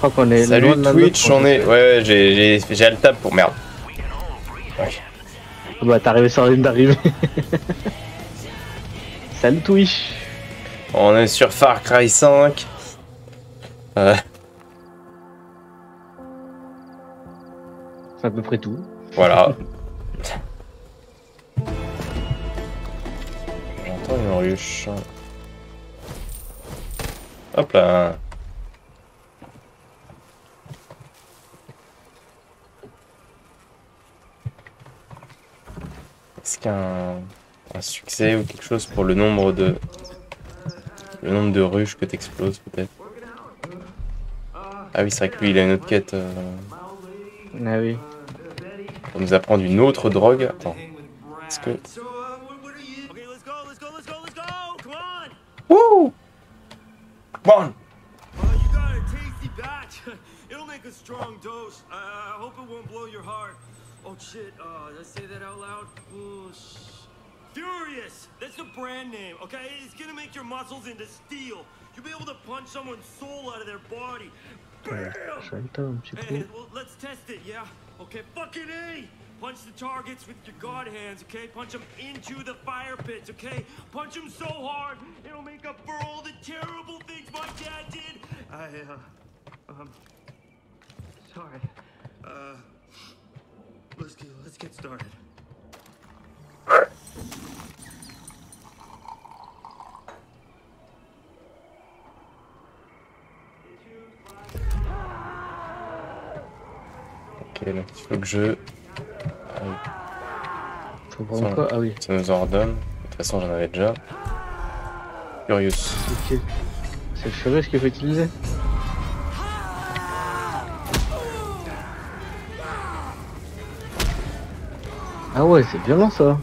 crois qu'on est. Salut Twitch, on est. Ouais, j'ai alt tab pour merde. Ouais. Bah, t'es arrivé sur la ligne d'arrivée. Salut Twitch. On est sur Far Cry 5. C'est à peu près tout. Voilà. J'entends une ruche. Hop là. Est-ce qu'il y a un succès ou quelque chose pour le nombre de ruches que t'exploses peut-être? Ah oui, c'est vrai que lui il a une autre quête. Ah oui. Pour nous apprendre une autre drogue. Attends. Est-ce que... Wouh! Come on! You got a tasty batch. It'll make a strong dose. I hope it won't blow your heart. Oh shit, did I say that out loud? Oh, Furious! That's the brand name, okay? It's gonna make your muscles into steel. You'll be able to punch someone's soul out of their body. Bam! Hey, well, let's test it, yeah? Okay, fucking A! Punch the targets with your god hands, okay? Punch them into the fire pits, okay? Punch them so hard, it'll make up for all the terrible things my dad did. Sorry. Let's get started. Ok, donc il faut que je... Ah oui. Faut prendre quoi? Ah oui. Ça nous ordonne. De toute façon, j'en avais déjà. Furious. Ok. C'est le Furious qu'il faut utiliser. Ah ouais, c'est violent ça.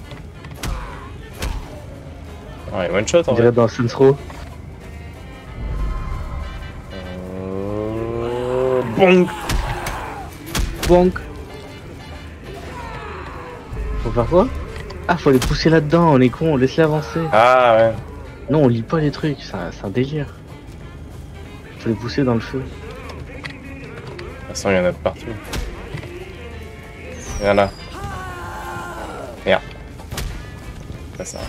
Ouais, one shot en On dirait dans Saints Row. Bonk! Bonk. Faut faire quoi? Ah, faut les pousser là-dedans, on est con, laisse-les avancer. Ah ouais. Non, on lit pas les trucs, c'est un délire. Faut les pousser dans le feu. De toute façon, il y en a de partout. Il y en a. Merde. Pas ça.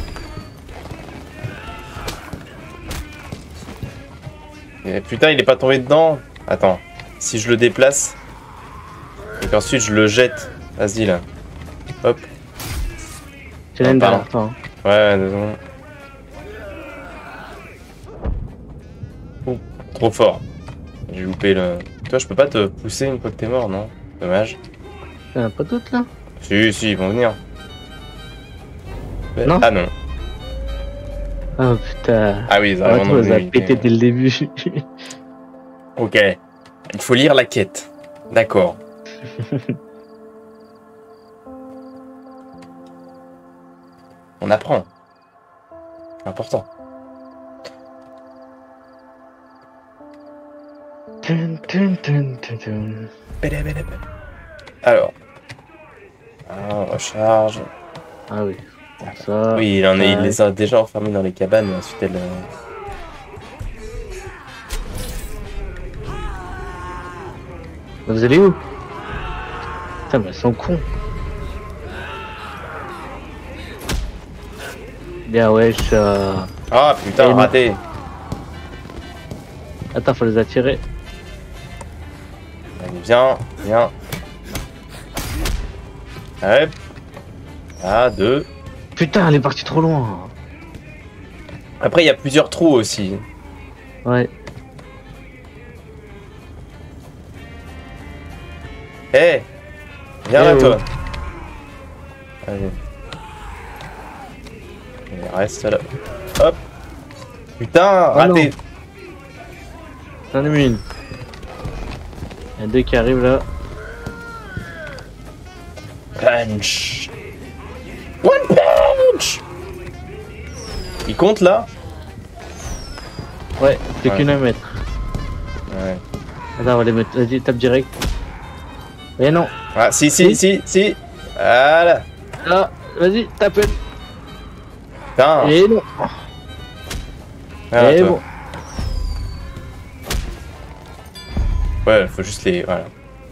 Et putain, il est pas tombé dedans. Attends. Si je le déplace et qu'ensuite je le jette. Vas-y là. Hop. Tu l'as une pardon. derrière toi. Ouais, désolé. Oh, trop fort. J'ai loupé le... Toi, je peux pas te pousser une fois que t'es mort, non? Dommage. Y'en a pas d'autres là? Si, si, ils vont venir. Non. Ah non. Oh putain. Ah oui, ils Ouais, arrivent tu en les as mobilité. pété dès le début. Ok. Il faut lire la quête. D'accord. On apprend. C'est important. Alors. Ah, on recharge. Ah oui. Ça, Oui, il les a déjà enfermés dans les cabanes et ensuite elle... Vous allez où? Putain, mais elles sont cons. Bien, ouais, ça. Ah putain, Et raté. Attends, faut les attirer. Allez, viens, viens. Hop. Ah, 2. Putain, elle est partie trop loin. Après, il y a plusieurs trous aussi. Ouais. Eh, viens là, oh. toi. Allez. Et reste là. Hop. Putain, raté. J'en ai mis une. Il y a deux qui arrivent là. Punch. One punch. Il compte là? Ouais, plus Ouais. qu'une à mettre. Ouais. Attends, on va les mettre. Vas-y, tape direct. Eh non. Ah, si, si, si, si. Voilà. Là, vas-y, tape. Putain. Et non. Voilà, Et toi. bon. Ouais, faut juste les... Voilà.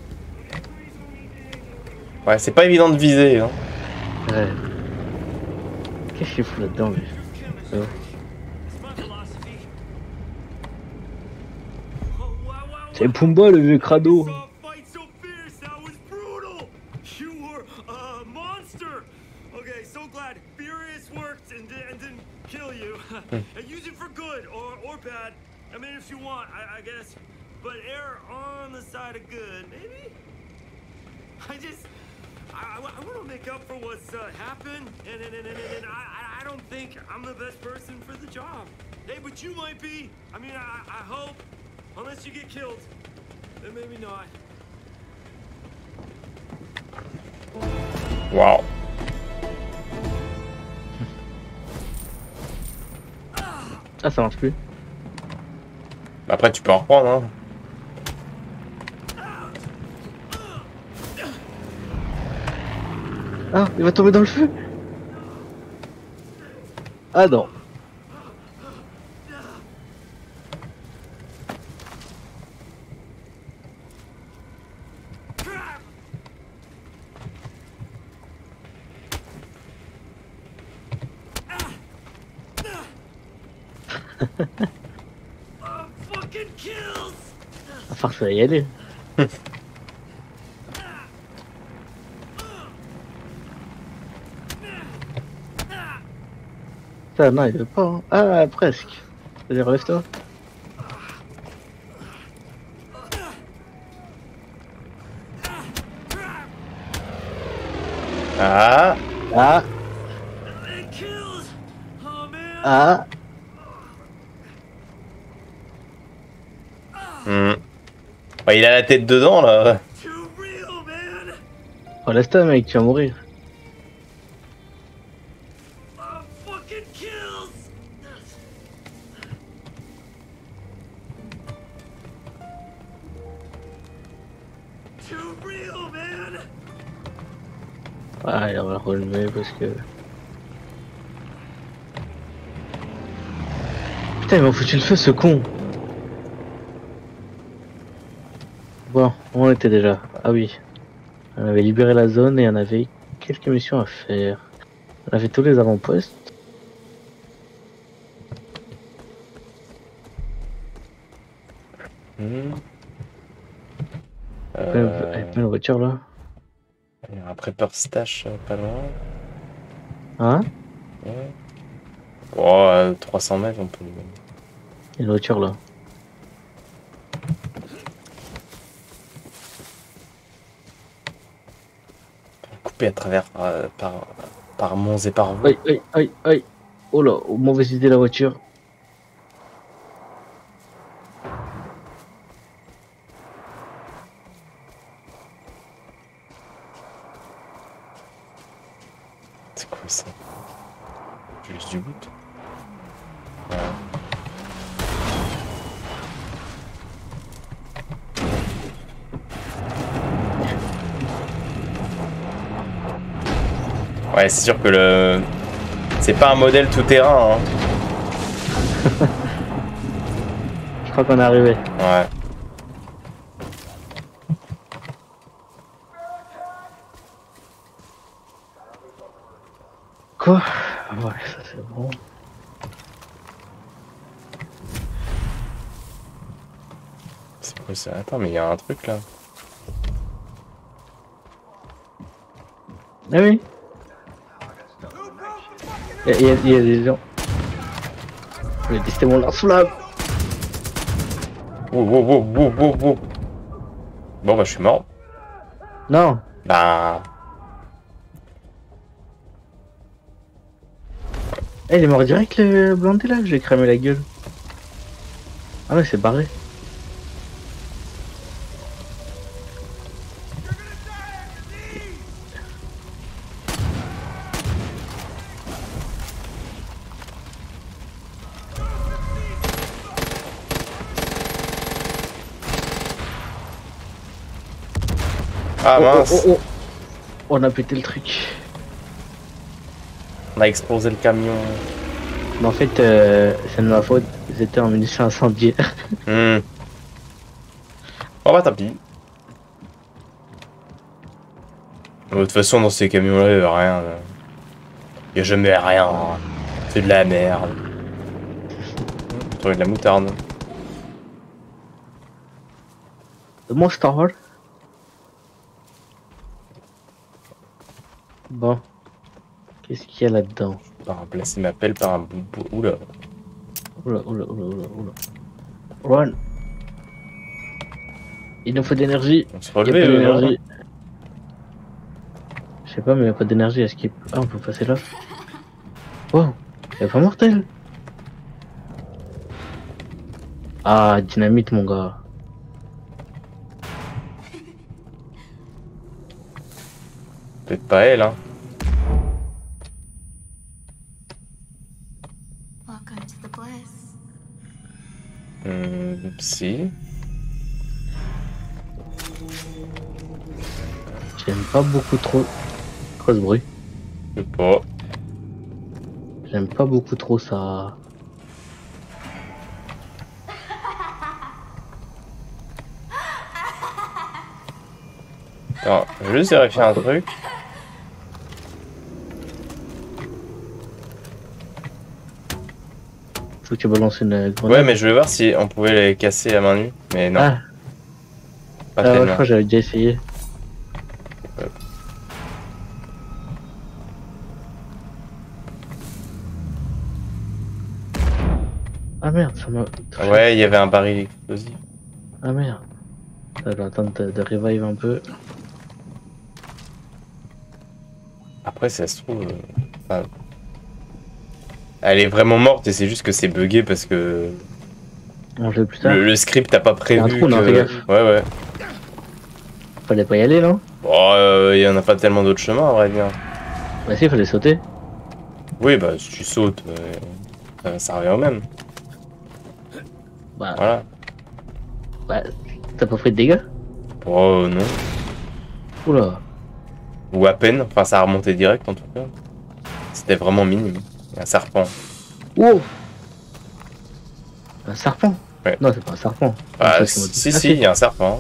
Ouais, c'est pas évident de viser, hein. Ouais. Qu'est-ce qu'il fout là-dedans, lui? It's my philosophy. Oh, wow, wow, C'est Pumba, le vieux crado. saw a fight so fierce, that was brutal. You were a monster. Okay, so glad Furious worked and didn't kill you. And use it for good or bad. I mean, if you want, I guess. But err on the side of good, maybe. I want to make up for what's happened, and I don't think I'm the best person for the job. Hey, but you might be. I mean, I hope. Unless you get killed, then maybe not. Waouh. Ah, ça marche plus. Après, tu peux en reprendre, hein. Ah, il va tomber dans le feu. Ah non. Fucking kills. À part ça va y aller. Ça, non, il veut pas. Hein. Ah, presque. Vas-y, relève-toi. Ah. Ah, It kills. Oh man. ah. Ouais, il a la tête dedans, là. Too real, man. Relève-toi, mec, tu vas mourir. Oh, fucking kills. Too real, man. Ah, il va relever parce que... Putain, il m'a foutu le feu, ce con. Bon, où on était déjà? Ah oui. On avait libéré la zone et on avait quelques missions à faire. On avait tous les avant-postes. Hmm. Il y a plein de voitures là. Il y a un prepper stash pas loin. Hein? Ouais. Oh, 300 mètres, on peut... Il y a une voiture là. couper à travers par monts et par vaux. Aïe, aïe, aïe, aïe. Oh là, mauvaise idée la voiture. C'est quoi ça? Juste du bout. Ouais. Ouais, c'est sûr que le... C'est pas un modèle tout-terrain, hein. Je crois qu'on est arrivé. Ouais. Quoi? Ouais, ça c'est bon. C'est quoi ça? Attends, mais il y a un truc là. Ah oui. Il y a des gens. Je vais tester mon lance-flamme. Wow, wow, wow, wow, wow, wow. Bon bah je suis mort. Non. Bah... Eh, il est mort direct le blindé là, je vais cramer la gueule. Ah ouais, c'est barré. Ah mince, Oh. On a pété le truc. on a explosé le camion. Mais en fait, c'est de ma faute. Ils étaient en munitions incendiaires. Ouais, Oh bah tant pis. De toute façon, dans ces camions-là, il y a rien. Il y a jamais rien. C'est de la merde. Trouver de la moutarde. Mon Star Wars. Bon. Qu'est-ce qu'il y a là-dedans? Je vais remplacer ma pelle par un bout. Oula. Oula. Run. Il nous faut d'énergie. On se Il y a relevait, pas non? d'énergie. Je sais pas, mais il n'y a pas d'énergie. Est-ce qu'il... Ah, on peut passer là. Wow. Il a pas mortel. Ah, dynamite, mon gars. Peut-être pas elle, hein. Welcome to the bliss. Si. J'aime pas beaucoup trop. Quoi ce bruit? Je sais pas. J'aime pas beaucoup trop ça. Attends, je vais juste vérifier un truc. Faut que tu balances une grenade. Ouais, mais je voulais voir si on pouvait les casser à main nue. Mais non, Ah, pas ouais, je tellement. crois que j'avais déjà essayé. Ah merde, ça m'a touché. Ouais, il y avait un baril explosif. Ah merde. Ça doit attendre de revive un peu. Après, ça se trouve. Enfin, elle est vraiment morte et c'est juste que c'est bugué parce que On joue plus tard. le script n'a pas prévu. un trou, non, fais gaffe. Ouais. Fallait pas y aller, non? Bon, il y en a pas tellement d'autres chemins, à vrai dire. Bah si, fallait sauter. Oui, bah si tu sautes, ça revient au même. Bah, Voilà. bah t'as pas pris de dégâts? Oh non. Oula. Ou à peine. Enfin, ça a remonté direct en tout cas. C'était vraiment minime. Un serpent. Wow. Un serpent? Ouais. Non, c'est pas un serpent. Ah, C'est parce que si, moi, si, il y a un serpent.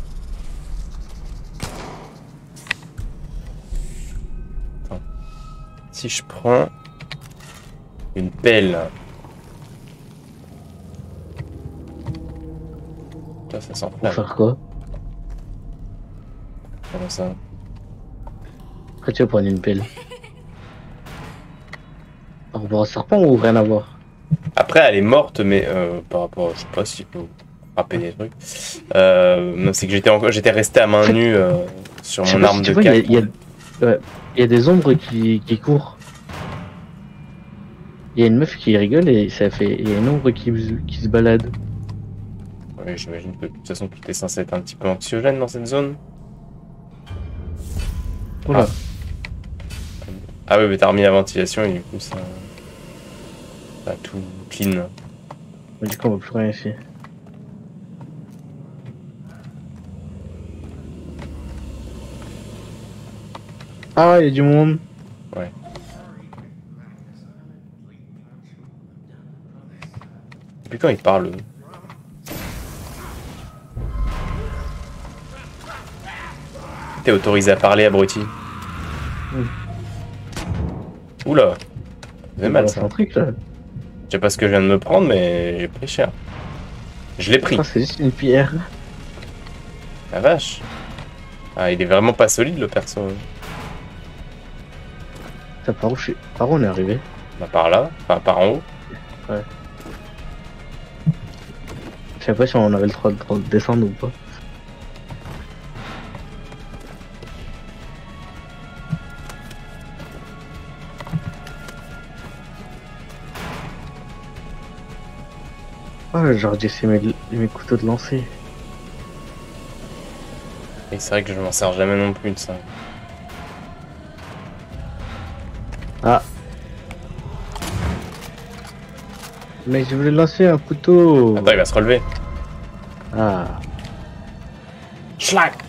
Attends. Si je prends une pelle. Ça Pour s'enflamme. faire quoi? Comment ça? Après, tu vas prendre une pelle. Par rapport au serpent ou rien à voir? Après, elle est morte, mais par rapport, je sais pas s'il faut frapper des trucs. Non, c'est que j'étais resté à main nue sur Je sais mon pas arme si de tu vois, cac. il y a des ombres qui courent. Il y a une meuf qui rigole et ça fait. Il y a une ombre qui se balade. Oui, j'imagine que de toute façon, tout est censé être un petit peu anxiogène dans cette zone. Oula. Ah oui, mais t'as remis la ventilation et du coup, ça a tout clean. Mais du coup, on voit plus rien ici. Ah, il y a du monde. Ouais. Depuis quand il parle eux? T'es autorisé à parler, abruti. Oula. C'est mal ça. C'est un truc là. Je sais pas ce que je viens de me prendre, mais j'ai pris cher. Je l'ai pris. Ah, c'est juste une pierre. La vache. Ah, il est vraiment pas solide le perso. Ça, par où on est arrivé? Bah, par là, enfin par en haut. Je sais pas si on avait le droit de descendre ou pas. Ah, genre j'ai mes couteaux de lancer. Et c'est vrai que je m'en sers jamais non plus de ça. Ah. Mais je voulais lancer un couteau. Attends, il va se relever. Ah. Schlag.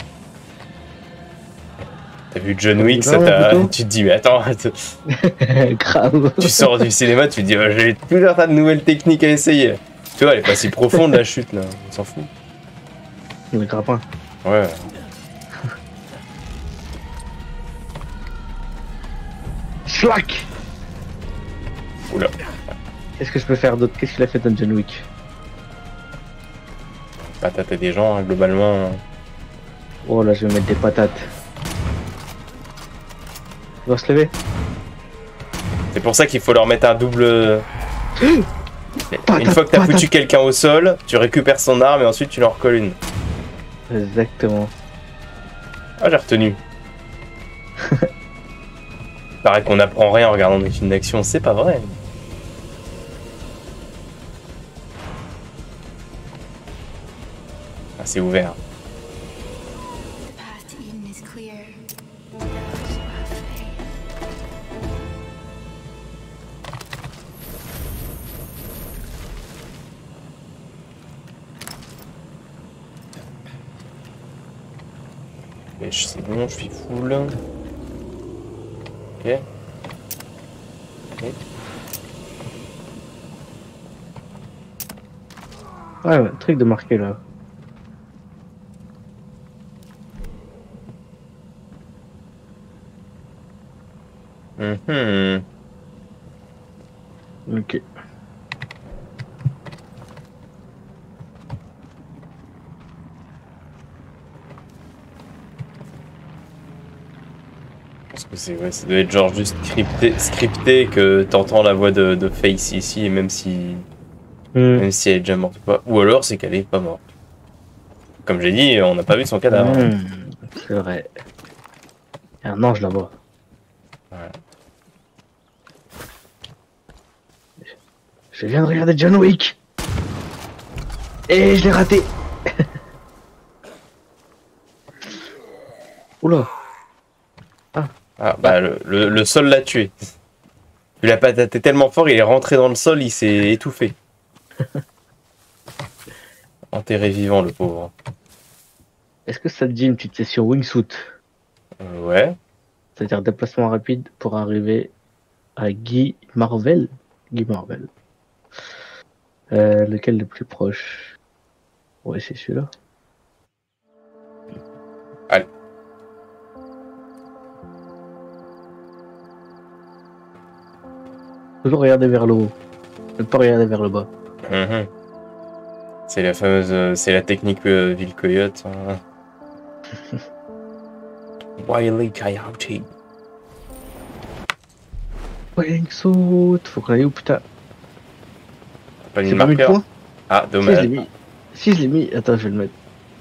T'as vu John Ça Wick, fait ça vraiment t'a... plutôt. Tu te dis, mais attends, Grave. tu sors du cinéma, tu te dis, oh, j'ai tout un tas de nouvelles techniques à essayer. Tu vois, elle est pas si profonde la chute là, on s'en fout. Le grappin. Ouais. Schlack. Oula. Qu'est-ce que je peux faire d'autre? Qu'est-ce qu'il a fait dans John Wick? Patater des gens, hein, globalement. Oh là, je vais mettre des patates. Il va se lever. C'est pour ça qu'il faut leur mettre un double... Patate, Une fois que t'as patate. foutu quelqu'un au sol, tu récupères son arme et ensuite tu leur colles une. Exactement. Ah, j'ai retenu. Paraît qu'on apprend rien en regardant des films d'action, c'est pas vrai. Ah, c'est ouvert. The path to Eden is clear. Those who have faith. Mais c'est bon, je suis full. Ok. Ok. Ouais, truc de marqué là. Mhm. Ok. Parce que c'est ouais, ça doit être genre juste scripté que t'entends la voix de Face ici, et même si elle est déjà morte ou pas. Ou alors c'est qu'elle est pas morte. Comme j'ai dit, on n'a pas vu son cadavre. C'est vrai. Il y a un ange là-bas. Ouais. Je viens de regarder John Wick. Et je l'ai raté. Oula. Ah bah le sol l'a tué. Il a pataté tellement fort, il est rentré dans le sol, il s'est étouffé. Enterré vivant le pauvre. Est-ce que ça te dit une petite session wingsuit? Ouais. C'est-à-dire déplacement rapide pour arriver à Guy Marvel. Guy Marvel. Lequel le plus proche? Ouais, c'est celui-là. Allez. Toujours regarder vers le haut. Ne pas regarder vers le bas. Mhm. C'est la fameuse, c'est la technique Ville Coyote. Hein. Wily Coyote. Wingsuit. Faut qu'on aille où, putain? Pas mis C'est de pas mis de marqueur. point? Ah, Si, je dommage. l'ai mis. Si, je l'ai mis. Attends, je vais le mettre.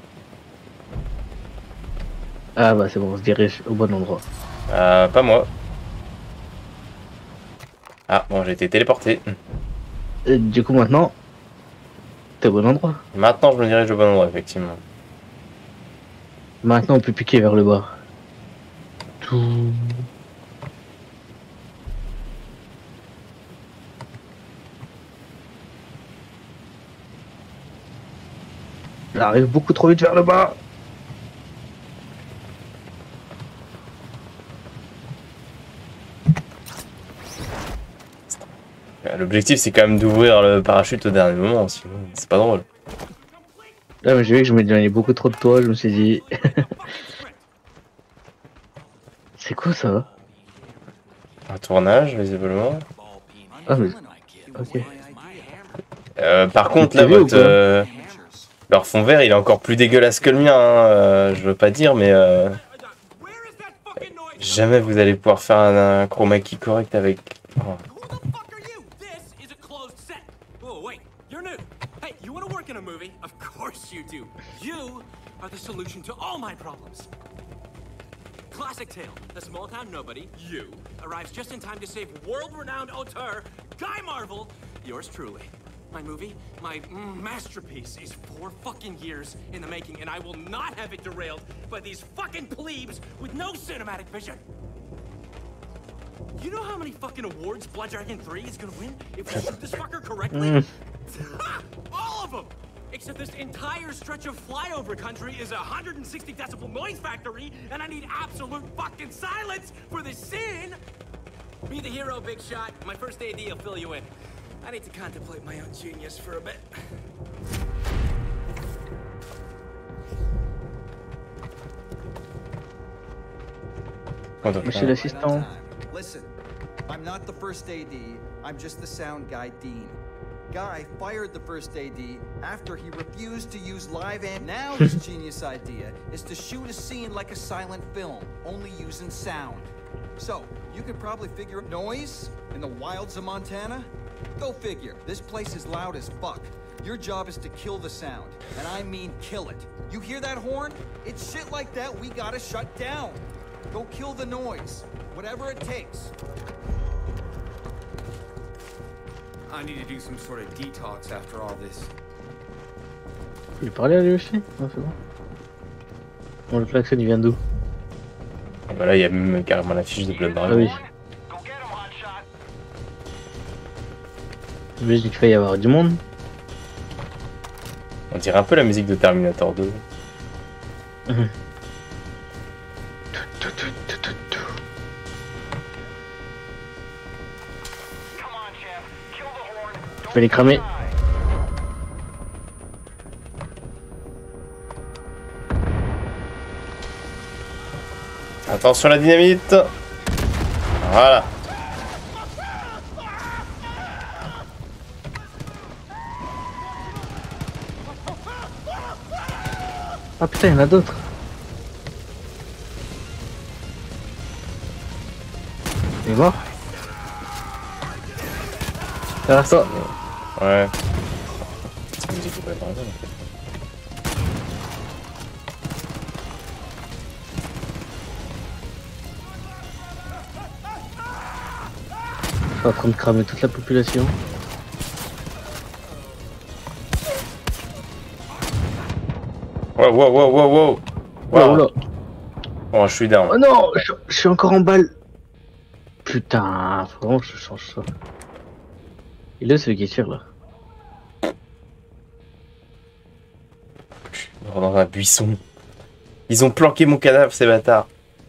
Ah bah c'est bon, on se dirige au bon endroit. Pas moi. Ah, bon, j'ai été téléporté. Et du coup maintenant, t'es au bon endroit. Maintenant, je me dirige au bon endroit, effectivement. Maintenant on peut piquer vers le bas. Tout. J'arrive beaucoup trop vite vers le bas. L'objectif, c'est quand même d'ouvrir le parachute au dernier moment, sinon c'est pas drôle. Là, mais j'ai vu que je m'éloignais beaucoup trop de toi, je me suis dit. C'est quoi ça? Un tournage, visiblement. Ah mais. Ok. Par contre, là, t'as vu ou votre, leur fond vert, il est encore plus dégueulasse que le mien. Hein. Je veux pas dire, mais jamais vous allez pouvoir faire un chroma key correct avec. Oh. Who the fuck are you? This is a closed set. Oh, wait, you're new. Hey, you want to work in a movie? Of course you do. You are the solution to all my problems. Classic tale. A small town nobody, you, arrives just in time to save world-renowned auteur, Guy Marvel, yours truly. My movie, my masterpiece, is 4 fucking years in the making, and I will not have it derailed by these fucking plebes with no cinematic vision. You know how many fucking awards Blood Dragon 3 is gonna win if we shoot this fucker correctly? All of them! Except this entire stretch of flyover country is a 160 decibel noise factory, and I need absolute fucking silence for this scene! Be the hero, big shot. My first AD will fill you in. I need to contemplate my own genius for a bit. Monsieur l'assistant. Listen, I'm not the first AD. I'm just the sound guy, Dean. Guy fired the first AD after he refused to use live amp. Now his genius idea is to shoot a scene like a silent film, only using sound. So, you could probably figure noise in the wilds of Montana? Go figure. This place is loud as fuck. Your job is to kill the sound, and I mean kill it. You hear that horn? It's shit like that we gotta shut down. Go kill the noise, whatever it takes. I need to do some sort of detox after all this. Tu lui parlais à lui aussi? Non, c'est bon. Bon, le klaxon il vient d'où? Ah bah là, il y a même carrément la fiche de Blood Ah Dragon. oui. J'imagine qu'il va y avoir du monde. On dirait un peu la musique de Terminator 2. Je vais les cramer. Attention à la dynamite. Voilà. Ah putain, il y en a d'autres. Il est mort. Derrière toi. Ouais. C'est la musique de Blood Dragon en fait. Je suis en train de cramer toute la population. Wow, wow, wow, wow, wow. Oula, Wow. oula. Bon, je suis down. Oh non, je suis encore en balle. Putain, faut vraiment que je change ça. Il est celui qui tire là. Dans un buisson. Ils ont planqué mon cadavre, ces bâtards.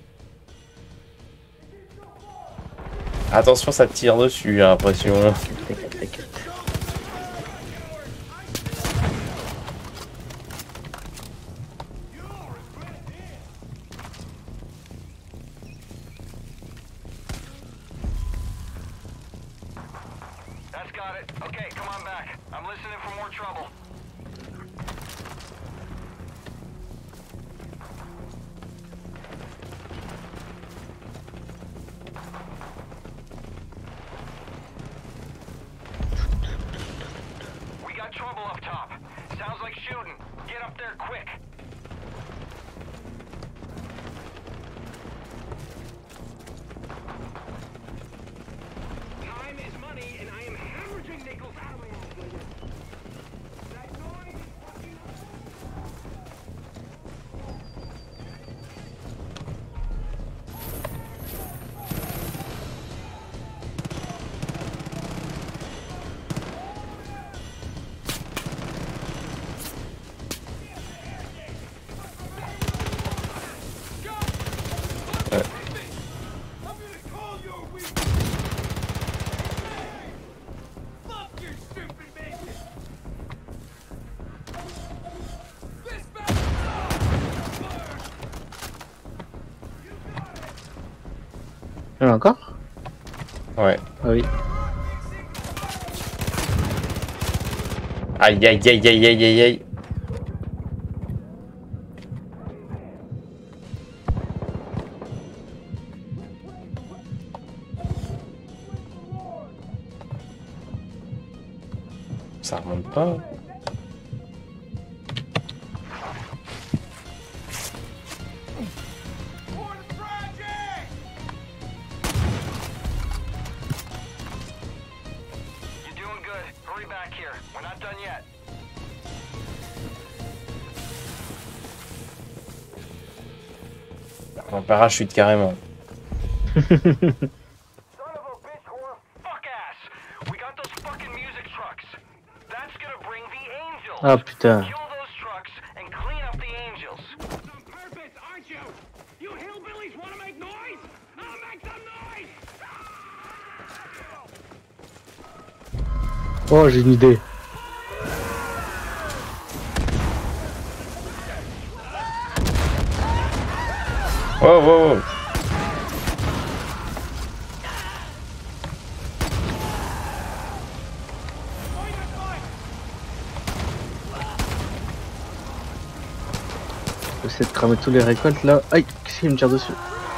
Attention, ça tire dessus, j'ai l'impression. T'inquiète, t'inquiète. That's got it. Okay, come on back. I'm listening for more trouble. We got trouble up top. Sounds like shooting. Get up there quick. Time is money, and I am hemorrhaging nickels out of my ass right now. That noise is fucking... I'm gonna call your weak... Fuck your stupid mission! This man... Il y en a encore? Ouais. Ah oui. Aïe, aïe, aïe, aïe, aïe, aïe, aïe. Ça remonte pas. You're doing good. Hurry back here. We're not done yet. En parachute carrément. Son of a bitch whore. Fuck ass. We got those fucking music trucks. That's gonna bring the angels. Ah putain. Kill those trucks and clean up the angels. On purpose, aren't you? You hillbillies want to make noise? I'll make some noise. Oh, j'ai une idée. Wow, wow, wow. J'essaie de cramer tous les récoltes là. Aïe, qu'est-ce qu'il me tire dessus?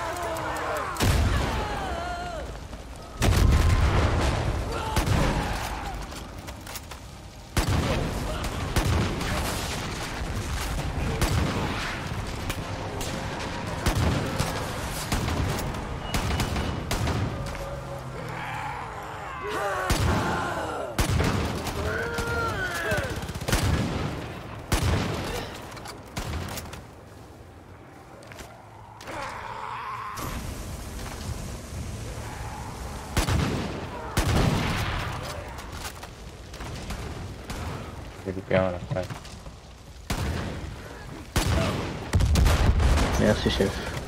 J'ai loupé un là, ouais. Merci chef.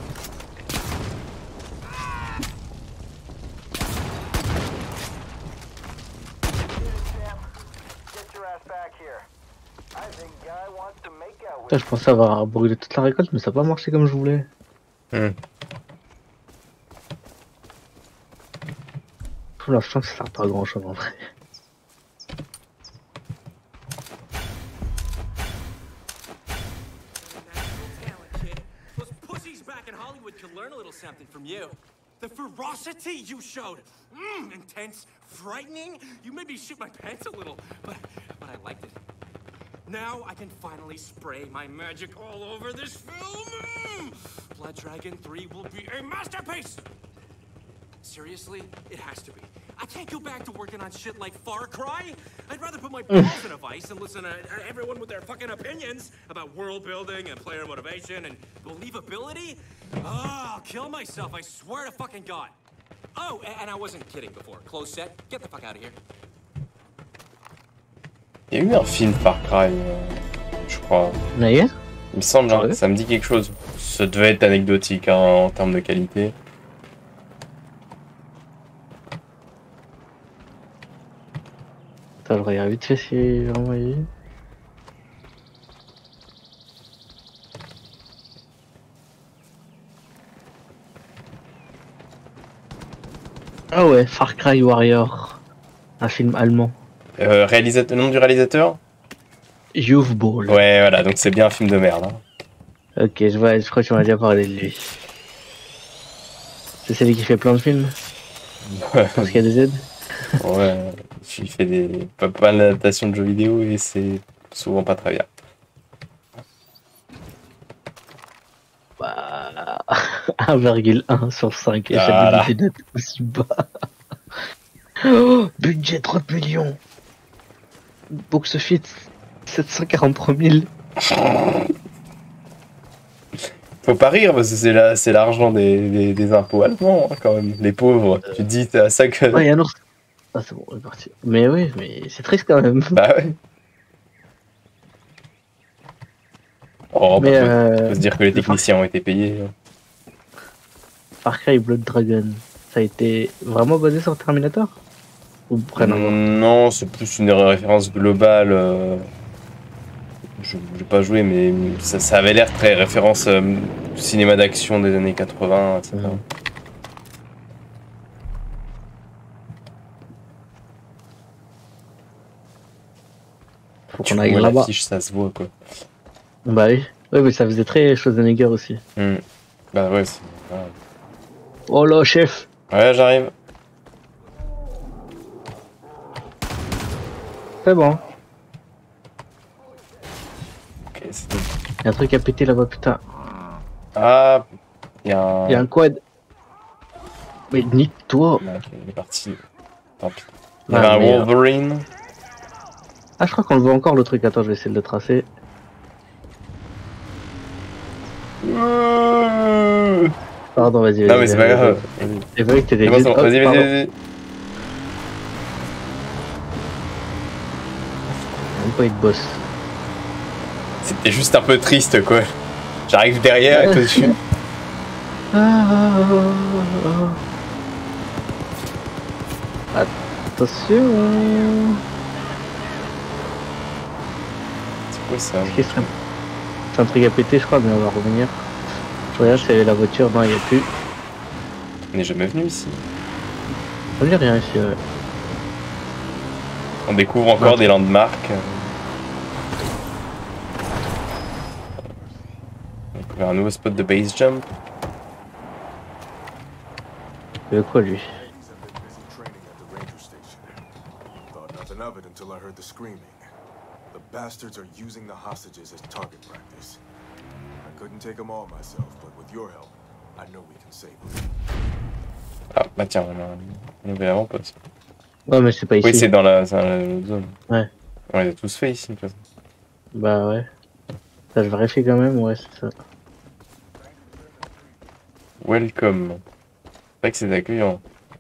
Putain, je pensais avoir brûlé toute la récolte mais ça n'a pas marché comme je voulais. Là je pense que ça sert pas à grand chose en vrai. Something from you. The ferocity you showed. Intense, frightening. You made me shit my pants a little, but I liked it. Now I can finally spray my magic all over this film. Blood Dragon 3 will be a masterpiece. Seriously, it has to be. I can't go back to working on shit like Far Cry. I'd rather put my balls in a vice and listen to everyone with their fucking opinions about world building and player motivation and believability. Oh, I'll kill myself, I swear to fucking God. Oh, and I wasn't kidding before. Close set, get the fuck out of here. Il y a eu un film Far Cry, je crois. D'ailleurs, il me semble, hein, ça me dit quelque chose. Ça devait être anecdotique hein, en termes de qualité. Attends, je regarde vite fait si vraiment il y a eu. Ah ouais, Far Cry Warrior, un film allemand. Le nom du réalisateur? Youth Ball. Ouais, voilà, donc c'est bien un film de merde. Hein. Ok, je crois que tu m'as déjà parlé de lui. C'est celui qui fait plein de films. Parce qu'il y a des aides. Ouais, il fait pas mal d'adaptations de jeux vidéo et c'est souvent pas très bien. Bah, 1,1 sur 5 échelle de net aussi bas. Oh, budget 30 millions. Box office 743 000. Faut pas rire parce que c'est l'argent des impôts allemands hein, quand même. Les pauvres, tu te dis c'est à ça que... Ouais, un ours. Ah c'est bon, on est parti. Mais oui, mais c'est triste quand même. Bah ouais. Oh, mais faut se dire que les techniciens ont été payés. Far Cry Blood Dragon, ça a été vraiment basé sur Terminator? Ou non, c'est plus une référence globale. Je n'ai pas joué, mais ça avait l'air très référence cinéma d'action des années 80, etc. Faut qu'on aille là-bas. L'affiche, ça se voit quoi. Bah oui. Ouais, mais ça faisait très Schwarzenegger aussi. Bah ouais, Oh là, chef. Ouais, j'arrive. C'est bon. Ok, c'est tout. Y'a un truc à péter là-bas, putain. Ah, y'a un quad. Mais nique-toi. Ok, il est parti. Tant pis. Il y avait un Wolverine. Ah, je crois qu'on le voit encore le truc. Attends, je vais essayer de le tracer. Pardon, vas-y. Non, mais c'est pas grave. C'est vrai que t'étais vas-y, vas-y. Même pas être boss. C'était juste un peu triste, quoi. J'arrive derrière et toi dessus. Attention. C'est quoi ça? C'est un truc à péter, je crois, mais on va revenir. Je regarde s'il y avait la voiture. Non, il n'y a plus. On n'est jamais venu ici. On n'y a rien ici, ouais. On découvre encore des landmarks. Donc, vers un nouveau spot de base jump. Il veut quoi lui? He's been busy training at the ranger station. Thought nothing of it until I heard the screaming. The bastards are using the hostages as target practice. I couldn't take them all myself, but with your help, I know we can save them. Ah, bah tiens, on a un nouvel avant-poste. Ouais, mais c'est pas ici. Oui, c'est dans la zone. Ouais. On les a tous fait ici, de toute façon. Bah ouais. Ça, je vérifie quand même, ouais, c'est ça. Welcome. C'est vrai que c'est accueillant.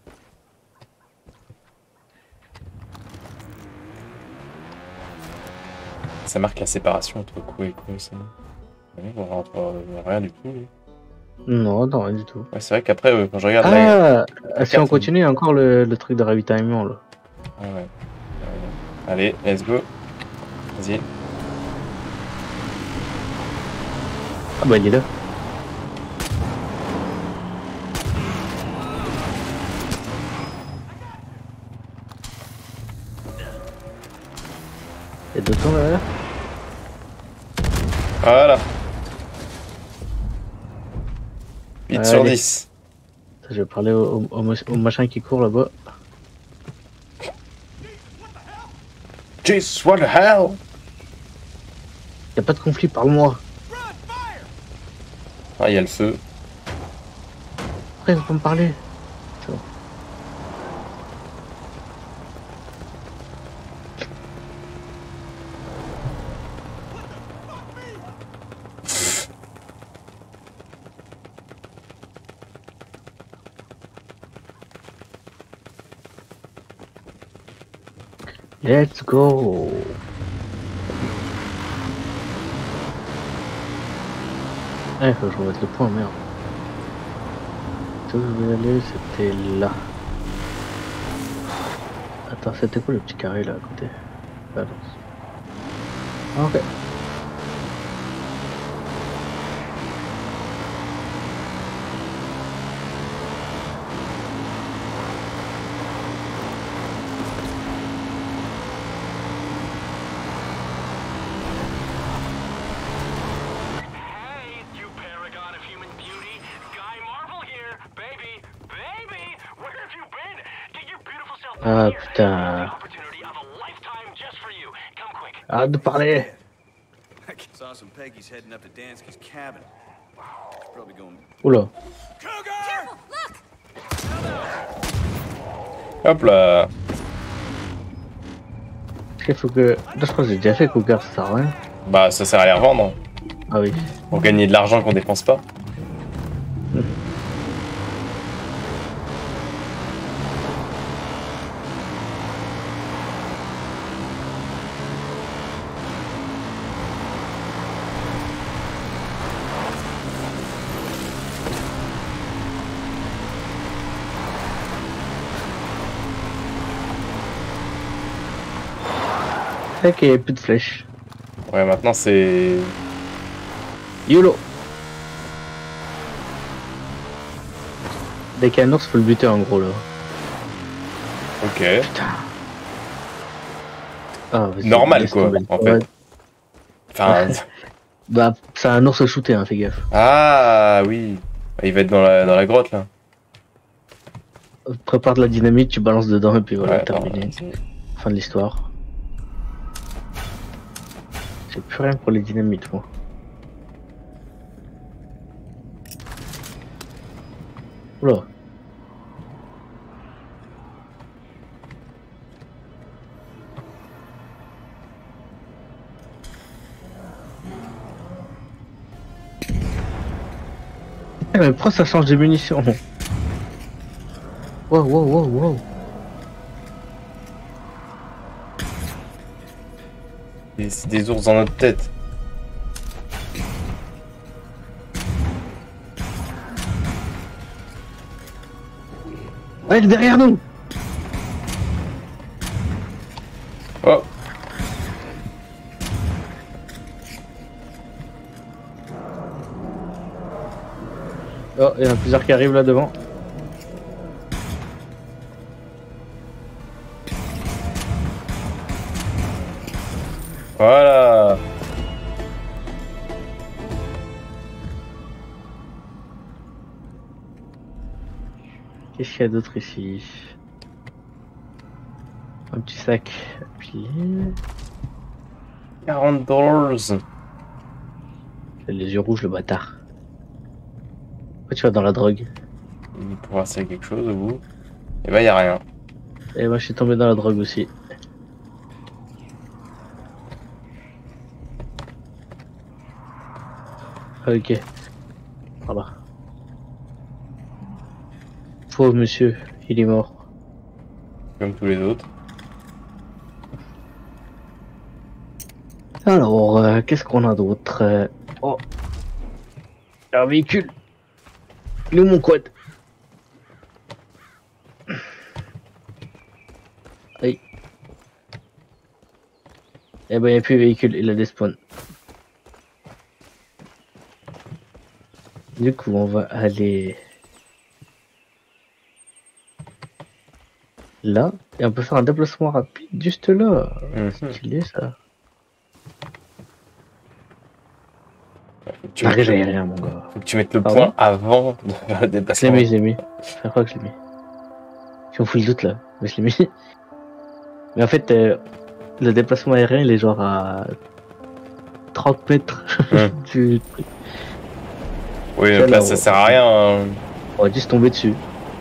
Ça marque la séparation entre quoi et quoi, ça. Ouais, on rentre rien du tout. Non, non, rien du tout. Ouais, c'est vrai qu'après, quand je regarde la Ah, si carte, on continue, il y a encore le truc de ravitaillement là. Ah ouais. Allez, let's go. Vas-y. Ah bah il est là. Il y a d'autres gens là. Voilà. 8 sur Allez. 10. Je vais parler au machin qui court là-bas. Jeez, what the hell? Y a pas de conflit, parle-moi. Ah, il y a le feu. Après, il faut pas me parler. C'est bon. Let's go. Ah, il faut que je remette le point, merde. Où je vais aller, c'était là. Attends, c'était quoi le petit carré là à côté? Balance. Ok. Ah putain. Arrête de parler. Saw some Peggy's heading up to Dansky's cabin. Probably going. Oula. Hop là. Il faut que... Là, je crois que j'ai déjà fait Cougar, ça sert à rien. Bah, ça sert à les revendre. Ah oui. Pour gagner de l'argent qu'on dépense pas. Ok, il n'y a plus de flèches. Ouais, maintenant c'est... YOLO. Dès qu'il y a un ours, faut le buter en gros là. Ok. Putain. Ah, vas-y, Normal laisse quoi, tomber. en fait. Ouais. Enfin... Bah, c'est un ours shooté, hein, fais gaffe. Ah oui. Il va être dans la grotte là. Prépare de la dynamite, tu balances dedans et puis voilà, Ouais, terminé. Fin de l'histoire. J'ai plus rien pour les dynamites, moi. Oula. Eh, mais pourquoi ça change de munitions? Wow, wow, wow, wow. Et c'est des ours dans notre tête. Ouais, il est derrière nous. Oh. Oh, il y en a plusieurs qui arrivent là devant. Voilà. Qu'est-ce qu'il y a d'autre ici? Un petit sac à pied. $40. Il a les yeux rouges, le bâtard. Pourquoi tu vas dans la drogue? Pour voir s'il y a quelque chose au bout. Et bah, y a rien. Et moi, je suis tombé dans la drogue aussi. Ok. Voilà. Pauvre monsieur, il est mort. Comme tous les autres. Alors, qu'est-ce qu'on a d'autre? Oh, un véhicule. Il est où mon quad? Aïe. Eh ben, il n'y a plus de véhicule, il a des spawns. Du coup, on va aller là et on peut faire un déplacement rapide juste là. C'est stylé ça. Tu Arrête, j'ai rien, mon gars. Faut que tu mettes le Pardon point avant de faire le déplacement. Je l'ai mis. Je crois que je l'ai mis. Je m'en fous le doute là, mais je l'ai mis. Mais en fait, le déplacement aérien il est genre à 30 mètres du truc. Oui, donc là ça sert à rien. Hein. On va juste tomber dessus.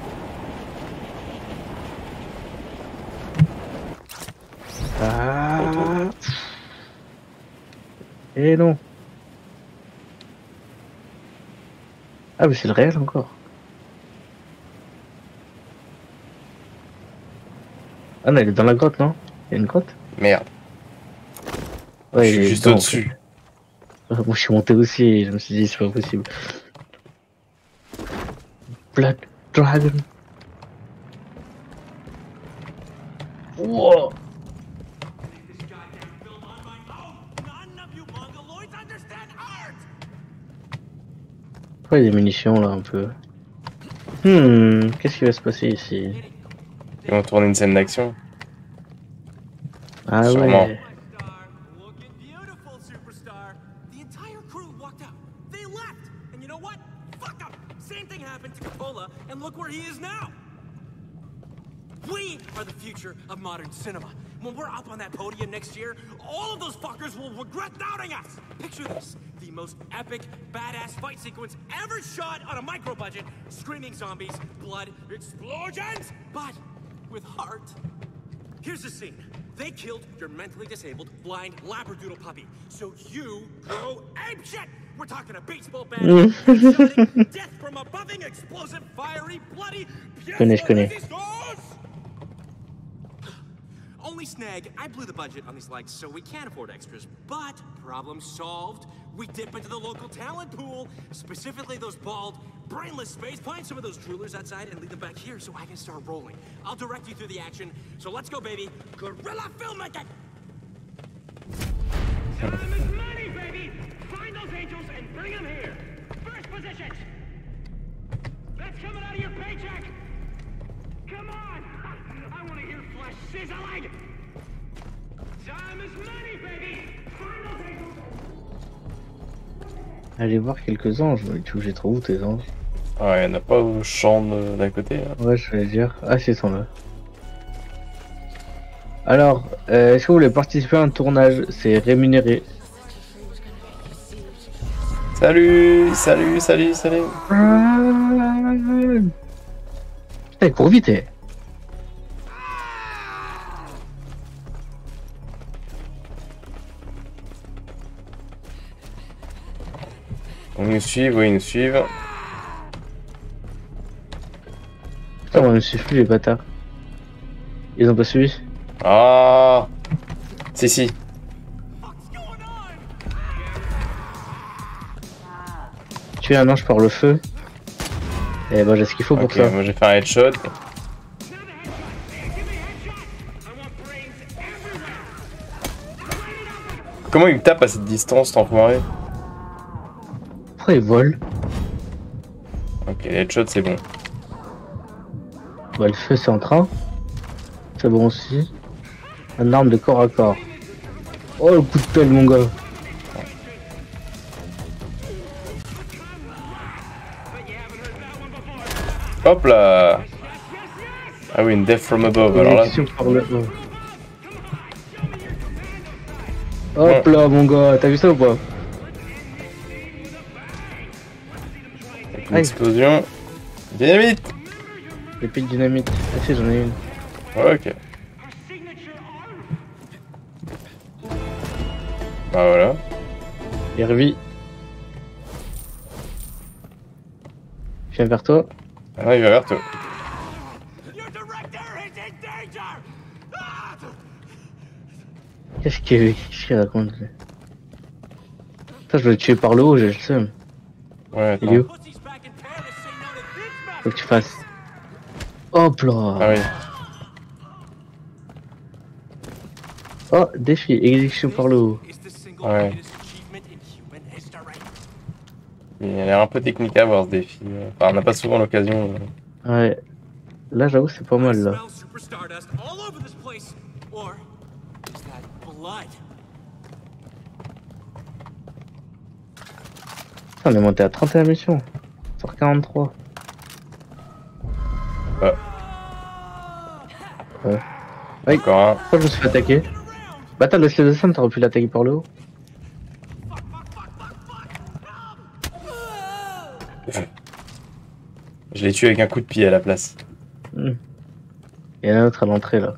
Ah. Et non. Ah mais c'est le réel encore. Ah non, il est dans la grotte, non? Il y a une grotte? Merde. Ouais, je suis juste au-dessus. Moi je suis monté aussi et je me suis dit c'est pas possible. Black Dragon. Wow. Pourquoi il y a des munitions là un peu? Qu'est-ce qui va se passer ici? Ils vont tourner une scène d'action. Ah Sûrement. ouais. We are the future of modern cinema. When we're up on that podium next year, all of those fuckers will regret doubting us. Picture this, the most epic, badass fight sequence ever shot on a micro-budget. Screaming zombies, blood, explosions, but with heart. Here's the scene. They killed your mentally disabled, blind Labradoodle puppy. So you go apeshit! We're talking a baseball bat, death from a buffing, explosive, fiery, bloody, Je connais. Only snag, I blew the budget on these lights, so we can't afford extras. But, problem solved. We dip into the local talent pool, specifically those bald, brainless space. Find some of those droolers outside and leave them back here so I can start rolling. I'll direct you through the action. So let's go, baby. Guerrilla filmmaking! Time is money, baby! Find those angels and bring them here. First positions! That's coming out of your paycheck! Come on! I want to hear flesh sizzling! Time is money, baby! Find those angels! Allez voir quelques anges, mais tu j'ai trop où tes anges? Ah, il y en a pas au champ d'à côté. Là. Ouais, je vais dire. Ah, c'est sont là. Alors, est-ce que vous voulez participer à un tournage? C'est rémunéré. Salut. Putain, il court vite, eh. Ils nous suivent, oui, ils nous suivent. Putain, on me suit plus les bâtards. Ils ont pas suivi? Ah. Si. Tuer un ange par le feu. Et bah j'ai ce qu'il faut pour ça. Moi j'ai fait un headshot. Comment il me tape à cette distance, cet enfoiré? Pourquoi il vole? Ok, l'headshot c'est bon. Bah le feu c'est en train. C'est bon aussi. Un arme de corps à corps. Oh le coup de pelle mon gars. Hop là. Ah oui, une death from above, alors là... Par le haut. Hop là mon gars, t'as vu ça ou pas? Une explosion. Dynamite. L'épée de dynamite. Ah si, j'en ai une. Ok. Bah voilà. Hervie. Je viens vers toi. Ah, il va vers toi. Qu'est-ce qu'il raconte? Ça, je veux le tuer par le haut, j'ai le seum. Ouais, Il est attends. où? Faut que tu fasses. Hop là. Ah oui. Oh, défi, exécution par le haut. Ouais. Il a l'air un peu technique à voir ce défi. Enfin, on n'a pas souvent l'occasion. Ouais. Là, j'avoue, c'est pas mal là. On est monté à 31 missions. Sur 43. Ouais. Ouais. Oui. Encore un. Pourquoi je me suis fait attaquer? Bah attends, laisse-le descendre, t'aurais pu l'attaquer par le haut. Je l'ai tué avec un coup de pied à la place. Il y en a un autre à l'entrée là.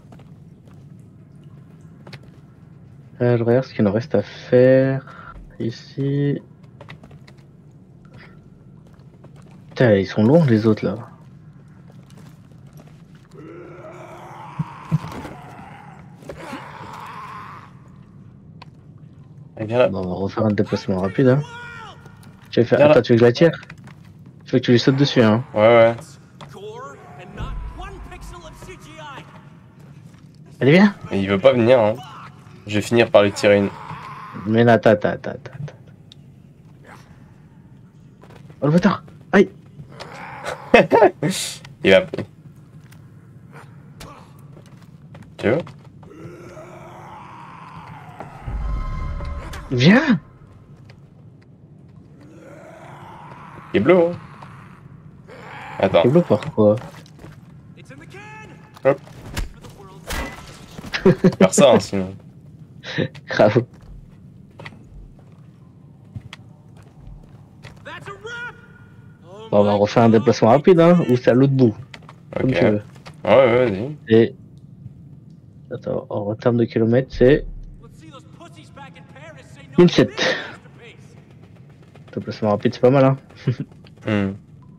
Je regarde ce qu'il nous reste à faire. Ici. Putain, ils sont longs les autres là. Allez, viens là. Bon, on va refaire un déplacement rapide. Hein. Tu veux faire... Viens là. Attends, tu veux que je la tire? Tu veux que tu lui sautes dessus, hein? Ouais, ouais. Allez, viens! Mais il veut pas venir, hein. Je vais finir par lui tirer une. Mais là, attends. Oh le bâtard! Aïe! Il va. Tu veux? Viens! Il est bleu, hein. Attends. C'est bleu pourquoi? Hop. Faire ça, hein, sinon. Grave. Bon, on va refaire un déplacement rapide, hein, ou c'est à l'autre bout. Comme Ok. tu veux. Ouais, vas-y. Et. Attends, en termes de kilomètres, c'est. 1007. Déplacement rapide, c'est pas mal, hein. Hmm.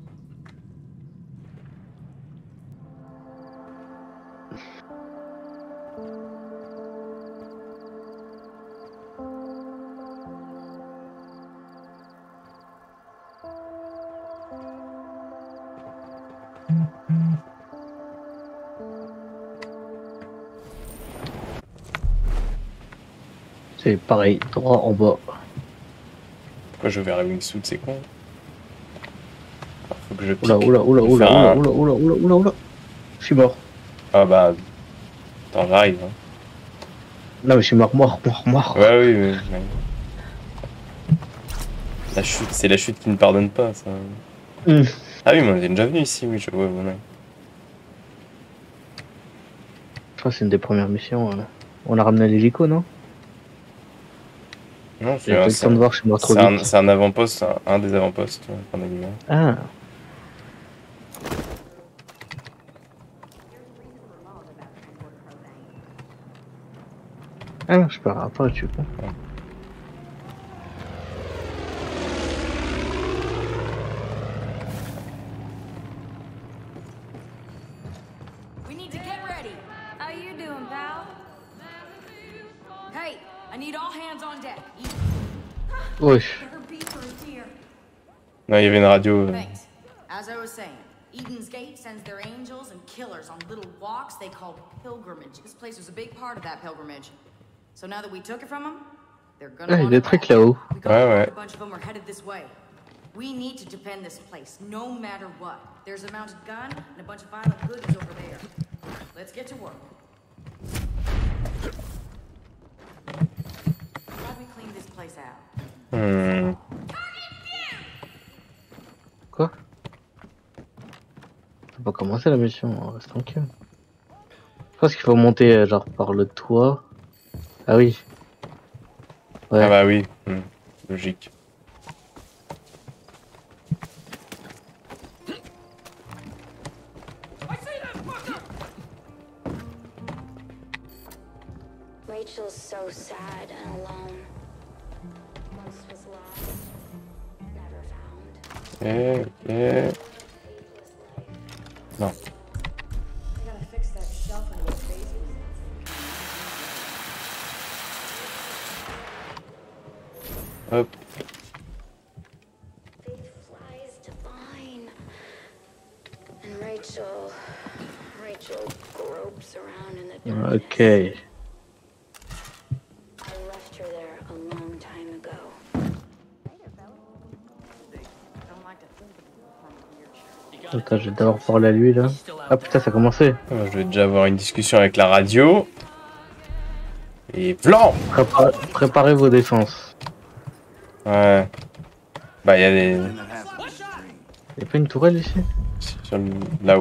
C'est pareil, droit en bas. Pourquoi je vais vers la wingsuit, c'est con. Faut que je pique. Oula. Je suis mort. Ah bah. Attends, j'arrive. Hein. Non, mais je suis mort. Ouais, oui, mais. La chute, c'est la chute qui ne pardonne pas, ça. Ah oui, mais on est déjà venu ici, oui, je vois. Voilà. Je crois que c'est une des premières missions. On a ramené l'hélico, non? Non, J'ai pas eu le temps de voir, je suis mort trop vite. c'est un avant-poste, un des avant-postes, en animal. Ah. Ah non, je peux pas, tu vois. We need to get ready. How you doing, pal? Hey, I need all hands on deck. Wesh. Non, il y avait une radio. Thanks. As I was saying, Eden's Gate sends their angels and killers on little walks they call pilgrimage. This place was a big part of that pilgrimage. So now that we took it from them, they're gonna Ah, want il est it très back. là-haut. We got a bunch of them are headed this way. We need to defend this place, no matter what. There's a mounted gun and a bunch of violent goodies over there. Let's get to work. How do we clean this place out? Quoi? On peut pas commencer la mission, on reste tranquille. Je pense qu'il faut monter genre par le toit. Ah oui. Ouais. Ah bah oui, logique. Rachel's so sad and alone. Once was lost, never found. Ok. Non. I gotta fix that shelf in your basement. Hop. Faith flies divine. And Rachel gropes around in the darkness. Ok. I left her there a long time ago. Attends, je vais d'abord parler à lui là. Ah putain, ça a commencé. Je vais déjà avoir une discussion avec la radio. Et blanc. Préparez vos défenses. Ouais. Bah, il y a des. Y'a pas une tourelle ici? Sur là-haut.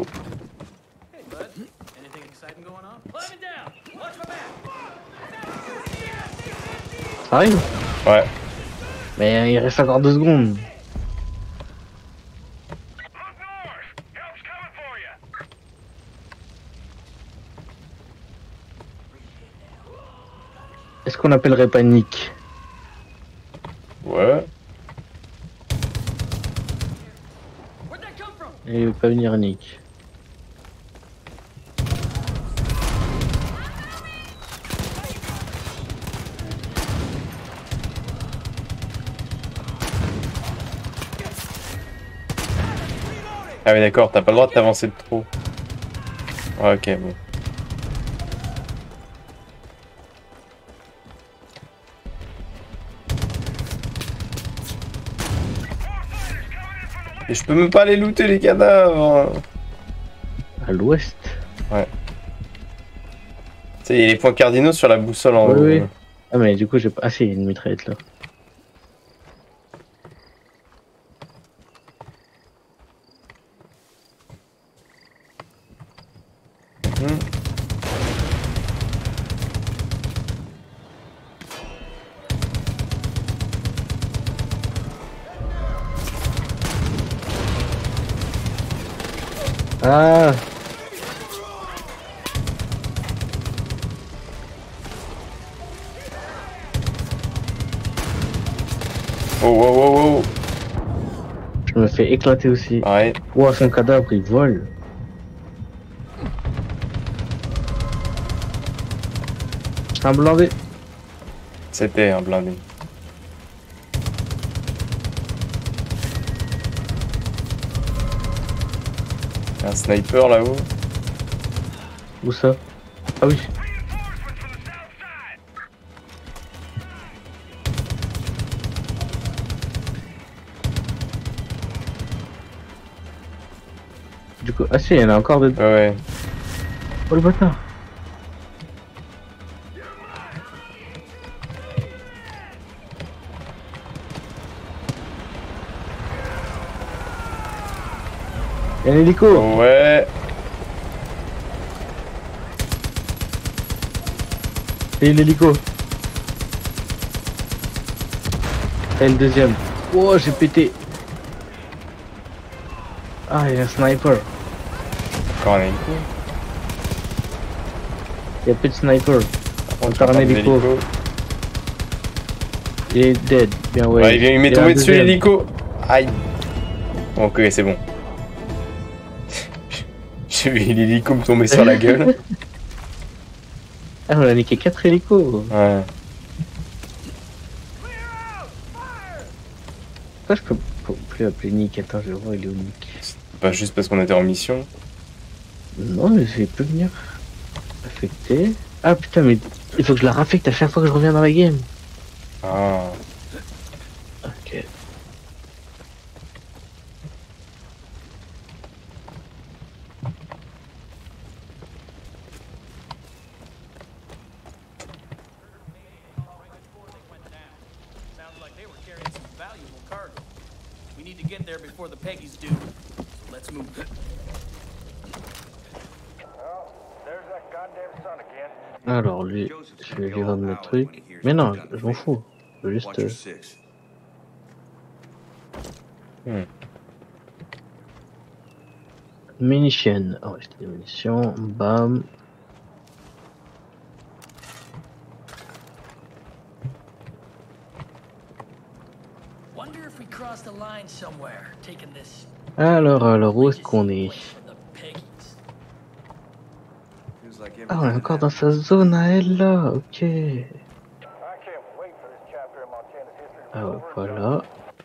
Ça arrive? Ouais. Mais il reste encore 2 secondes. Est-ce qu'on appellerait pas Nick? Ouais. Il veut pas venir Nick. Ah oui d'accord, t'as pas le droit de t'avancer de trop. Ouais, ok, bon. Et je peux même pas aller looter les cadavres. À l'ouest? Ouais. Tu sais, il y a les points cardinaux sur la boussole en haut. Oui. Ah mais du coup j'ai pas... Ah si, il y a une mitraillette là. Ah. Oh, oh, oh, oh. Je me fais éclater aussi. Ouais. Ouah, son cadavre il vole. Un blindé. C'était un blindé. Un sniper là-haut. Où ça? Ah oui. Du coup, ah si, il y en a encore dedans. Ouais. Oh le bâtard. Il y a un hélico. Ouais. Et l'hélico. Et le deuxième. Oh, j'ai pété. Ah, il y a un sniper. Encore un hélico. Il y a plus de sniper. Encore un hélico. Il est dead. Bien ouais. Ouais, il m'est tombé dessus l'hélico. Aïe. Bon, ok, c'est bon. J'ai vu l'hélico me tomber sur la gueule. Ah, on a niqué 4 hélicos. Ouais. Pourquoi je peux plus appeler Nick? Attends, je vais voir, il est où Nick? Pas juste parce qu'on était en mission. Non, mais il peut venir. Affecté. Ah putain, mais il faut que je la raffecte à chaque fois que je reviens dans la game. Ah. Ok. Get there before the Peggies do. So let's move. Well, there's that Alors lui, je vais lui vendre le truc. Mais non, je m'en fous. Je veux juste... Munitions. Oh, j'ai des munitions. Bam. Alors, où est-ce qu'on est? Ah, on est encore dans sa zone à elle là, ok. Ah ouais, voilà.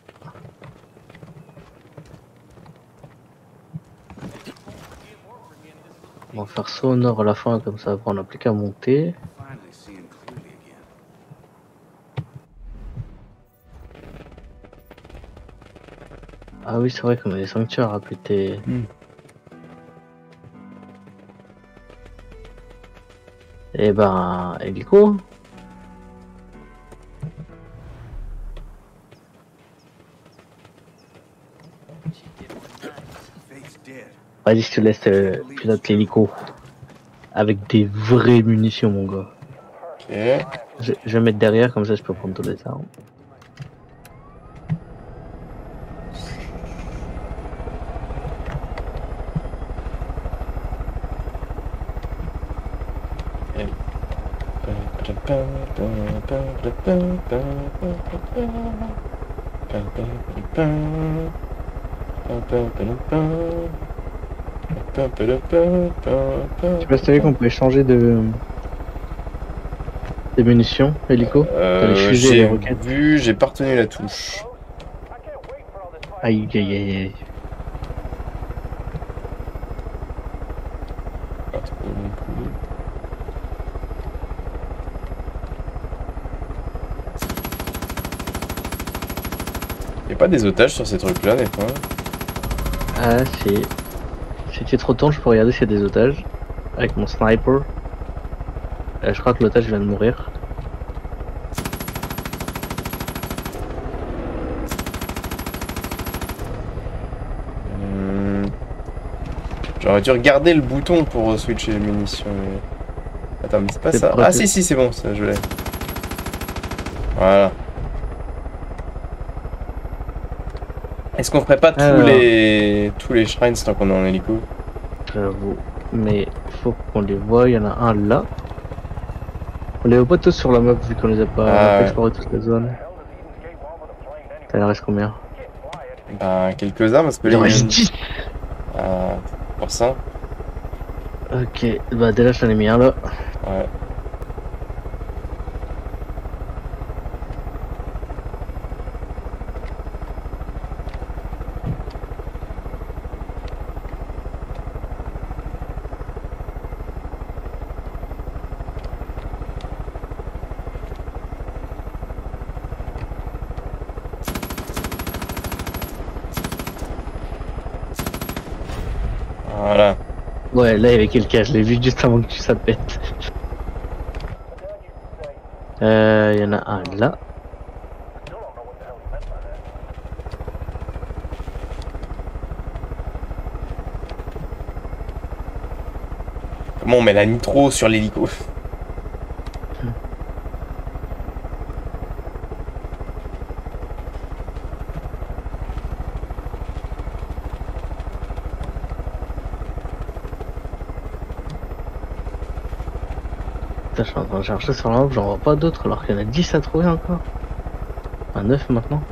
On va faire ça au nord à la fin, comme ça après on n'a plus qu'à monter. Ah oui, c'est vrai qu'on a des sanctuaires à péter. Eh ben, hélico. Vas-y, je te laisse pilote l'hélico. Avec des vraies munitions, mon gars. Ok. Je vais mettre derrière, comme ça je peux prendre toutes les armes. Je sais pas si tu savais qu'on pouvait changer de munitions, hélico. T'as les fusées et les roquettes. Vu, j'ai pas retenu la touche. Aïe aïe aïe aïe. Pas trop non plus. Y'a pas des otages sur ces trucs là des fois? Ah si. Si tu te retournes, je peux regarder s'il y a des otages. Avec mon sniper. Je crois que l'otage vient de mourir. J'aurais dû regarder le bouton pour switcher les munitions. Mais... Attends, mais c'est pas ça. Ah si si c'est bon, ça je l'ai. Voilà. Est-ce qu'on ferait pas tous les shrines tant qu'on est en hélico? J'avoue. Mais faut qu'on les voit, il y en a un là. On les voit pas tous sur la map vu qu'on les a pas exploré toute la zone. Ça en reste combien? Bah quelques-uns parce que il en reste 10. Pour ça. Ok, bah déjà j'en ai mis un là. Ouais. Voilà. Ouais, là il y avait quelqu'un, je l'ai vu juste avant que tu ça pète. Il y en a un là. Comment on met la nitro sur l'hélico? Putain, je suis en train de chercher sur la map, j'en vois pas d'autres alors qu'il y en a 10 à trouver encore. À 9 maintenant.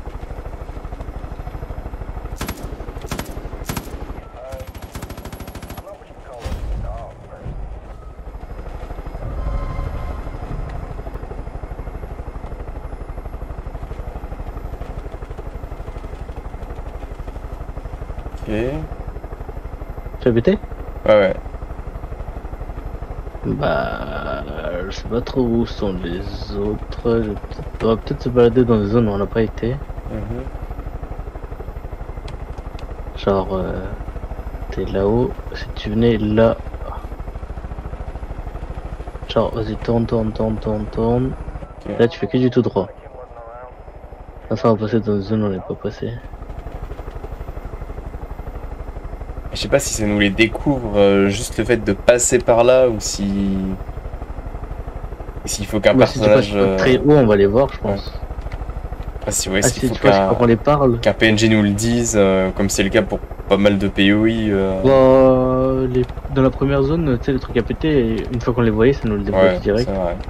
Ok. Tu as buté? Ouais ouais. Bah, je sais pas trop où sont les autres. On va peut-être se balader dans des zones où on n'a pas été. Genre, t'es là-haut. Si tu venais là. Genre, vas-y, tourne. Okay. Là, tu fais que du tout droit. Là, ça va passer dans une zone où on n'est pas passé. Je sais pas si ça nous les découvre juste le fait de passer par là ou si. S'il faut qu'un personnage. Si tu passes très haut, on va les voir, je pense. Ouais. Ah, si, ouais, Ah, s'il si faut qu'on les parle. qu'un PNJ nous le dise, comme c'est le cas pour pas mal de POI. Dans la première zone, tu sais, le truc à péter, et une fois qu'on les voyait, ça nous le débloque direct. C'est vrai.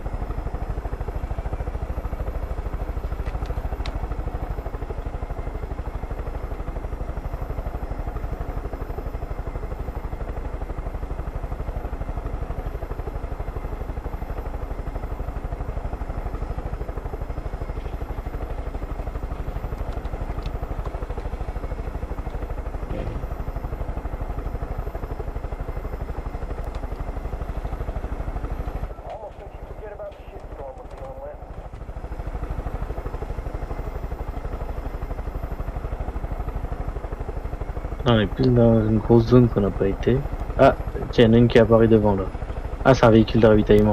On est plus dans une grosse zone qu'on n'a pas été. Ah, tiens, il y en a une qui apparaît devant là. Ah, c'est un véhicule de ravitaillement.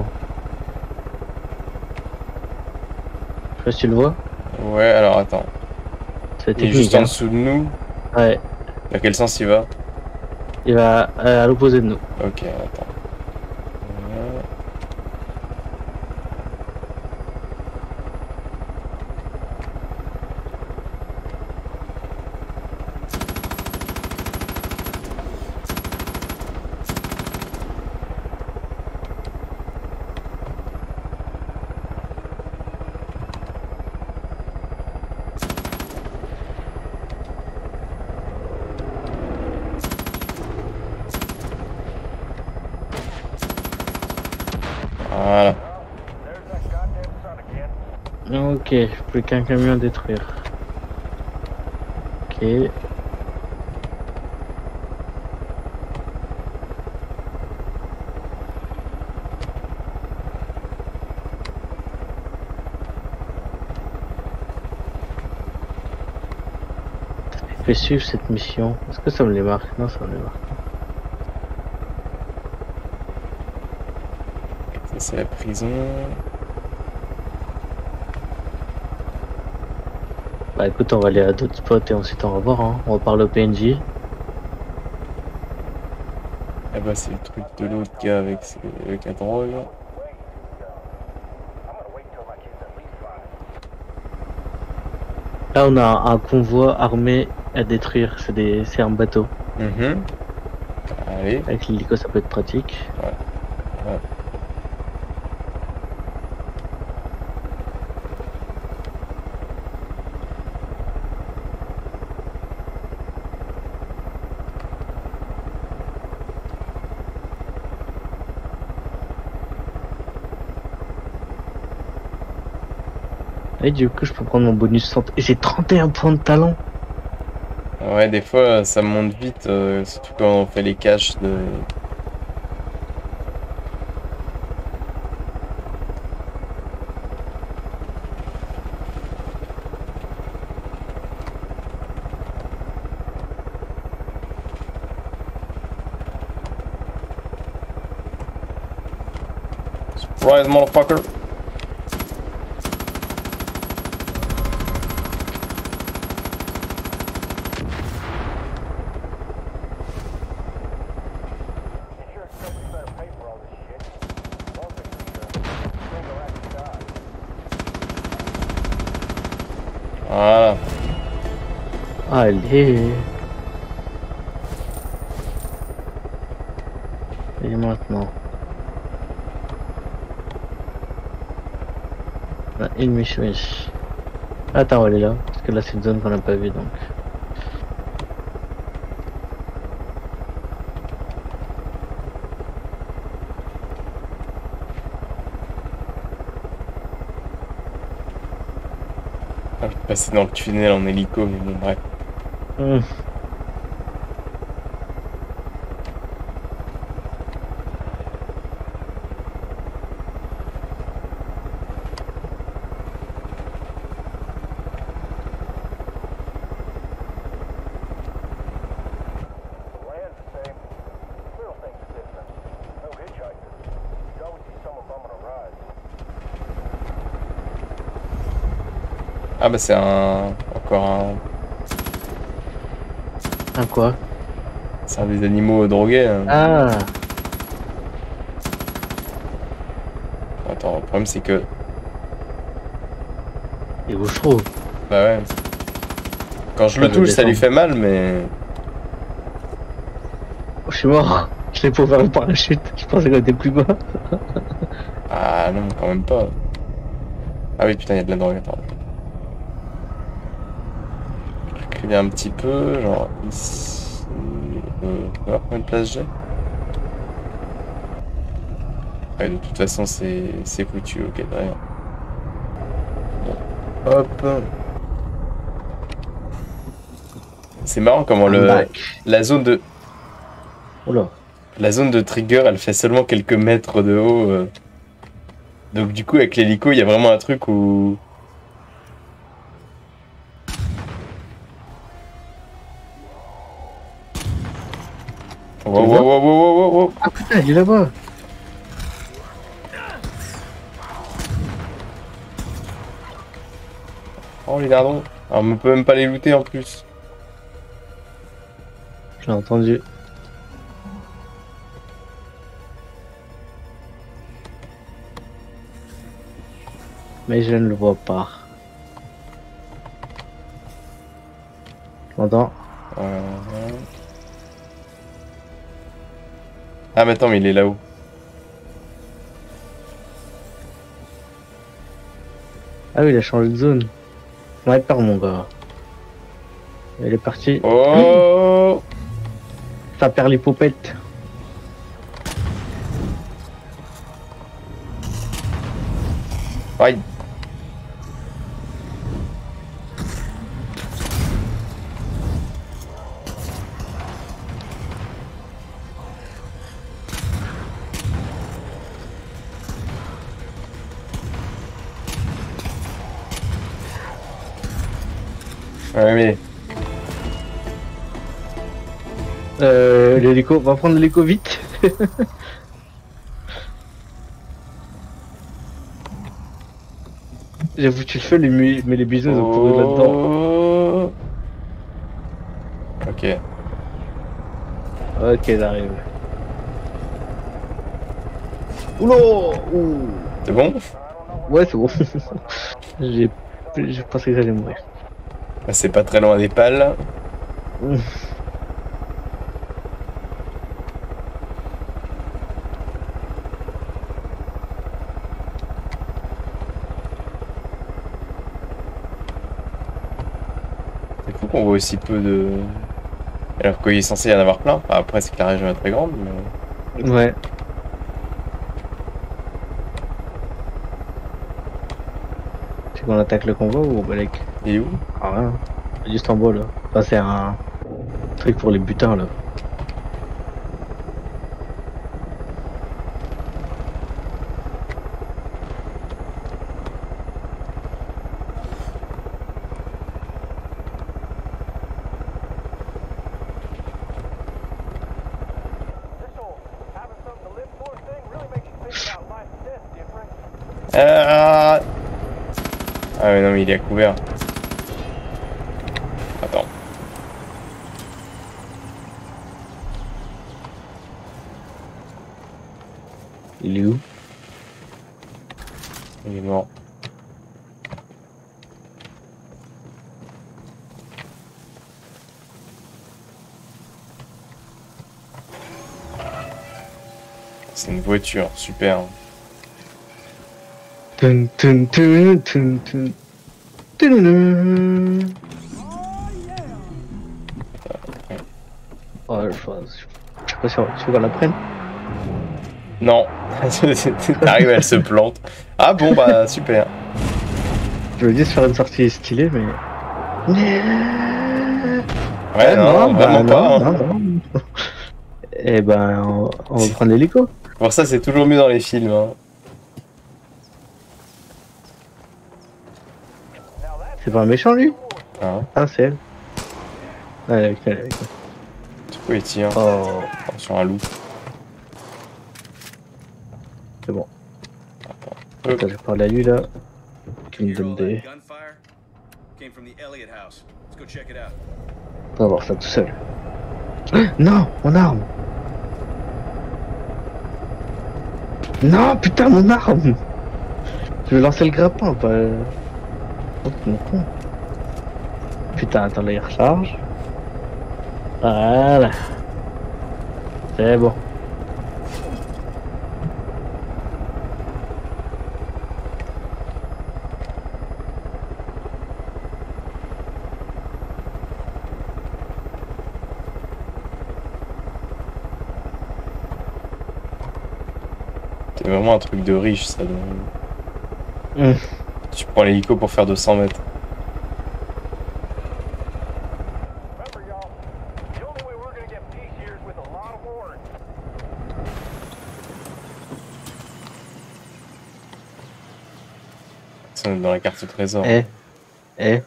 Je sais pas si tu le vois. Ouais, alors attends. C'est il est juste en dessous de nous. Ouais. Dans quel sens il va? Il va à l'opposé de nous. Ok, attends. Voilà. Ok, plus qu'un camion à détruire. Ok. Je vais suivre cette mission. Est-ce que ça me les marque? Non, ça me les marque. Ça, c'est la prison. Bah écoute, on va aller à d'autres spots et ensuite on va voir. Hein. On va parler au PNJ. Ah bah c'est le truc de l'autre gars avec la drogue. Là, on a un convoi armé à détruire. C'est un bateau. Allez. Avec l'hélico, ça peut être pratique. Ouais. Ouais. Et du coup, je peux prendre mon bonus 100. Et j'ai 31 points de talent. Ouais, des fois ça monte vite, surtout quand on fait les caches de. Surprise, motherfucker! Voilà. Allez. Et maintenant. On a une mission ici. Attends, on va aller là. Parce que là, c'est une zone qu'on n'a pas vue donc. Je vais passer dans le tunnel en hélico, mais bon, bref. Ah bah c'est encore un... Un quoi? C'est des animaux drogués. Hein. Ah. Attends, le problème c'est que... Il bouge trop. Bah ouais. Quand je le touche, ça lui fait mal, mais... Oh, je suis mort. Je l'ai pour faire le parachute. Je pensais qu'on était plus bas. Ah non, quand même pas. Ah oui, putain, il y a de la drogue, attends. Je vais reculer un petit peu, genre ici... voir combien de place j'ai. Ouais, de toute façon, c'est foutu, ok, derrière. Bon. Hop. C'est marrant comment la zone de... Oula. La zone de trigger, elle fait seulement quelques mètres de haut. Donc du coup, avec l'hélico, il y a vraiment un truc où... Wow, wow, wow, wow, wow, wow. Ah putain, il est là-bas. Oh les lardons. Alors, on peut même pas les looter en plus. Je l'ai entendu. Mais je ne le vois pas. J'entends. Ah mais attends, mais il est là-haut. Ah oui, il a changé de zone. Ouais, peur mon gars. Il est parti. Oh. Ça perd les popettes. Aïe. Ouais mais... L'hélico, on va prendre l'hélico vite. J'ai foutu le feu, mais les bisous ils ont couru là-dedans. Ok. Ok, j'arrive. Oula. Ouh. C'est bon? Ouais, c'est bon. J'ai pensé que j'allais mourir. Bah, c'est pas très loin des pales. C'est fou qu'on voit aussi peu de... Alors qu'il est censé y en avoir plein. Enfin, après, c'est que la région est très grande, mais... Ouais. Tu veux qu'on attaque le convoi ou Balek? Il est où? Ah rien. Juste en bas là. Enfin, c'est un truc pour les butins là. Ah ouais non mais il est à couvert. Attends. Il est où? Il est mort. C'est une voiture, super. Tun, tun, tun, tun, tun. Tudunun. Oh, je sais pas si tu veux qu'on la prenne. Non. T'arrives, elle se plante. Ah bon bah super. Je veux juste faire une sortie stylée mais... Ouais non, vraiment pas. Hein. Non. Eh ben on va prendre l'hélico. Pour ça c'est toujours mieux dans les films. Hein. C'est pas un méchant lui? Ah c'est elle. Ouais, avec elle. Du coup il tire. Oh. Sur un loup. C'est bon. Attends, je parle à lui là. Qui me donne des... On va voir ça tout seul. Non, mon arme. Non, putain, mon arme. Je vais lancer le grappin, pas... Oh, mon con. Putain, attends, là, il recharge. Voilà. C'est bon. C'est vraiment un truc de riche, ça. Donc... Tu prends l'hélico pour faire 200 mètres. Ça, on est dans la carte au trésor. Mais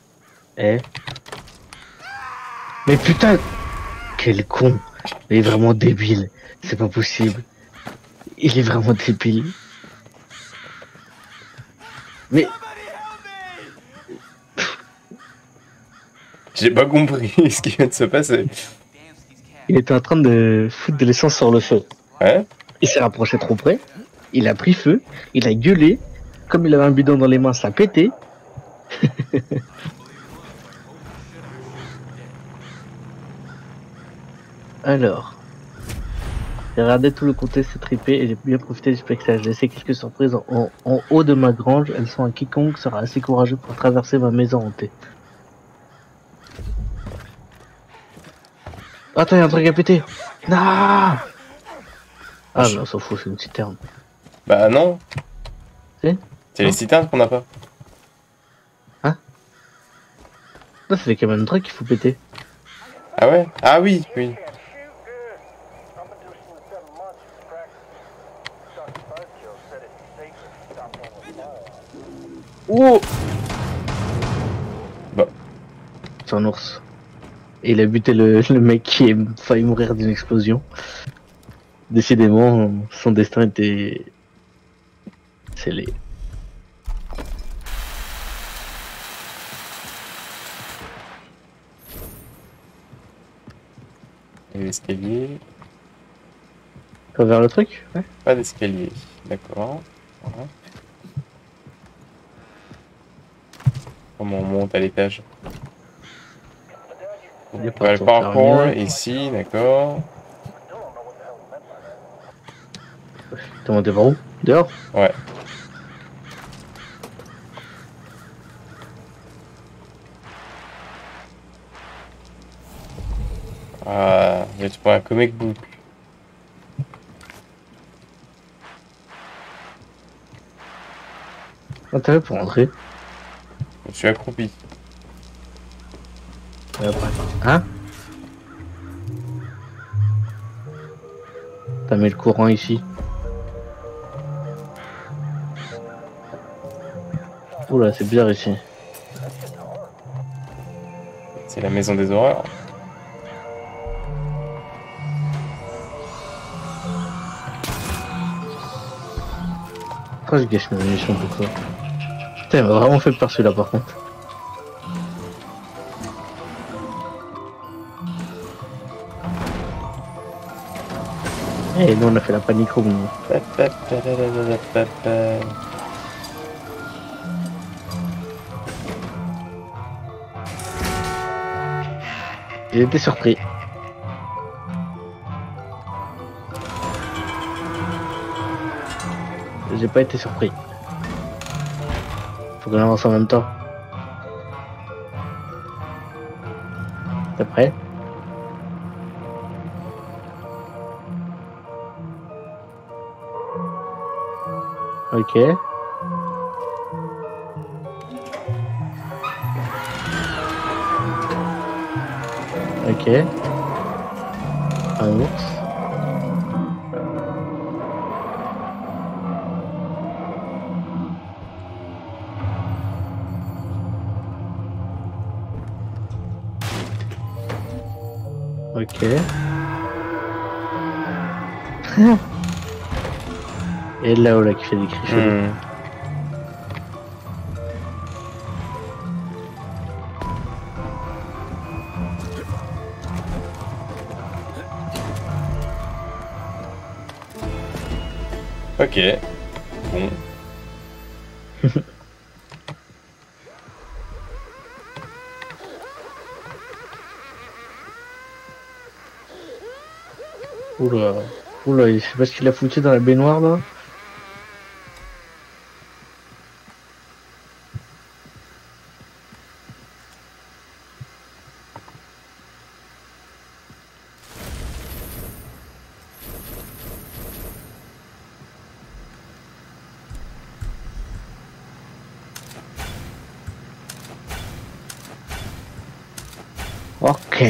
putain, quel con. Il est vraiment débile. C'est pas possible. Il est vraiment débile. Mais... J'ai pas compris ce qui vient de se passer. Il était en train de foutre de l'essence sur le feu. Ouais. Il s'est rapproché trop près. Il a pris feu. Il a gueulé. Comme il avait un bidon dans les mains, ça a pété. Alors... J'ai regardé tout le contexte trippé et j'ai bien profité du spectacle. J'ai laissé quelques surprises en haut de ma grange. Elles sont à quiconque sera assez courageux pour traverser ma maison hantée. Attends, il y a un truc à péter. Non. Ah, mais on s'en fout, c'est une citerne. Bah non. C'est les citernes qu'on n'a pas. Hein? Non, c'est les camions de trucs qu'il faut péter. Ah ouais? Ah oui, oui. Oh! Bah. C'est un ours. Et il a buté le mec qui a failli mourir d'une explosion. Décidément, son destin était scellé. Et l'escalier. Pas vers le truc? Ouais. Pas d'escalier. D'accord. Voilà. Comment on monte à l'étage? On va le parcours ici, d'accord. T'es monté par où? Dehors? Ouais. Ah, mais tu prends un comic book. Intérêt pour entrer. Je suis accroupi. Et après. Hein? T'as mis le courant ici. Oula, c'est bizarre ici. C'est la maison des horreurs. Pourquoi je gâche mes munitions pour ça? Putain, il m'a vraiment fait peur celui-là par contre. Et nous on a fait la panique au moment. J'ai été surpris. J'ai pas été surpris. Faut qu'on avance en même temps. T'es prêt? Ok. Ok. Un ours. Ok. Et là-haut là qui fait des cris chelous. Ok. Bon. Oula. Oula, je sais pas ce qu'il a foutu dans la baignoire là. Ok.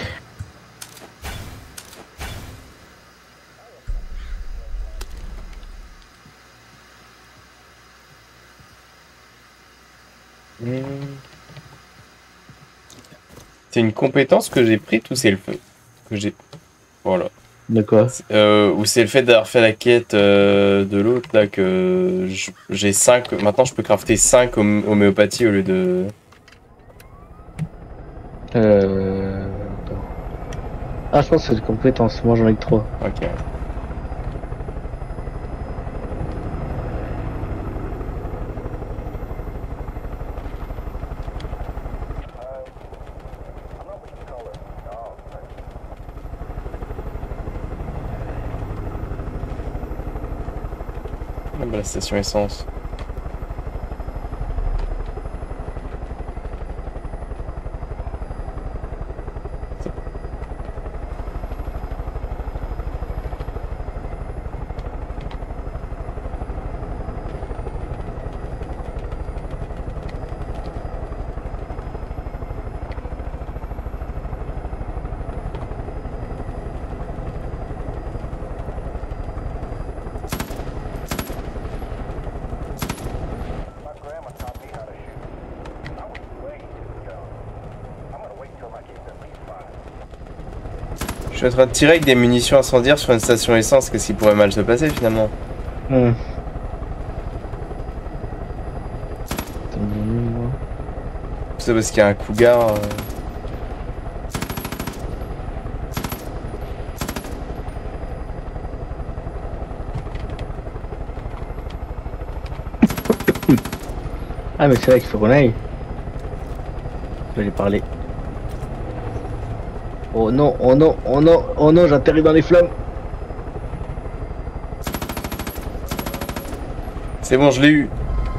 C'est une compétence que j'ai prise ou c'est le feu que j'ai. Voilà. De quoi? Ou c'est le fait d'avoir fait la quête de l'autre là que j'ai 5. Maintenant je peux crafter 5 homéopathie au lieu de. Attends. Ah, je pense que c'est une compétence. Moi j'en ai que 3. Ok. La station essence. Je suis en train de tirer avec des munitions incendiaires sur une station essence, qu'est-ce qui pourrait mal se passer finalement? C'est parce qu'il y a un cougar. Ah mais c'est là qu'il faut qu'on aille. Je vais lui parler. Oh non, oh non, oh non, oh non, j'atterris dans les flammes. C'est bon, je l'ai eu.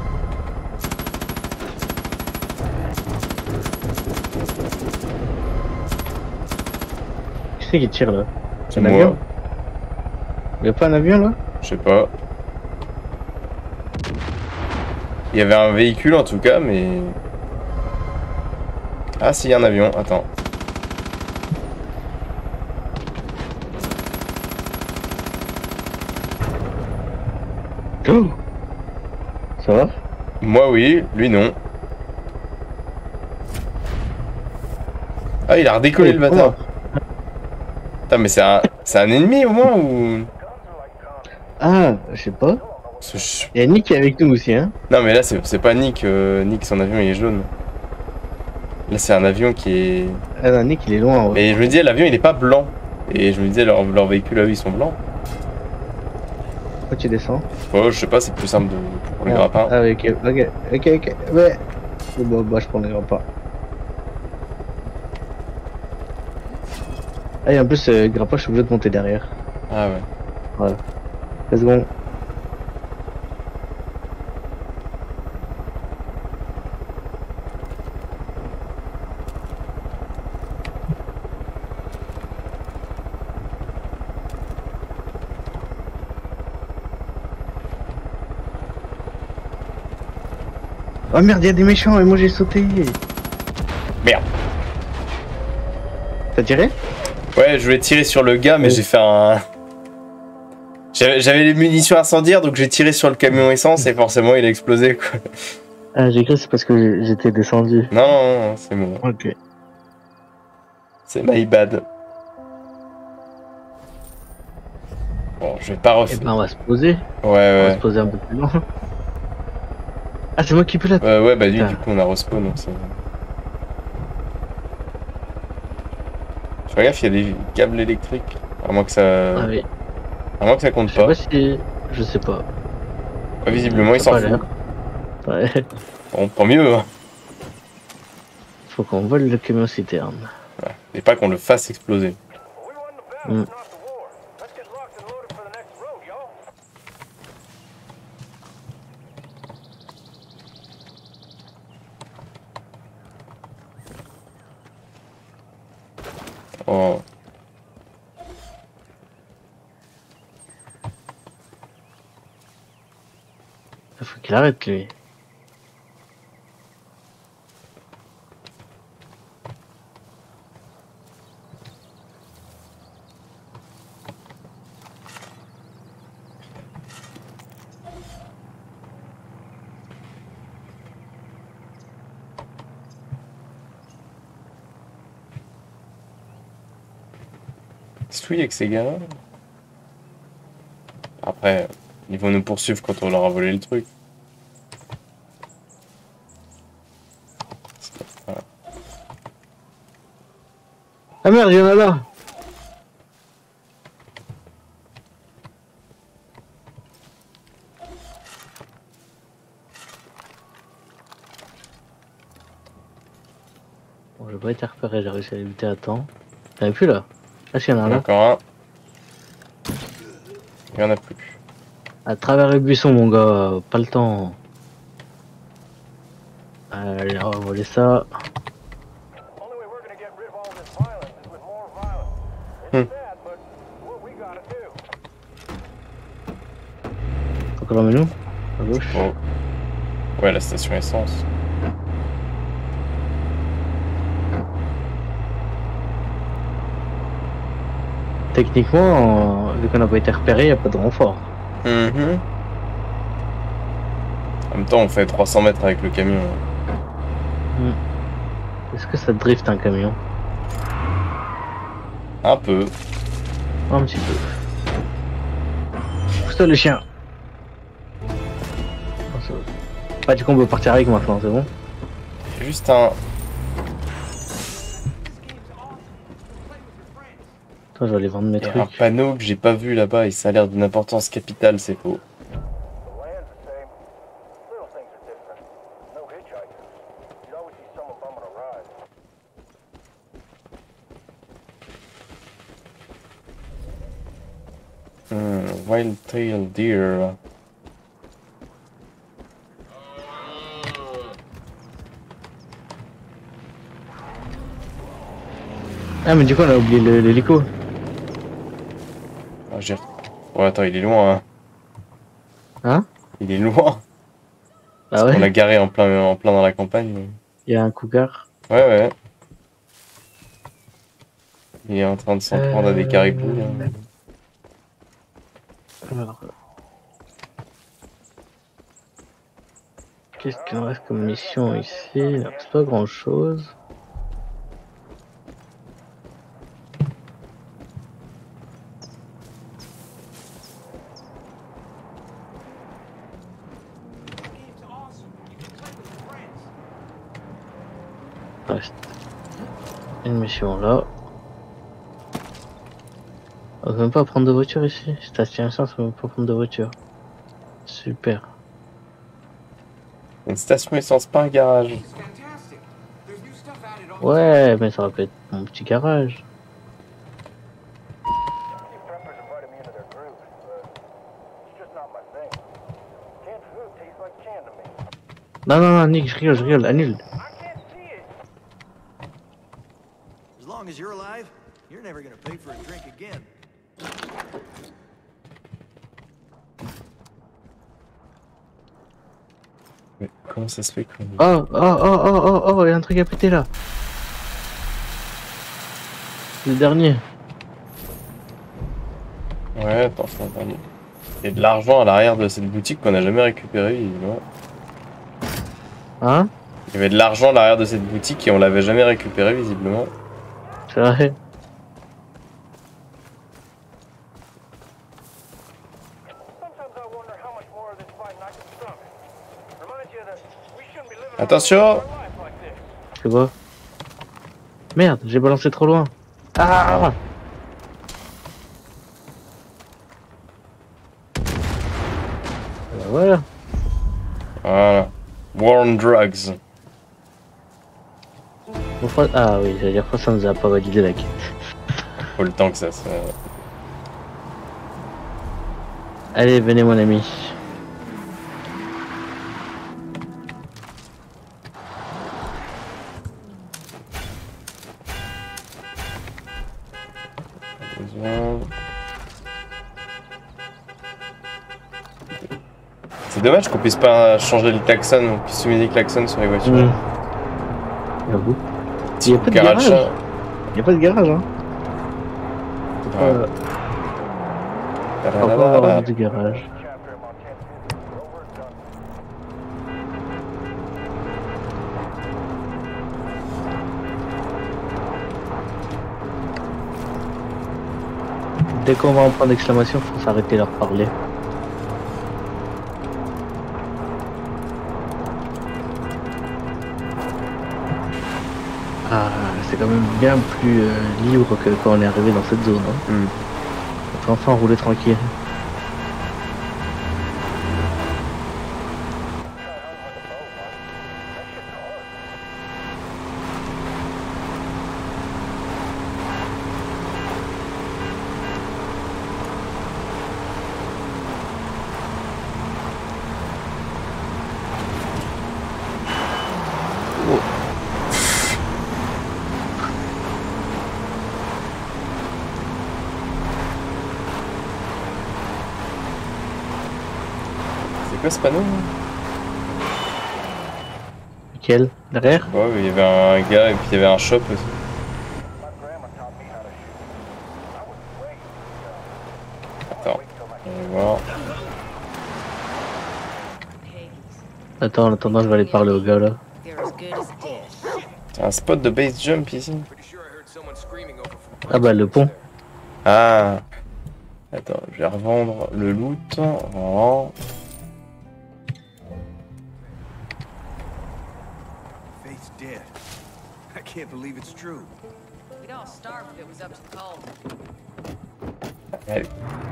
Qui c'est qui tire là? C'est un moi. avion? Y'a pas un avion là? Je sais pas. Il y avait un véhicule en tout cas, mais... Ah si, il y a un avion, attends. Oh, ça va? Moi oui, lui non. Ah, il a redécollé le bâtard. Putain, mais c'est un ennemi au moins ou... Ah, je sais pas. Il y a Nick qui est avec nous aussi, hein. Non mais là c'est pas Nick, Nick son avion il est jaune. Là c'est un avion qui est... Ah non, Nick il est loin. Ouais. Mais je me disais l'avion il est pas blanc. Et je me disais leur véhicule à eux ils sont blancs. Pourquoi tu descends? Oh, je sais pas, c'est plus simple pour les grappins. Ah oui, ok, ouais. Bon, bah je prends les grappins. Ah et en plus grappin je suis obligé de monter derrière. Ah ouais. Voilà. 2 secondes. Oh merde, il y a des méchants et moi j'ai sauté. Merde. T'as tiré? Ouais, je voulais tirer sur le gars, mais j'ai fait un... J'avais les munitions incendiaires, donc j'ai tiré sur le camion essence et forcément il a explosé quoi. Ah j'ai cru c'est parce que j'étais descendu. Non, c'est bon. Ok. C'est my bad. Bon, je vais pas refaire. Eh ben on va se poser. Ouais, On va ouais. se poser un peu plus loin. Ah c'est moi qui pilote. Ouais, bah lui, Putain. du coup on a respawn, donc c'est... Je regarde s'il y a des câbles électriques. À moins que ça... Ah oui. À moins que ça compte Je sais pas. pas si... Je sais pas. Ouais, visiblement, il s'en fout. Ouais. Bon, tant mieux. Hein. Faut qu'on vole le camion citerne. Ouais. Et pas qu'on le fasse exploser. Mm. Oh. Faut qu'il arrête lui. C'est tout avec ces gars. Après, ils vont nous poursuivre quand on leur a volé le truc. Voilà. Ah merde, il y en a là. Bon, j'ai pas été repéré, j'ai réussi à l'éviter à temps. T'avais plus là? Ah si, il y en a là. Encore un. Il y en a plus. À travers les buissons, mon gars, pas le temps. Allez, on va voler ça. Encore un menu à gauche. Oh. Ouais, la station essence. Techniquement, vu qu'on n'a pas été repéré, y a pas de renfort. En même temps, on fait 300 mètres avec le camion. Est-ce que ça drift un camion? Un peu. Un petit peu. Pousse-toi le chien. Pas du coup on peut partir avec maintenant, c'est bon? Juste un... Attends, je vais aller vendre mes Il y a trucs. un panneau que j'ai pas vu là-bas et ça a l'air d'une importance capitale, c'est faux. Wild-tailed deer. Ah mais du coup on a oublié l'hélico. Ah, j'ai... Oh, attends, il est loin. Hein. Hein? Il est loin. Ah On l'a ouais? garé en plein dans la campagne. Mais... Il y a un cougar. Ouais, ouais. Il est en train de s'en prendre à des caribous. Là. Alors... Qu'est-ce qu'il nous reste comme mission ici? C'est pas grand chose. Reste une mission là. On peut même pas prendre de voiture ici. Station essence, on peut même pas prendre de voiture. Super. Une station essence, pas un garage. Ouais, mais ça va pas être mon petit garage. Non, non, non, Nick, je rigole, annule. As long as you're alive, you're never gonna pay for a drink again. Mais comment ça se fait qu'on... Oh, il y a un truc à péter là. Le dernier. Ouais, attends, c'est un dernier. Il y a de l'argent à l'arrière de cette boutique qu'on n'a jamais récupéré, visiblement. Hein? Il y avait de l'argent à l'arrière de cette boutique et on l'avait jamais récupéré, visiblement. C'est vrai. Attention! C'est quoi? Merde, j'ai balancé trop loin. Ah! Voilà. Voilà. War on drugs. Ah oui, j'allais dire que ça nous a pas validé la quête. Faut le temps que ça. Allez, venez mon ami. C'est dommage qu'on puisse pas changer le klaxon, on puisse soumettre les klaxons sur les voitures. J'avoue. Il n'y a pas de garage. Il n'y a pas de garage, hein. Pas avoir de garage. Dès qu'on va en prendre d'exclamation, faut s'arrêter leur parler. Ah, c'est quand même bien plus libre que quand on est arrivé dans cette zone. Hein. On peut enfin rouler tranquille. C'est quoi ce panneau? Lequel? Derrière? Ouais, il y avait un gars et puis il y avait un shop aussi. Attends, on va voir. Attends, en attendant, je vais aller parler au gars là. C'est un spot de base jump ici. Ah bah le pont. Ah. Attends, je vais revendre le loot. Voilà. Faith's dead. I can't believe it's true. We'd all starve if it was up to the cold. Allez.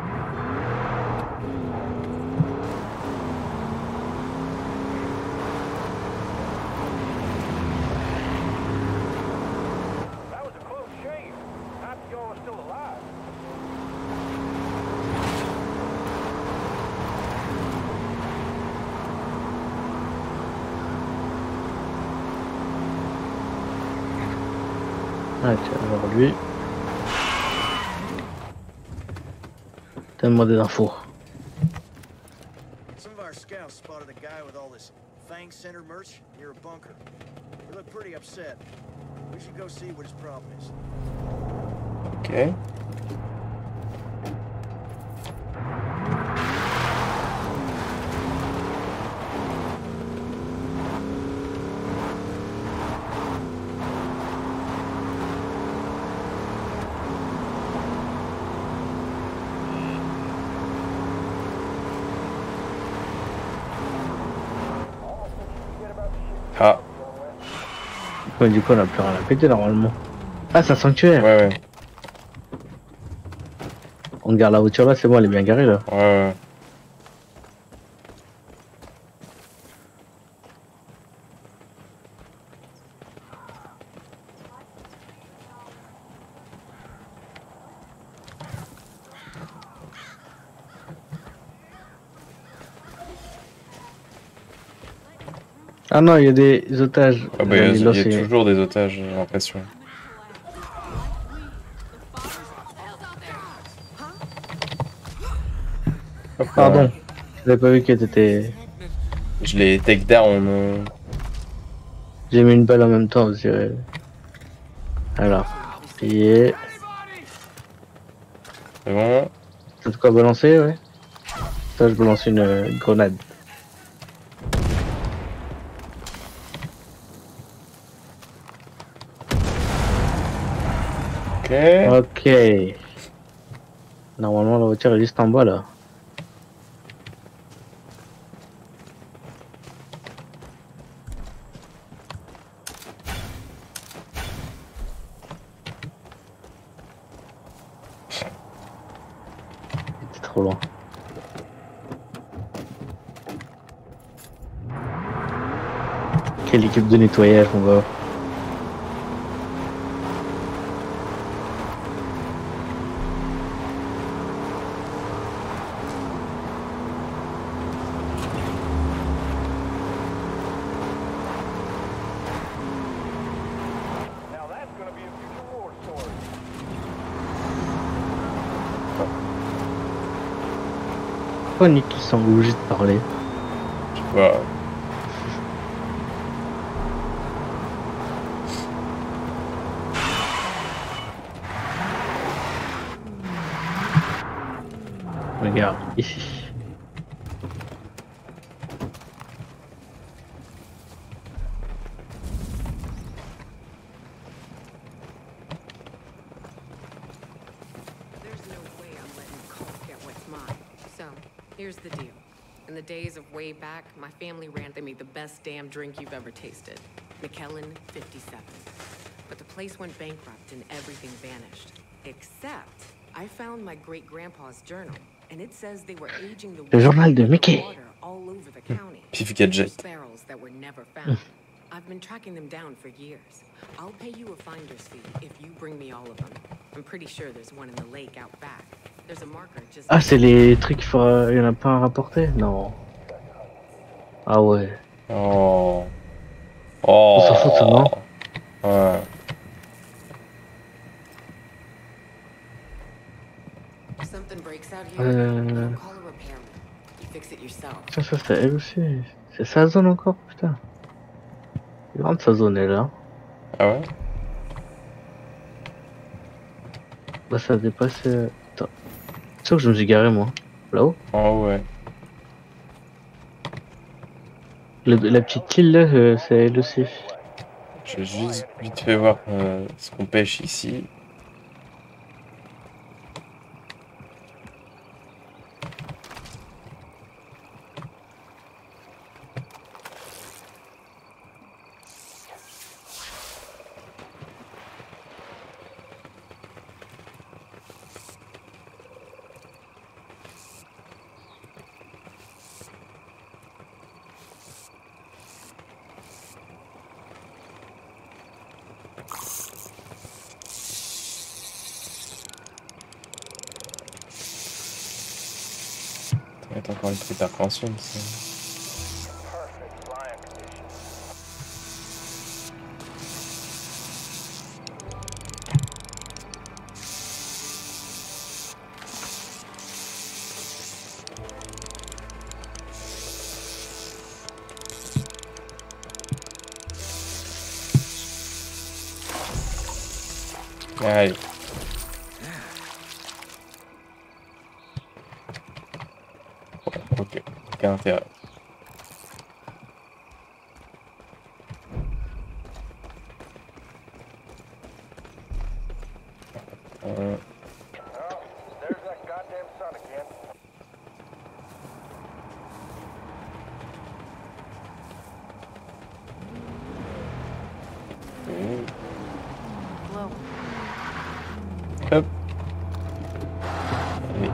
That was a close shave. Happy y'all are still alive. Ah tiens, alors lui. Donne-moi des infos. Some of our scouts spotted a guy with all this Fang Center merch near a bunker. He looked pretty upset. We should go see what his problem is. Ok. Ah. Ouais, du coup, on a plus rien à péter normalement. Ah, c'est un sanctuaire. Ouais, ouais. On garde la voiture là, c'est bon, elle est bien garée là. Ouais, ouais. Ah non, il y a des otages. Ah bah, il y a toujours des otages, j'ai l'impression. Pardon, j'avais pas vu qu'elle était. Je l'ai take down. J'ai mis une balle en même temps aussi. Ouais. Alors, pillé. C'est bon. T'as de quoi balancer, ouais. Ça, je balance une grenade. Ok. Ok. Normalement, la voiture est juste en bas là. C'est trop loin. Quelle équipe de nettoyage, on va. Pourquoi Nick il semble obligé de parler? Je sais pas. Regarde, ici. There's no way I'm letting Colt get what's mine. So, here's the deal. In the days of way back, my family ran they made the best damn drink you've ever tasted. McKellen 57. But the place went bankrupt and everything vanished. Except, I found my great-grandpa's journal, and it says they were aging the Le journal de Mickey. water all over the county. Pif Gadget. Barrels that were never found. I've been tracking them down for years. I'll pay you a finder's fee if you bring me all of them. I'm pretty sure there's one in the lake out back. There's a marker just. Ah, c'est les trucs, il y en a pas à rapporter? Non. Ah ouais. Oh. On s'en fout, ça, non? Ouais. If something breaks out here, call a repairman. You fix it yourself. Tiens, ça c'est elle aussi. C'est sa zone encore, putain. C'est grande sa zone, elle, là. Ah ouais? Bah, ça dépasse. Attends. C'est sûr que je me suis garé, moi. Là-haut? Oh ouais. La petite île, là, c'est elle aussi. Je vais juste vite fait voir ce qu'on pêche ici. Ça va être encore une petite arc-en-ciel, ça. Allez. Ouais, ok, aucun intérêt. Hop. Allez.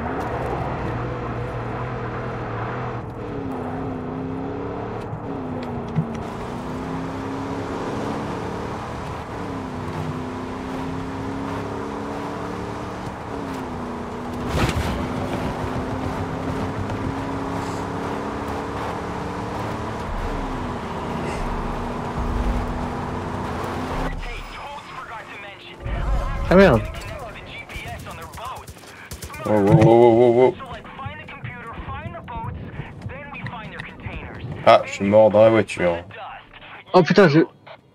Ah merde. Wow, wow, wow, wow, wow. Ah, je suis mort dans la voiture. Oh putain, je...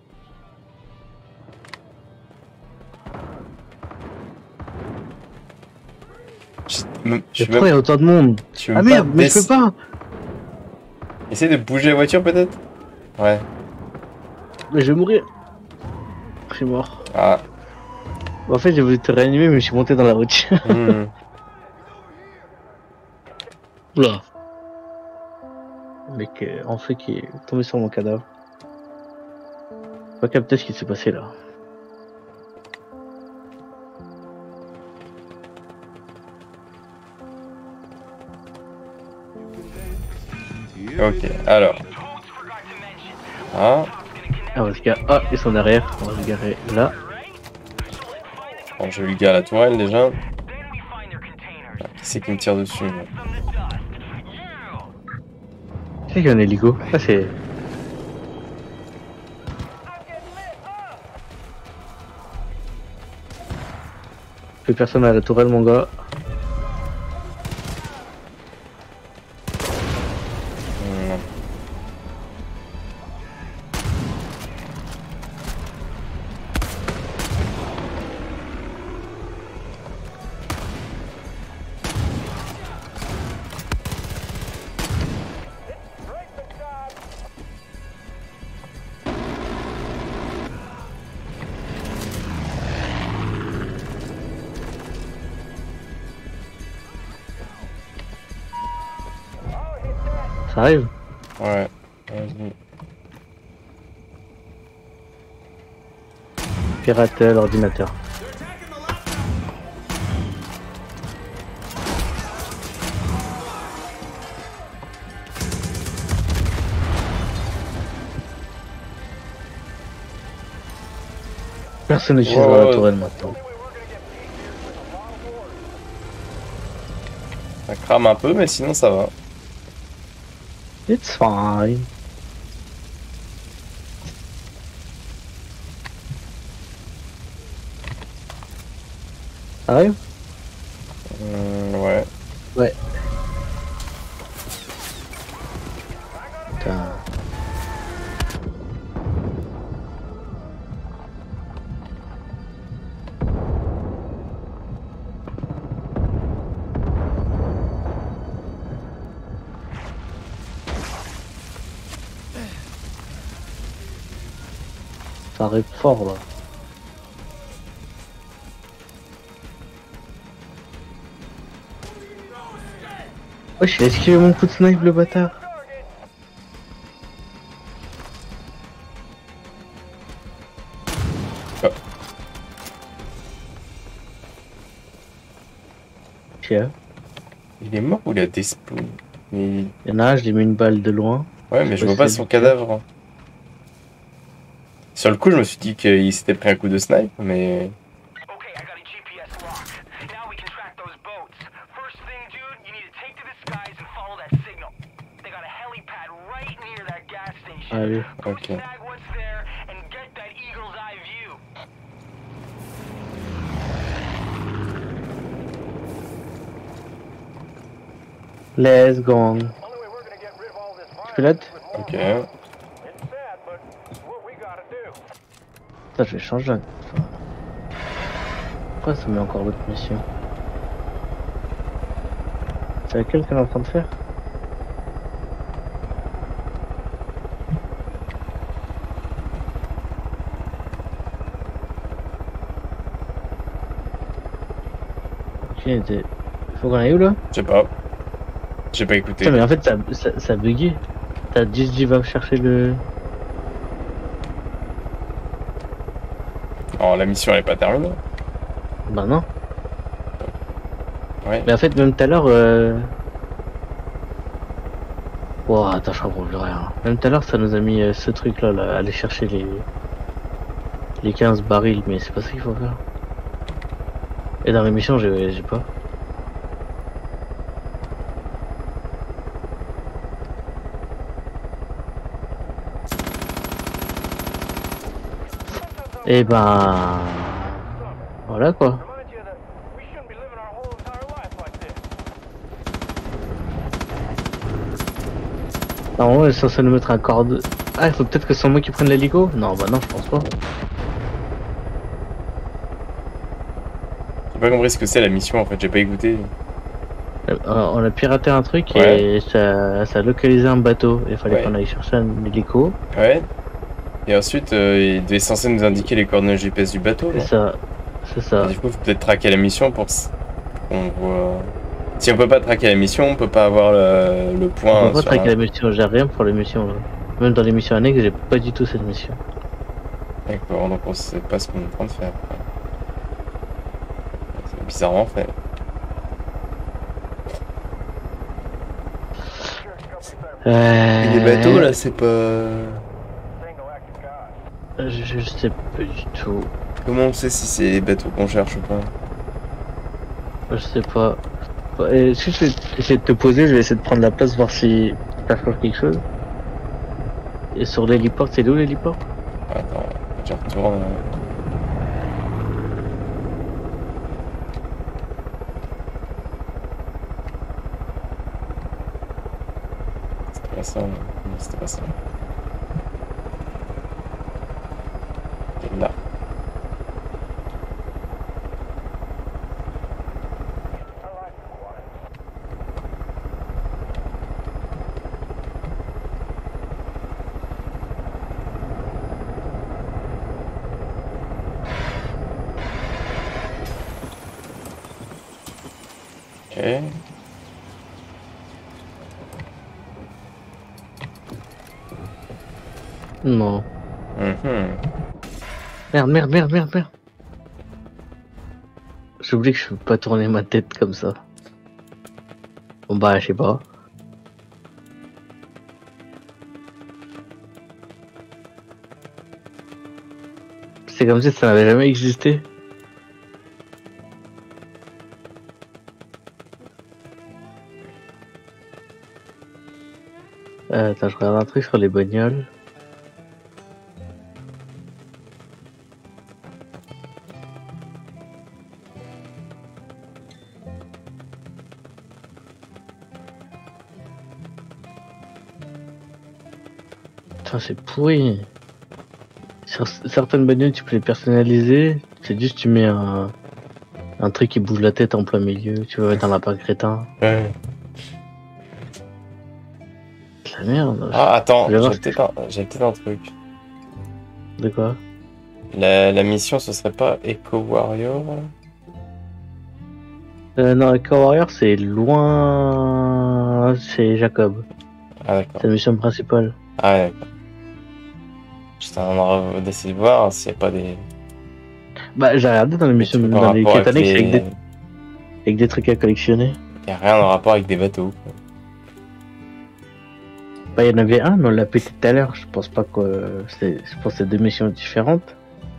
Je Pourquoi il y a autant de monde? Ah merde, mais je peux pas. Essaye de bouger la voiture peut-être. Ouais. Mais je vais mourir. Je suis mort. Ah. En fait, j'ai voulu te réanimer, mais je suis monté dans la voiture. Mmh. Là. Le mec, en fait, qui est tombé sur mon cadavre. Pas capter ce qui s'est passé là. Ok, alors. Ah. On va se garer. Ah, ils sont derrière. On va se garer là. Bon, j'ai eu le gars à la tourelle déjà. Ah, qui c'est qui me tire dessus là? C'est qu'il y a un hélico. Ça c'est. Plus personne à la tourelle, mon gars. Ça arrive? Ouais, vas-y. Pirater l'ordinateur. Personne n'utilisera la tourelle maintenant. Ça crame un peu, mais sinon ça va. It's fine. Ça arrive? Ouais. Ouais. Putain. Ça arrive fort là. Wesh, il a esquivé mon coup de snipe le bâtard. Oh. Tiens. Il est mort ou il a despawn? Il y en a un, je lui ai mis une balle de loin. Ouais, mais je vois pas son cadavre. Sur le coup, je me suis dit qu'il s'était pris un coup de snipe, mais... Allez. Ok. Let's go. Pilote. Ok. Ça, je vais changer. Pourquoi ça met encore l'autre mission? C'est laquelle qu'elle est en train de faire? Il faut qu'on aille où là? Je sais pas. J'ai pas écouté. Putain, mais en fait ça a bugué. T'as dit va chercher le... Oh, la mission elle est pas terminée. Bah non. Ouais. Mais en fait même tout à l'heure... Oh attends, je comprends plus rien. Même tout à l'heure ça nous a mis ce truc là, aller chercher les 15 barils, mais c'est pas ça qu'il faut faire. Et dans l'émission j'ai pas. Et ben... Voilà quoi. Normalement elle est censée nous mettre un corps de... Ah, il faut peut-être que c'est moi qui prenne l'hélico? Non, bah non, je pense pas. J'ai pas compris ce que c'est la mission en fait, j'ai pas écouté. On a piraté un truc ouais. Et ça a localisé un bateau. Il fallait qu'on aille chercher un hélico. Ouais. Et ensuite, il est censé nous indiquer les coordonnées GPS du bateau. C'est ça. C'est ça. Et du coup, il faut peut-être traquer la mission pour qu'on voit... Si on peut pas traquer la mission, on peut pas avoir le point... On peut pas traquer la mission, j'ai rien pour les missions. Là. Même dans les missions annexes, j'ai pas du tout cette mission. D'accord, donc on sait pas ce qu'on est en train de faire. C'est bizarrement fait. Les bateaux là, c'est pas... Je sais pas du tout. Comment on sait si c'est les bateaux qu'on cherche ou pas? Je sais pas. Est-ce que je vais essayer de te poser, je vais essayer de prendre la place, voir si ça change quelque chose. Et sur l'héliport, c'est où l'héliport? Attends, je retourne. C'était pas ça, non, c'était pas ça. Là. Ok. Non. Mhm. Merde. J'ai oublié que je peux pas tourner ma tête comme ça. Bon bah, je sais pas. C'est comme si ça n'avait jamais existé. Attends, je regarde un truc sur les bagnoles. Putain, c'est pourri. Sur certaines bagnoles, tu peux les personnaliser. C'est juste tu mets un truc qui bouge la tête en plein milieu. Tu vas mettre un lapin crétin. Ouais. De la merde. Ah, attends, Je vais voir j'ai peut-être un truc. De quoi? La mission, ce serait pas Echo Warrior? Non, Echo Warrior, c'est loin. C'est Jacob. Ah, d'accord. C'est la mission principale. Ah, d'accord. J'étais en train d'essayer de voir s'il n'y a pas des... Bah, j'ai regardé dans les missions, dans les quêtes annexes avec des trucs à collectionner. Il n'y a rien en rapport avec des bateaux. Quoi. Bah, il y en avait un, mais on l'a pété tout à l'heure. Je pense pas que je pense que c'est deux missions différentes.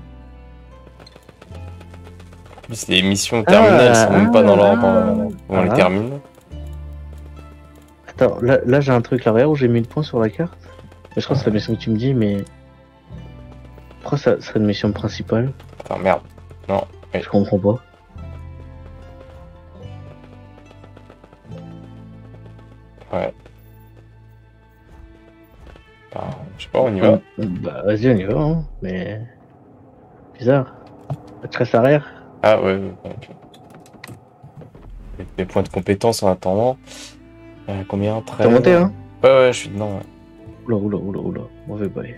En plus, les missions terminales sont même pas dans l'ordre où on les termine. Attends, là j'ai un truc là où j'ai mis le point sur la carte. Je crois que c'est la mission que tu me dis, mais. Pourquoi ça serait une mission principale? Attends, merde. Non. Oui. Je comprends pas. Ouais. Bah, je sais pas, on y va. Bah, vas-y, on y va, hein. Mais. Bizarre. Tu restes arrière? Ah, ouais. Okay. Les points de compétence en attendant. Combien? 13. T'as monté, hein? Ouais, je suis dedans, ouais. Oula. Mauvais bail.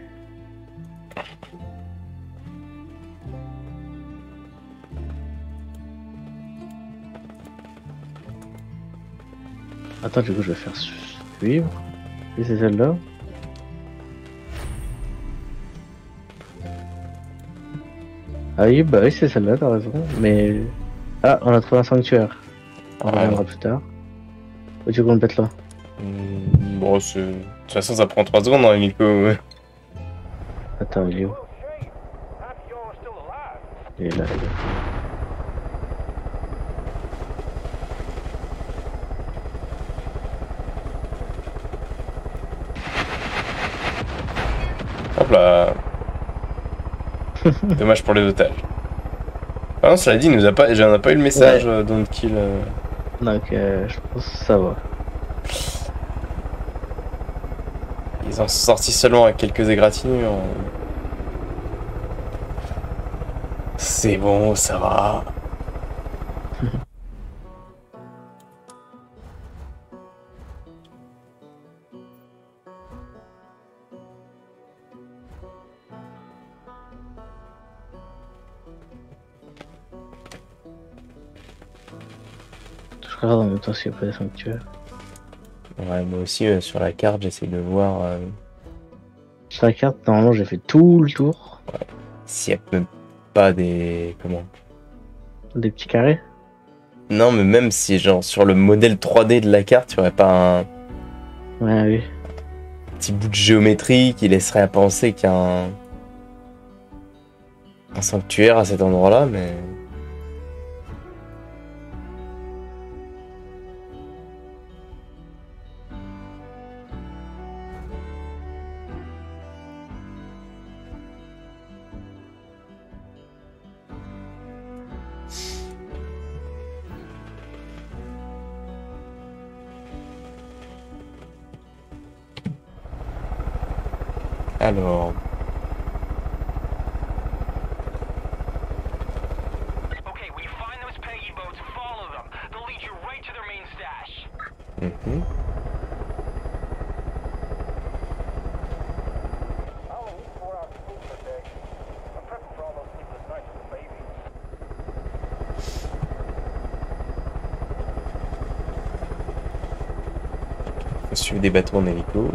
Attends, du coup, je vais faire suivre. Et c'est celle-là. Ah oui, bah oui, c'est celle-là, t'as raison. Mais. Ah, on a trouvé un sanctuaire. On reviendra plus tard. Où tu veux qu'on le pète là? Bon, de toute façon, ça prend 3 secondes dans les micros. Ouais. Attends, il est où? Il est là, Hop là. Dommage pour les otages. Ah non, cela dit, j'en ai pas eu le message don't kill. Donc, je pense que ça va. Ils en sont sortis seulement avec quelques égratignures. C'est bon, ça va. Je regarde en même temps s'il n'y a pas des sanctuaires. Ouais, moi aussi, sur la carte, j'essaie de voir sur la carte, normalement, j'ai fait tout le tour. Ouais. S'il n'y a même pas des... Comment? Des petits carrés? Non, mais même si, genre, sur le modèle 3D de la carte, il n'y aurait pas un... Ouais, oui. petit bout de géométrie qui laisserait à penser qu'il y a un sanctuaire à cet endroit-là, mais... Alors... Okay, we find those Peggy boats, follow them. They'll lead you right to their main stash. Mhm. Faut suivre des bateaux en hélico.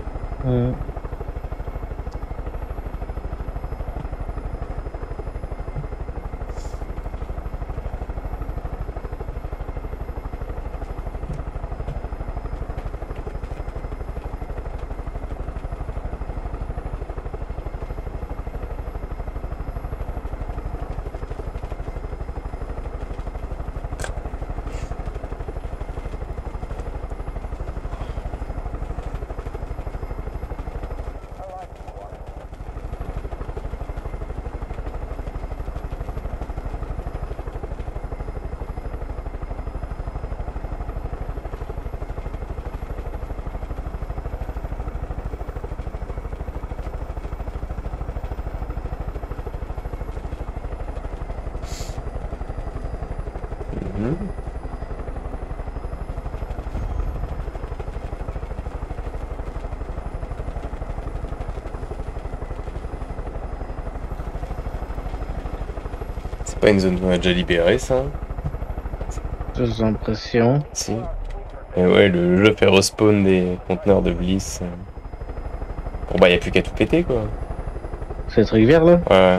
C'est pas une zone qu'on a déjà libérée, ça? J'ai l'impression. Si. Et ouais, le jeu fait respawn des conteneurs de Bliss. Bon bah y'a plus qu'à tout péter, quoi. C'est le truc vert là? Ouais.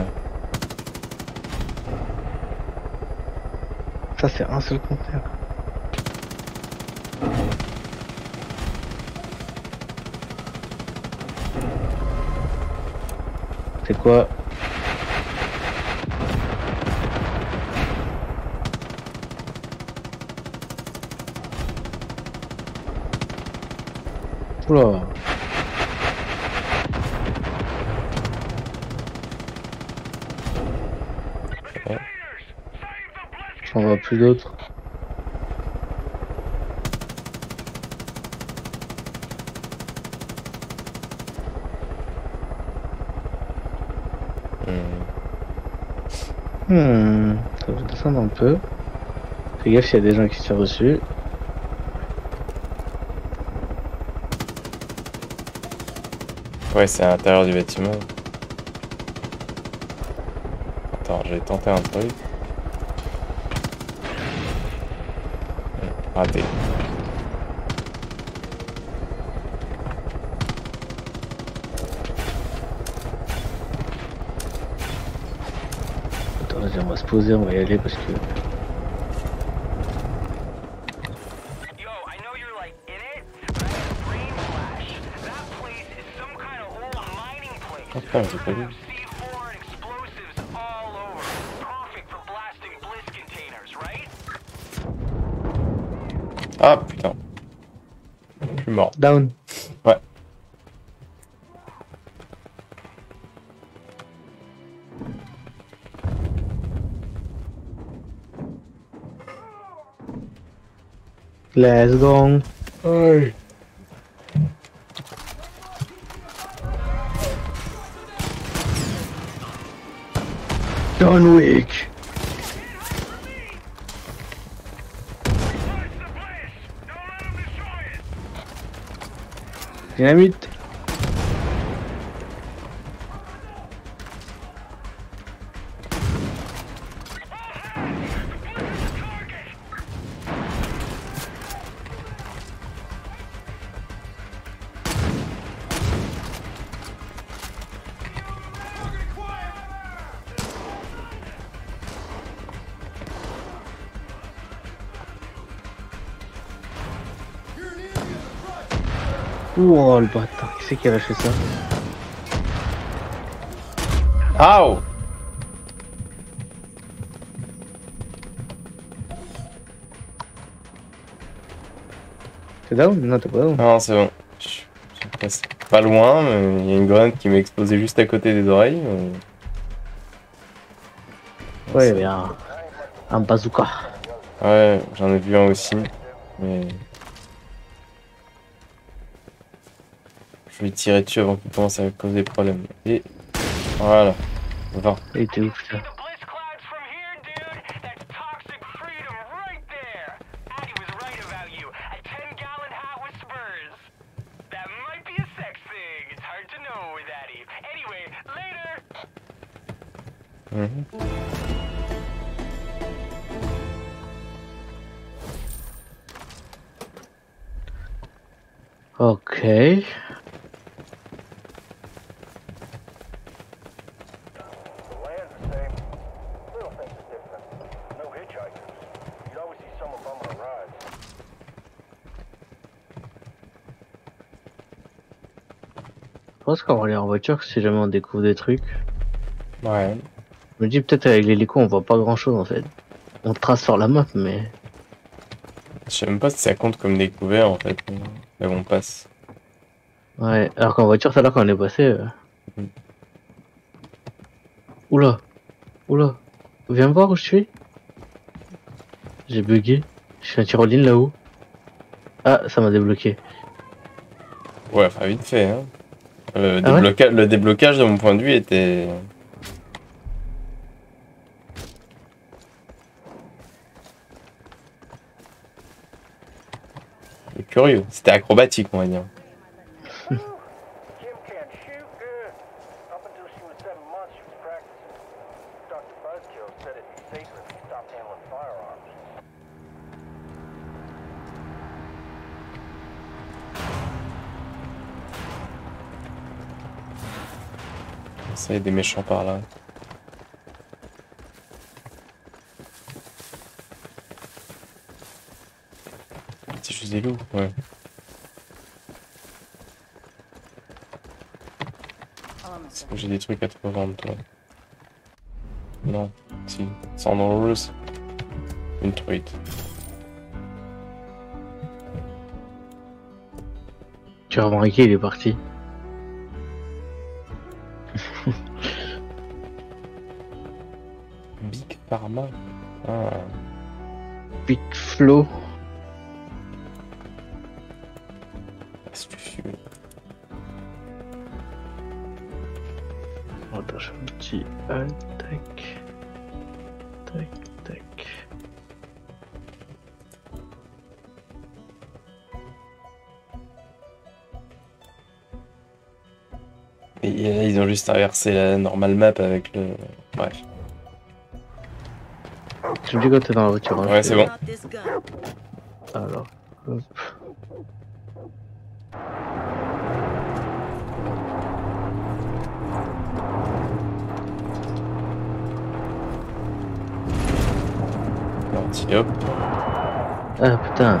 Ça c'est un seul conteneur. C'est quoi? Oula. J'en vois plus d'autres. Ça va descendre un peu. Fais gaffe s'il y a des gens qui tirent dessus. Ouais, c'est à l'intérieur du bâtiment. Attends, j'ai tenté un truc. Raté. Attends, vas-y, on va se poser, on va y aller parce que... Enfin, j'ai pas vu. Ah putain. Je suis mort. Down. Ouais. Let's go. Ouais. John Wick. Dynamite. Oh le bâtard, qui c'est qui a lâché ça? Ow! T'es down? Non, t'es pas down. Non, c'est bon. Je suis presque pas loin, mais il y a une grenade qui m'est explosée juste à côté des oreilles. Ouais, il y a un bazooka. Ouais, j'en ai vu un aussi. Mais... je vais tirer dessus avant qu'il commence à causer des problèmes. Et voilà. Va. Et t'es où, putain? Ok. Je pense qu'on va aller en voiture si jamais on découvre des trucs. Ouais. Je me dis peut-être avec l'hélico on voit pas grand chose en fait. On trace sur la map mais... Je sais même pas si ça compte comme découvert en fait. Là où on passe. Ouais, alors qu'en voiture c'est là quand on est passé... Oula. Oula. Viens me voir où je suis. J'ai bugué. Je suis un tyrolline là-haut. Ah, ça m'a débloqué. Ouais, enfin vite fait. Hein. Ah ouais Le déblocage de mon point de vue était... curieux. C'était acrobatique, on va dire. Ça, il y a des méchants par là. C'est juste des loups, ouais. Est-ce que j'ai des trucs à te revendre, toi? Non, si. 100 $. Une truite. Tu as remarqué, il est parti. Big Pharma. Ah. Big Flow. Astucieux. Attends, je fais un petit alt, tac. Tac, tac. Et là, ils ont juste inversé la normale map avec le... Bref. Tu me dis quand t'es dans la voiture. Hein, ouais, c'est bon. Alors, hop. Parti, hop. Ah putain.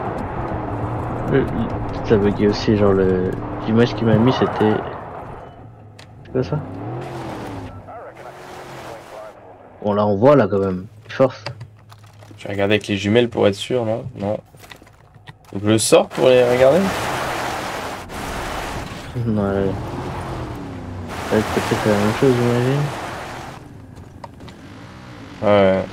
Ça bugué aussi, genre l'image qu'il m'a mis c'était... C'est quoi ça? Bon là on voit là quand même. Force. Je vais regarder avec les jumelles pour être sûr, non? Non. Donc je le sors pour les regarder? Non, là. Ça va être peut-être la même chose, j'imagine. Ouais.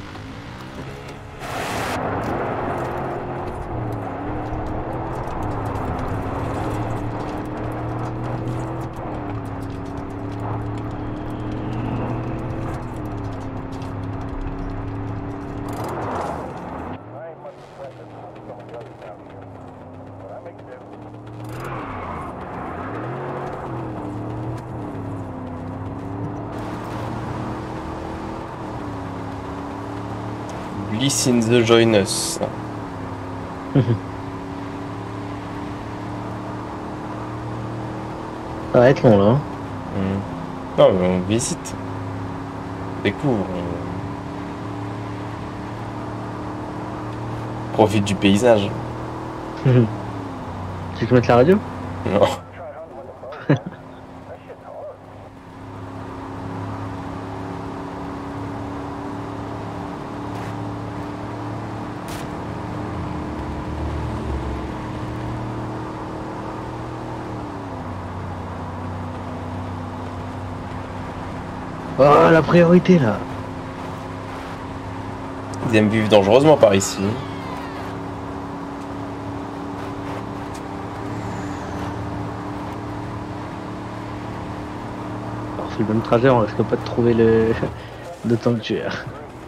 Bliss in the Join Us. Ça va être long là. Non, mais on visite. On découvre. On profite du paysage. Tu veux mettre la radio? Non. Oh, la priorité là. Ils aiment vivre dangereusement par ici. Alors, c'est le même trajet, on risque pas de trouver le temps de tueur.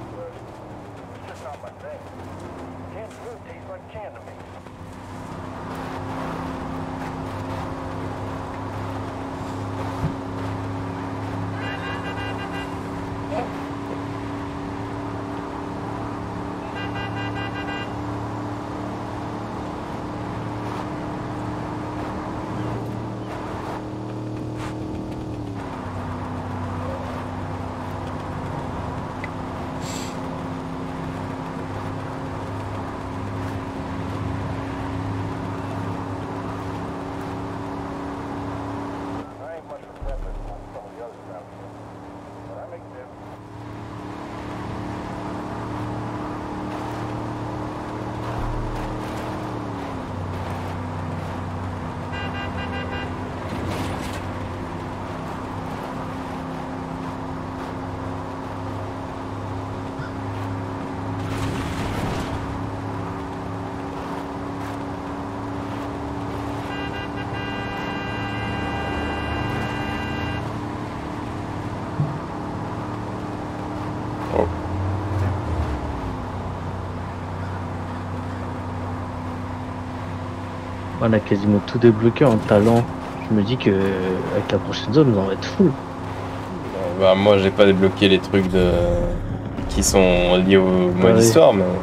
On a quasiment tout débloqué en talent. Je me dis que avec la prochaine zone, on va être full. Bah, moi, j'ai pas débloqué les trucs qui sont liés au mode histoire, mais.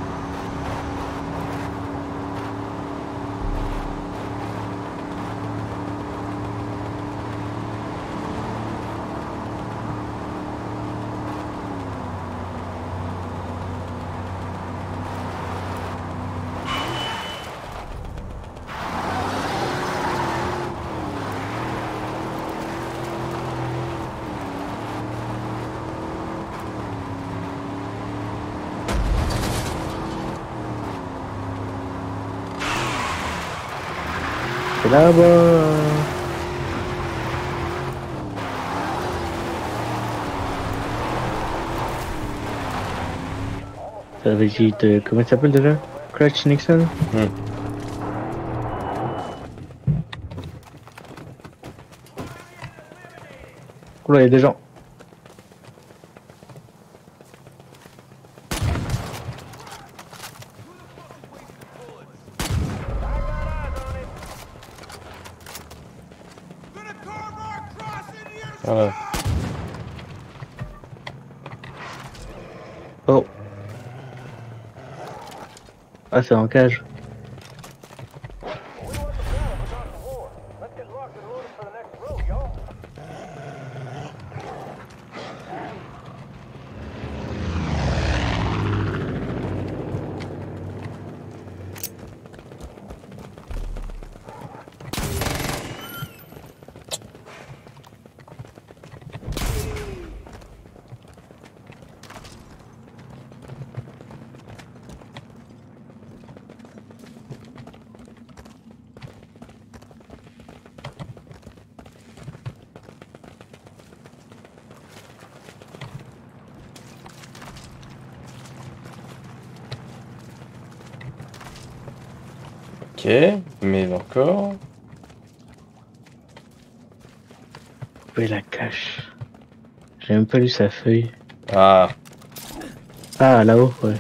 C'est là-bas. Ça avait dit comment il s'appelle déjà? Crash Nixon. Oula, il y a des gens. Voilà. Oh. Ah, c'est en cage. Ok, mais encore. Où est la cache? J'ai même pas lu sa feuille. Ah. Ah, là-haut, ouais.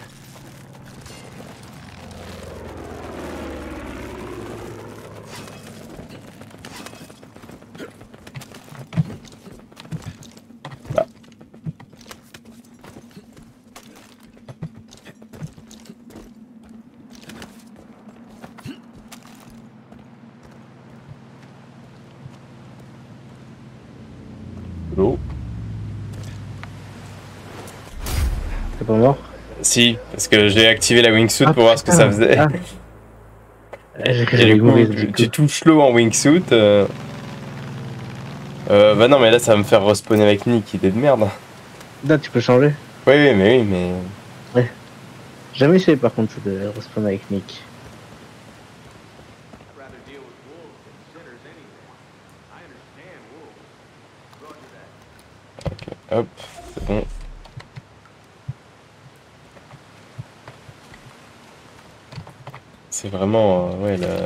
L'eau. T'es pas mort? Si, parce que j'ai activé la wingsuit pour voir ce que ça faisait. Ah. Et du coup, tu touches l'eau en wingsuit. Bah non, mais là ça va me faire respawner avec Nick, idée de merde. Là, tu peux changer? Oui, mais. Ouais. Jamais essayé par contre de respawn avec Nick. Ok. Hop, c'est bon. C'est vraiment, ouais, la...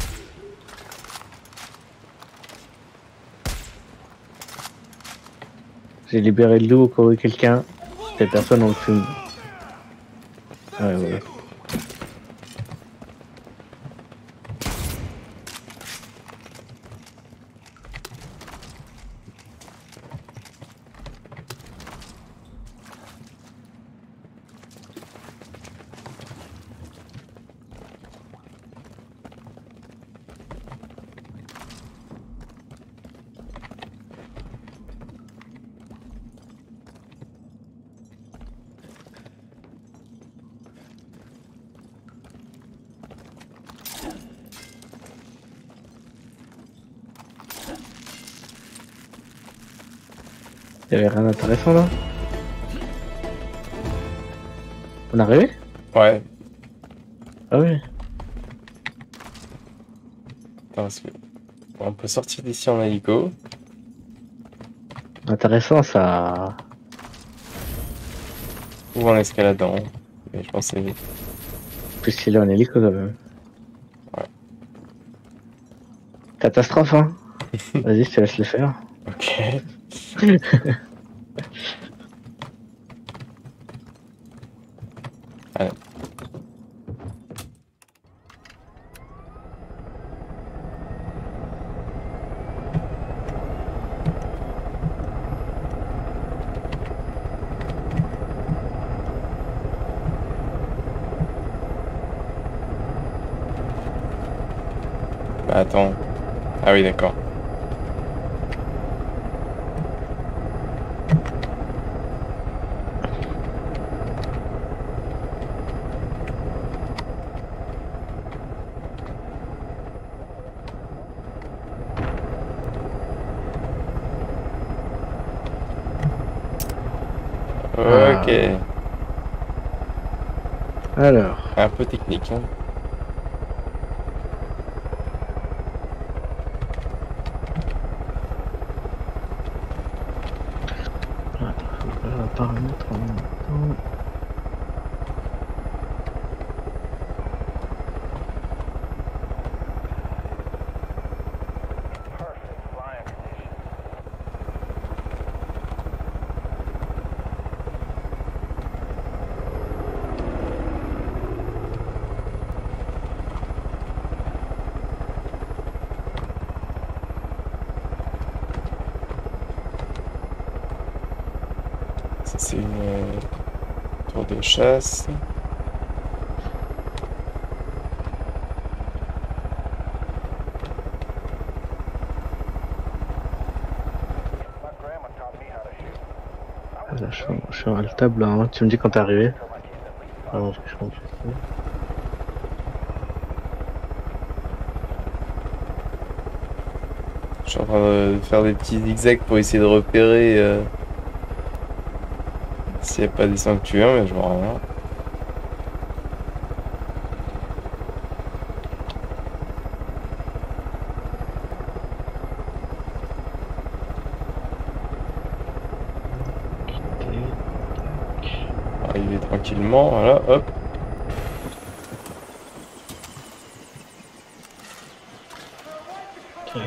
J'ai libéré le loup au cas où quelqu'un. Cette personne en fume. Ouais, voilà. Y'avait rien d'intéressant là? On est arrivé? Ouais. Ah oui. Attends, parce que... On peut sortir d'ici en hélico. Intéressant ça. Ou en escaladant. Mais je pense que c'est vite. Plus stylé en hélico quand même. Ouais. Catastrophe hein. Vas-y, je te laisse le faire. Ok. Allez. Bah attends. Ah oui, d'accord. Ok. Alors. Un peu technique, hein. Paramètres en même temps. Ça c'est une tour de chasse. Là, je suis à la table, hein. Tu me dis quand t'es arrivé. Ah non, je pense. Je suis en train de faire des petits zigzags pour essayer de repérer s'il n'y a pas des sanctuaires, mais je vois rien. Arriver tranquillement, voilà, hop. Okay.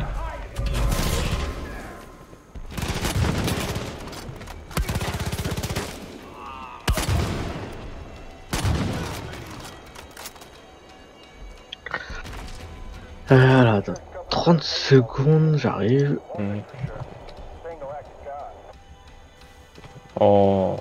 Alors, attends, 30 secondes, j'arrive. Oh.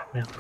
Merde.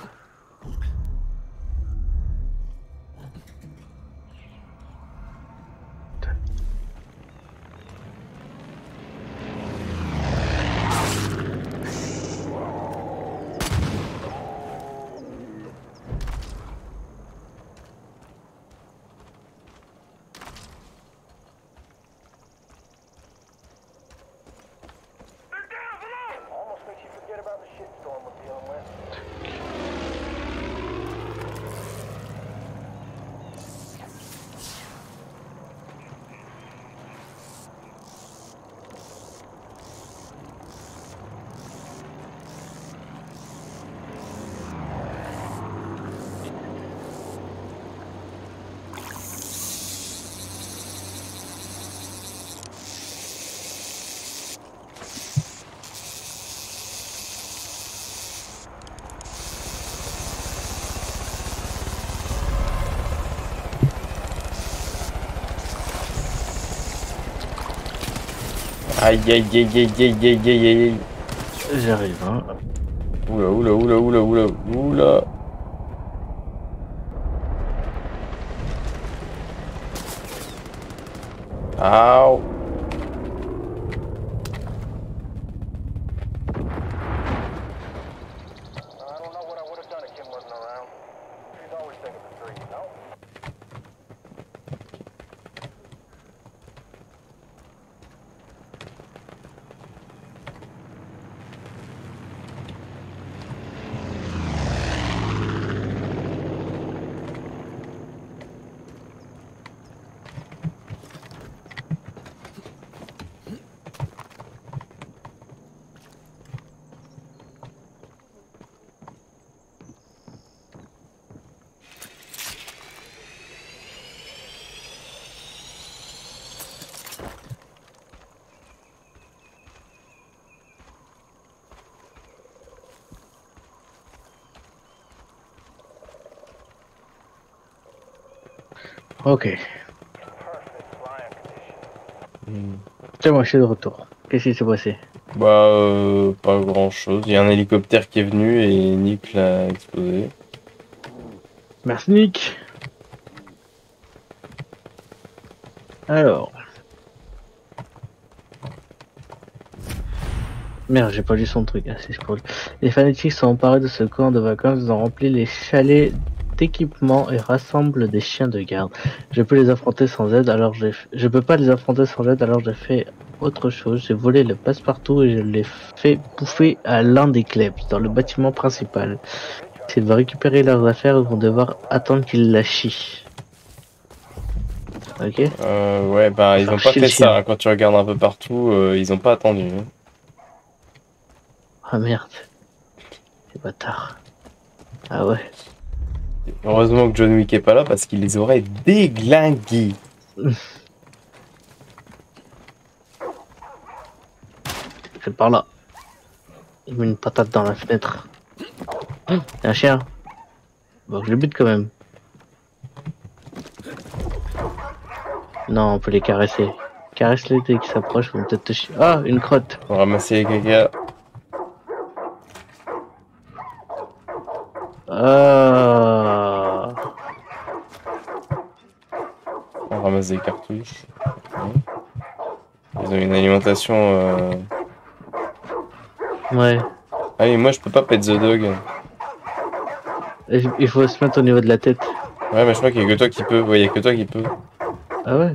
Aïe aïe aïe aïe aïe aïe aïe aïe. J'arrive, hein. Oula oula oula oula oula oula. Ow. Ok. Tiens, moi je suis de retour. Qu'est-ce qui s'est passé? Bah, pas grand chose. Il y a un hélicoptère qui est venu et Nick l'a explosé. Merci Nick. Alors. Merde, j'ai pas lu son truc. Ah, c'est cool. Les fanatiques sont emparés de ce camp de vacances, ils ont rempli les chalets d'équipements et rassemblent des chiens de garde. Je peux les affronter sans aide, alors je peux pas les affronter sans aide, alors j'ai fait autre chose. J'ai volé le passe-partout et je l'ai fait bouffer à l'un des clubs dans le bâtiment principal. S'ils veulent récupérer leurs affaires, ils vont devoir attendre qu'ils la chient. Ok. Ouais, bah ils ont pas fait ça. Hein. Quand tu regardes un peu partout, ils ont pas attendu. Hein. Ah merde. C'est bâtard. Ah ouais. Heureusement que John Wick est pas là parce qu'il les aurait déglingués. C'est par là. Il met une patate dans la fenêtre. Un chien. Bon, je le bute quand même. Non, on peut les caresser. Caresse-les dès qu'ils s'approchent, ils vont peut-être te chier. Ah, une crotte. On va ramasser les caca. On ramasse des cartouches. Ils ont une alimentation. Ouais. Ah oui, moi je peux pas pet the dog. Il faut se mettre au niveau de la tête. Ouais, mais je crois qu'il y a que toi qui peux. Ouais, il y a que toi qui peux. Ah ouais.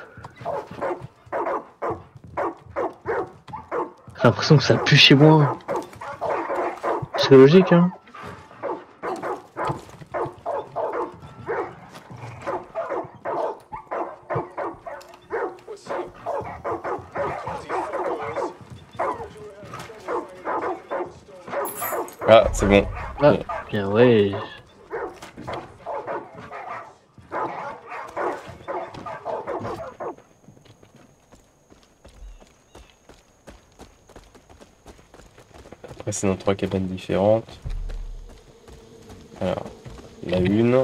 J'ai l'impression que ça pue chez moi. C'est logique, hein. Ah, c'est bon. Ah, bien ouais. Après, c'est dans 3 cabanes différentes. Alors, la une.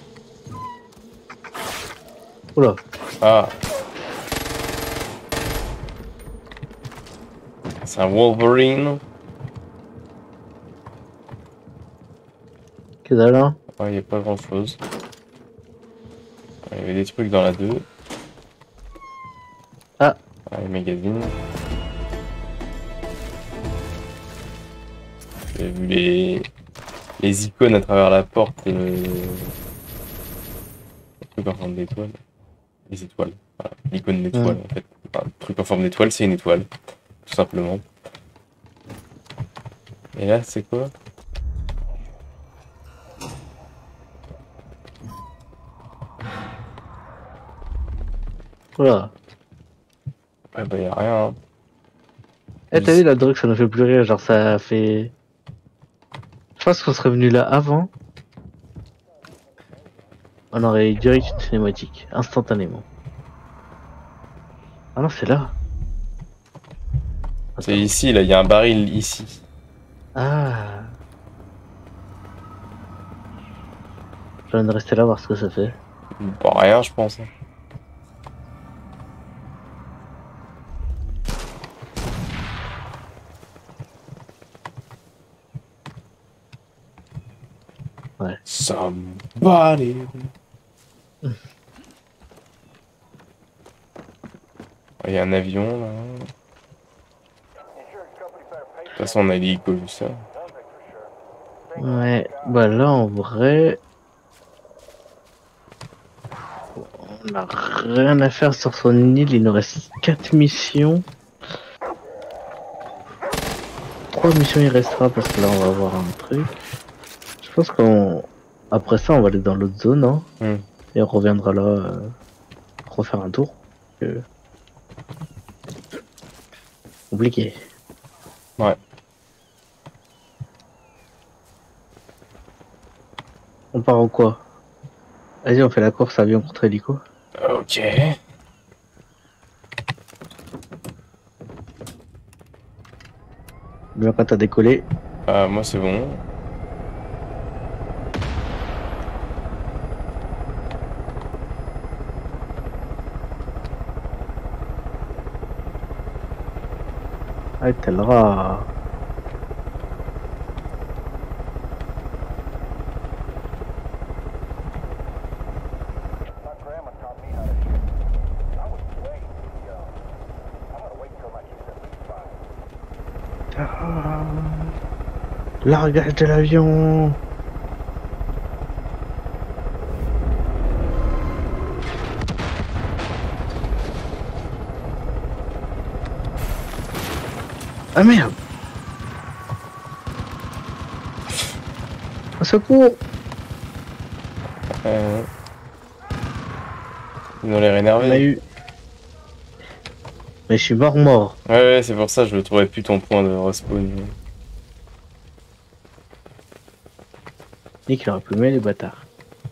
Oula. Ah. C'est un Wolverine. Que dalle, hein. Ouais, y a pas grand chose. Il y avait des trucs dans la 2. Ah. Ouais, magazine. J'ai vu les icônes à travers la porte et le truc en forme d'étoile. Les étoiles. Voilà. L'icône d'étoile en fait. Enfin, le truc en forme d'étoile, c'est une étoile. Tout simplement. Et là, c'est quoi? Voilà. Ouais, bah, y'a rien. Hein. Eh, t'as vu la drogue, ça ne fait plus rire, genre ça fait. Je pense qu'on serait venu là avant. On aurait eu direct une cinématique, instantanément. Ah non, c'est là. C'est ici, là, il y a un baril ici. Ah. Je viens de rester là voir ce que ça fait. Bon, rien, je pense. Ouais. Somebody. Il y a un avion là. De toute façon, on a l'hélico vu ça. Ouais, bah là en vrai. On a rien à faire sur son île, il nous reste 4 missions. 3 missions il restera parce que là on va avoir un truc. Je pense qu'on... Après ça on va aller dans l'autre zone hein. Et on reviendra là refaire un tour. Compliqué. Ouais. On part en quoi? Vas-y on fait la course avion contre hélico. Ok. Bien quand t'as décollé. Moi c'est bon. Ah t'es là. Largage de l'avion. Ah merde. Au secours. Ils ont l'air énervés. On a eu... Mais je suis mort. Ouais, c'est pour ça que je ne trouvais plus ton point de respawn. Nick il aurait pu mettre les bâtards.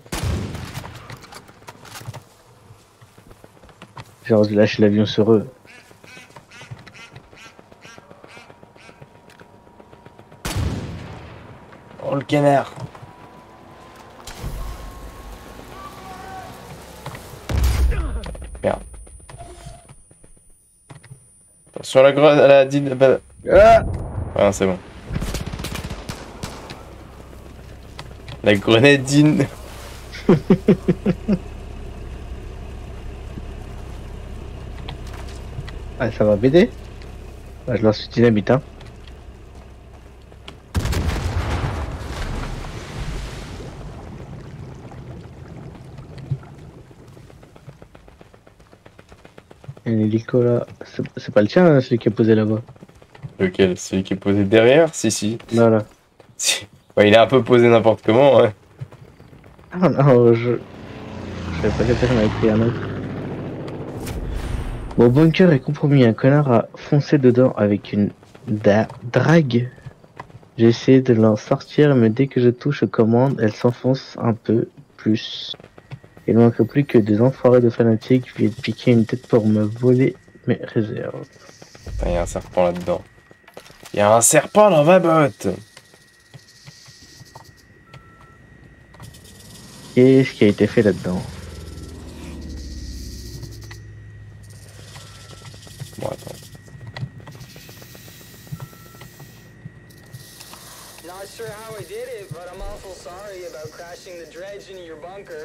Genre de lâcher l'avion sur eux. Oh le canard. Merde. Attention à la dîne. Ah ouais, c'est bon. La grenadine. Ah ça va BD. Bah, je lance une dynamite hein. Il y a un hélico là. C'est pas le tien hein, celui qui est posé là-bas. Lequel? Celui qui est posé derrière? Si. Là là. Ouais, il est un peu posé n'importe comment, ouais. Ah non, je savais pas que j'en avais pris un autre. Mon bunker est compromis, un connard a foncé dedans avec une drague. J'ai essayé de l'en sortir, mais dès que je touche aux commandes, elle s'enfonce un peu plus. Il ne manque plus que des enfoirés de fanatiques viennent piquer une tête pour me voler mes réserves. Il y a un serpent là-dedans. Il y a un serpent dans ma botte. Qu'est-ce qui a été fait là-dedans? Bon, attends. not sure how I did it, but I'm awful sorry about crashing the dredge into your bunker.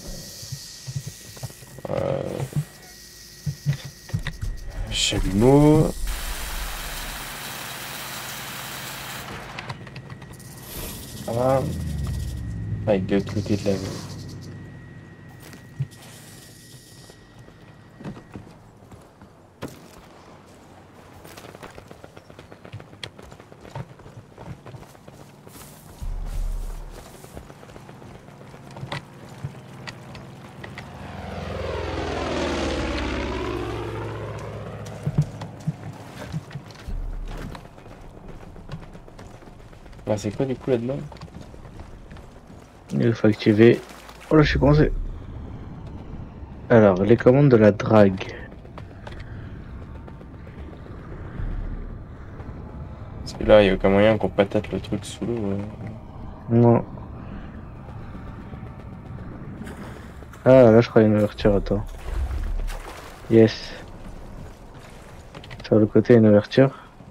Chalumeau. Ah. Avec de l'autre côté de la ville. Ah, c'est quoi du coup là-dedans? Il faut activer. Oh là, je suis coincé. Alors, les commandes de la drague. Parce que là, il y a aucun moyen qu'on patate le truc sous l'eau. Non. Ah, là, je crois une ouverture, attends. Yes. Sur le côté, une ouverture.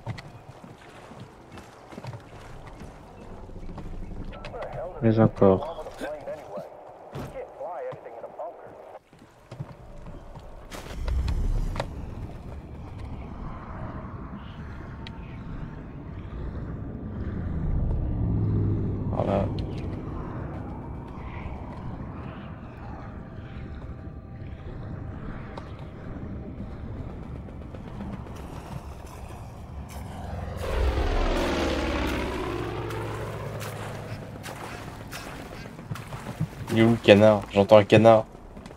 Mais encore. Voilà. Il est où le canard? J'entends un canard.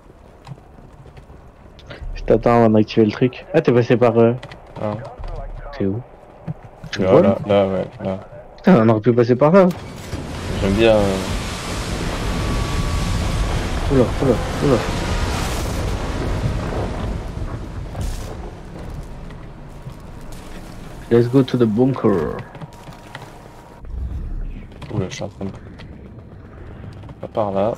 Je t'attends avant d'activer le truc. Ah, t'es passé par... Ah. T'es où? Tu Là, vois là, ouais, là. Putain, on aurait pu passer par là. J'aime bien... Oula, oula, oula. Let's go to the bunker. Oula, je suis en train de... Pas par là.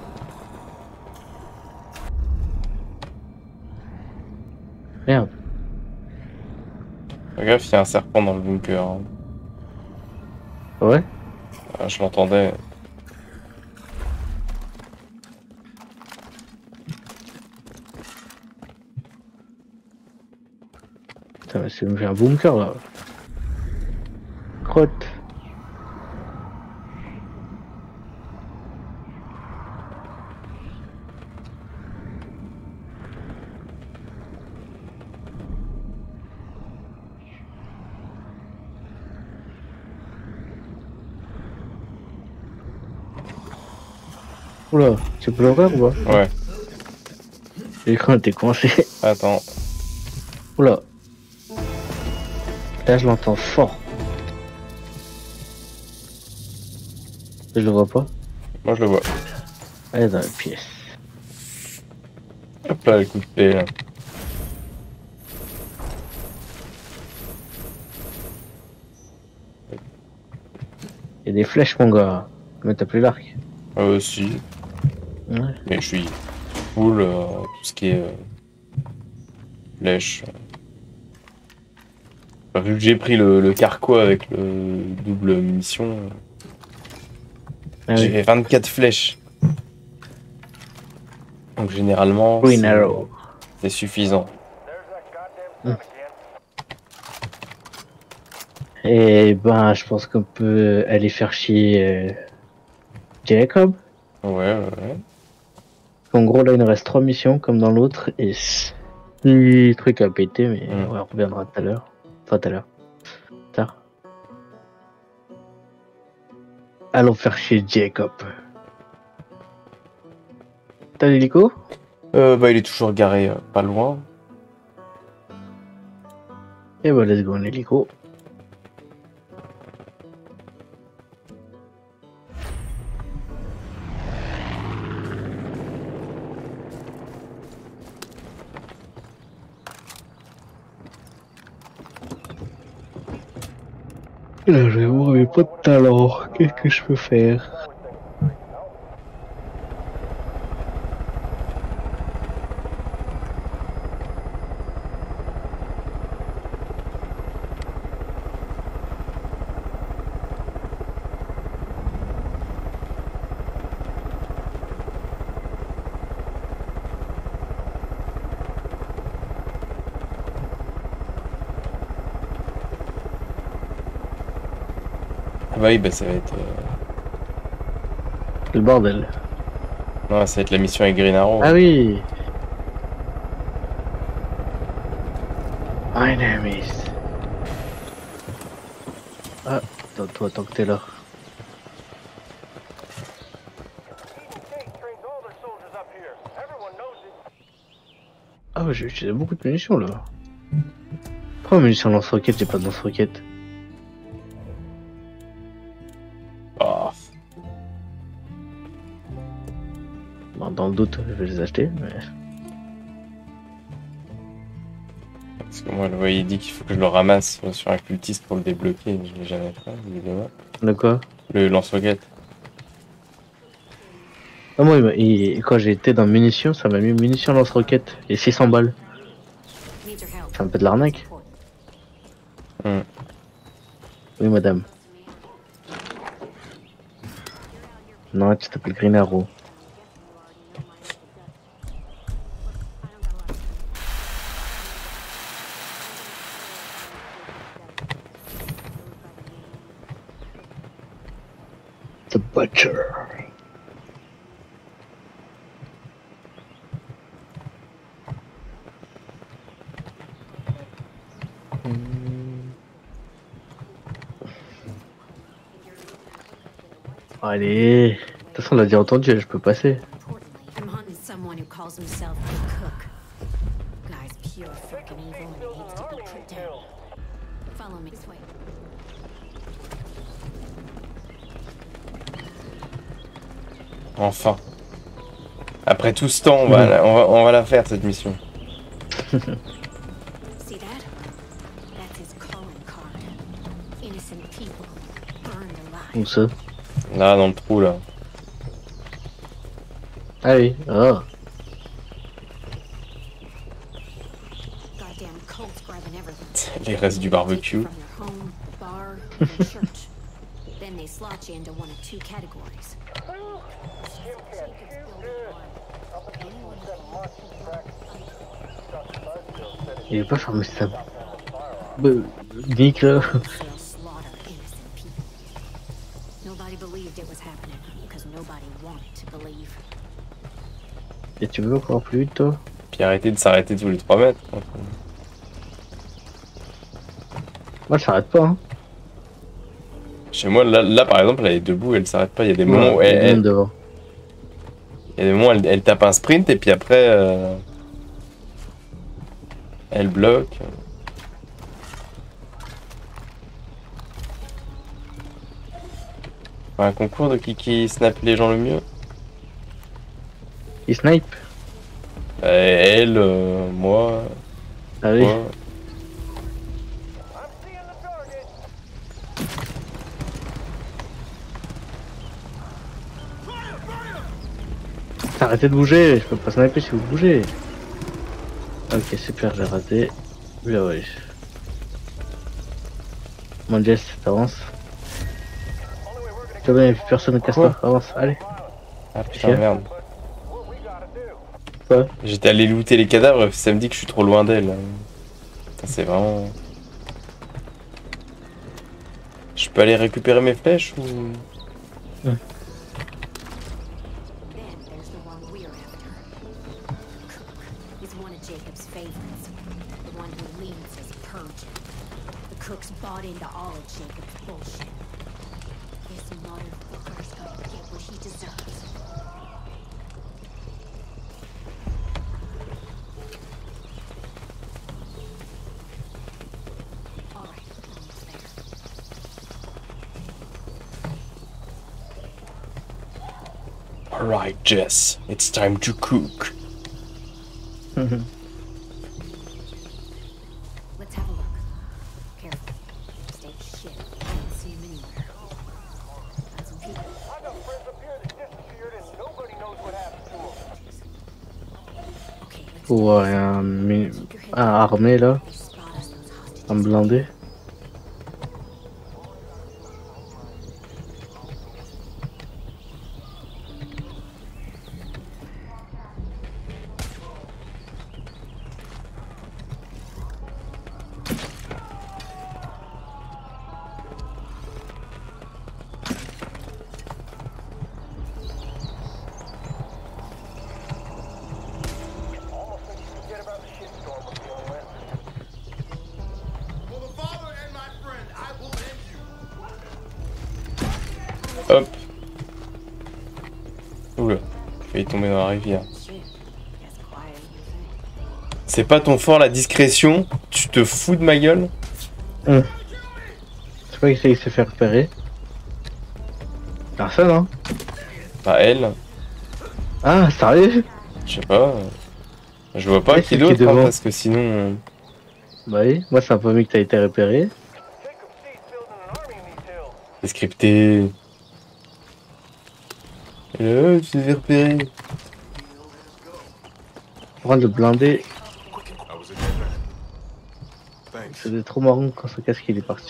Merde. Fais gaffe, il y a un serpent dans le bunker. Hein. Ouais? Ah, je l'entendais. Putain, mais c'est un bunker là. Crotte. Oula, tu peux l'ouvrir ou pas? Ouais. L'écran était coincé. Attends. Oula. Là, je l'entends fort. Je le vois pas. Moi, je le vois. Elle est dans la pièce. Hop là, le coup de paix, là. Il y a des flèches, mon gars. Mais t'as plus l'arc. Si. Ouais. Mais je suis full tout ce qui est flèche. Enfin, vu que j'ai pris le carquois avec le double munition, Ah j'ai oui. fait 24 flèches. Donc généralement, Green arrow. c'est suffisant. Et ben, je pense qu'on peut aller faire chier Jacob. Ouais. En gros, là, il nous reste 3 missions comme dans l'autre. Et 6 trucs à péter, mais ouais, on reviendra tout à l'heure. Enfin, tout à l'heure. Tard. Allons faire chier Jacob. T'as l'hélico? Bah, il est toujours garé pas loin. Et bah, let's go en hélico. Là, je vais voir mes pas de talent. Qu'est-ce que je peux faire? Oui, bah ça va être... Le bordel. Non, ça va être la mission avec Green Arrow. Ah oui. My name is... Ah, toi, tant que t'es là. Ah ouais, j'ai utilisé beaucoup de munitions là. Pourquoi munitions lance-roquette, j'ai pas de lance-roquette? Oh. Bon, dans le doute, je vais les acheter, mais... Parce que moi, il dit qu'il faut que je le ramasse sur un cultiste pour le débloquer. Je l'ai jamais fait, évidemment. De quoi? Le lance-roquette. Ah, moi, quand j'ai été dans munitions, ça m'a mis munitions lance-roquette et 600 balles. C'est un peu de l'arnaque. Oui, madame. Non, tu t'appelles Green Arrow. The Butcher. Allez, de toute façon on l'a déjà entendu, je peux passer. I'm hunting someone who calls himself the Cook. Guy's pure fucking evil and needs to be put down. Follow me this way. Enfin. Après tout ce temps, on va la faire cette mission. See that? That's his calling card. Innocent people burned alive. Où ça? Là, dans le trou, là. Ah oui, oh. Goddamn cults grabbing everything. Les restes du barbecue. From your home, bar, and church. Then they slot you into one of two categories. Il est pas fermé ça. Nick là. Nobody believed it was happening because nobody wanted to believe. Et tu veux encore plus vite toi? Puis arrêter de s'arrêter tous les 3 mètres. Moi, elle s'arrête pas. Hein. Chez moi, là par exemple, elle est debout, elle s'arrête pas. Il y a des moments où elle tape un sprint et puis après, elle bloque. Un concours de qui snap les gens le mieux. Il snipe. Elle, moi. Ah oui. Moi. Arrêtez de bouger, je peux pas sniper si vous bougez. Ok, super, j'ai raté. Là, ouais. Mon Jess, t'avances. Tu vois, il n'y a plus personne, casse-toi, avance, allez. Ah putain, merde. Quoi? J'étais allé looter les cadavres, ça me dit que je suis trop loin d'elle. C'est vraiment... Je peux aller récupérer mes flèches ou... Cook's bought into all of Jacob's bullshit. This motherfucker's gonna get what he deserves. Alright, almost there. Alright, Jess, it's time to cook. Let's have a look. Careful. Stay shit. Can't see him anywhere. Got some people. I got friends up here that disappeared and nobody knows what happened to them. Okay, let's Pour un armé là. Un blindé. hop. Oula, il est tombé dans la rivière. C'est pas ton fort la discrétion? Tu te fous de ma gueule? Je sais pas qui s'est fait repérer. Personne, hein? Bah elle. Ah, sérieux? Je sais pas. Je vois pas qui d'autre, hein, parce que sinon... Bah oui, moi c'est un peu mieux que t'as été repéré. C'est scripté. Tu t'es fait repérer. Prendre le blindé. C'était trop marrant quand son casque il est parti.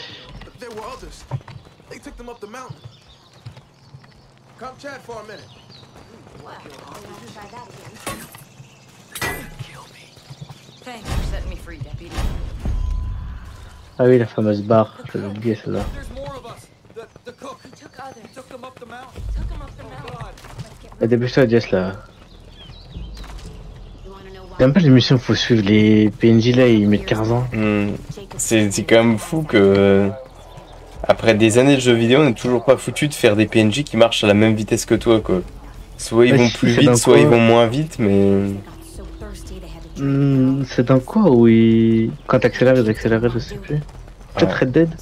Ah oui, la fameuse barre, je l'ai oublié celle-là. Dépêche-toi, Jess là. J'aime pas les missions, faut suivre les PNJ là, ils mettent 15 ans. C'est quand même fou que après des années de jeux vidéo, on n'est toujours pas foutu de faire des PNJ qui marchent à la même vitesse que toi quoi. Soit ils vont plus vite, soit ils vont moins vite, mais... C'est dans quoi où ils... Quand t'accélères, ils accélèrent, je sais plus. Peut-être Red Dead.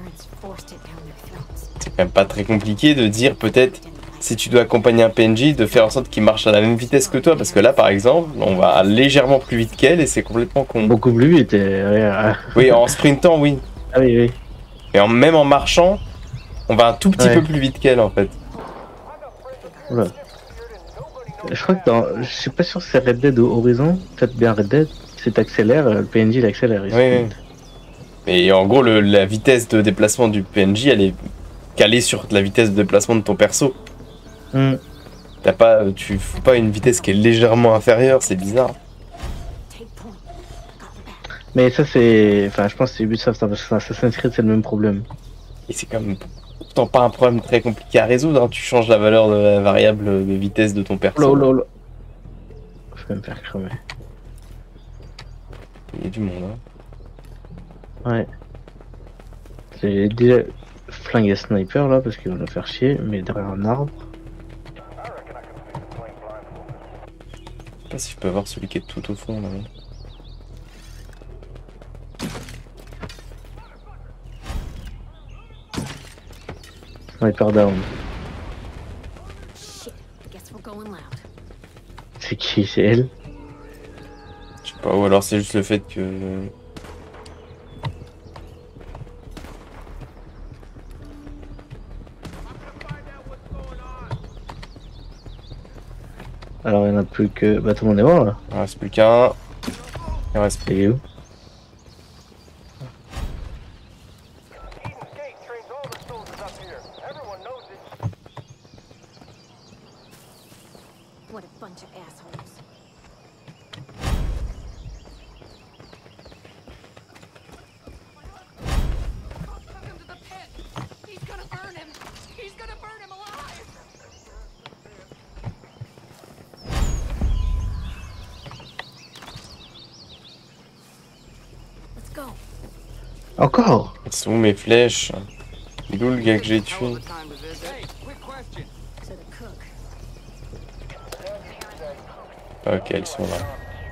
C'est quand même pas très compliqué de dire peut-être si tu dois accompagner un PNJ, de faire en sorte qu'il marche à la même vitesse que toi, parce que là par exemple, on va légèrement plus vite qu'elle et c'est complètement con. Beaucoup plus vite. Oui, en sprintant, oui. Ah oui, oui. Et même en marchant, on va un tout petit peu plus vite qu'elle en fait. Voilà. Je crois que dans... Je suis pas sûr que c'est Red Dead ou Horizon, peut-être bien Red Dead, si t'accélères, le PNJ il accélère. Oui. Mais en gros, la vitesse de déplacement du PNJ, elle est calée sur la vitesse de déplacement de ton perso. Tu fous pas une vitesse qui est légèrement inférieure, c'est bizarre. Mais ça c'est... Enfin je pense que c'est Ubisoft, parce que Assassin's Creed c'est le même problème. Et c'est quand même pourtant pas un problème très compliqué à résoudre, hein. Tu changes la valeur de la variable de vitesse de ton perso. Je vais me faire crever. Il y a du monde, hein. Ouais. J'ai déjà flingué sniper là parce qu'il va nous faire chier, mais derrière un arbre. Je sais pas si je peux avoir celui qui est tout au fond là. Sniper down. C'est qui? C'est elle? Je sais pas, ou alors c'est juste le fait que... Alors il n'y en a plus que... Bah tout le monde est mort là. Il reste plus qu'un. Il reste plus. Il est où? What a bunch of assholes. He's gonna burn him! He's gonna burn him alive! Let's go. Encore? C'est où mes flèches? Il est où le gars que j'ai tué? Ok, elles sont là.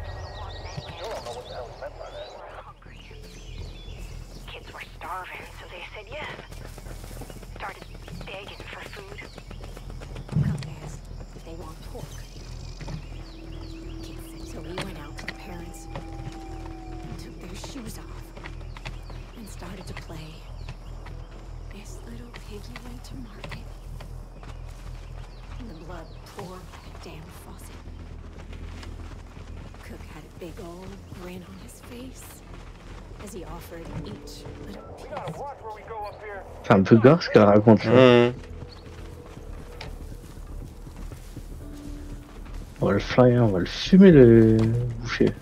Kids were starving, so they said yes. Started begging for food. Cook asked if they want pork. Kid said so he went out to the parents and took their shoes off and started to play. This little piggy went to market. And the blood poured like a damn faucet. Cook had a big old grin on his face as he offered each little piece. C'est un peu gore ce qu'elle raconte là. On va le flyer, on va le fumer le boucher.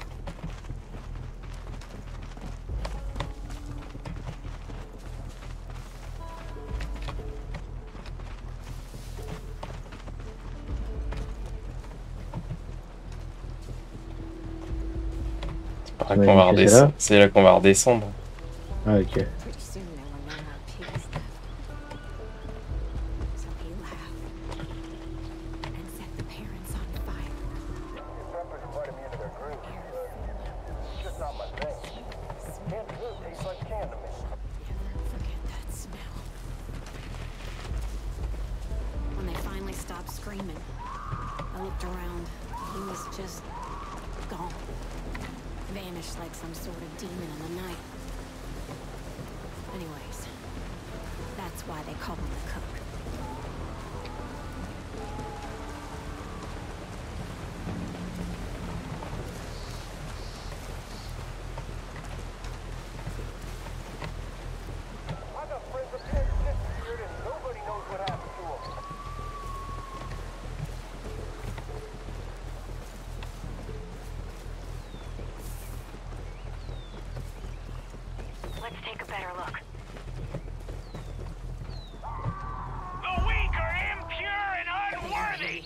C'est là qu'on va redescendre. Ah ok. screaming. I looked around. He was just gone. Vanished like some sort of demon in the night. Anyways, that's why they call him the Cook. Let's take a better look. The weak are impure and unworthy.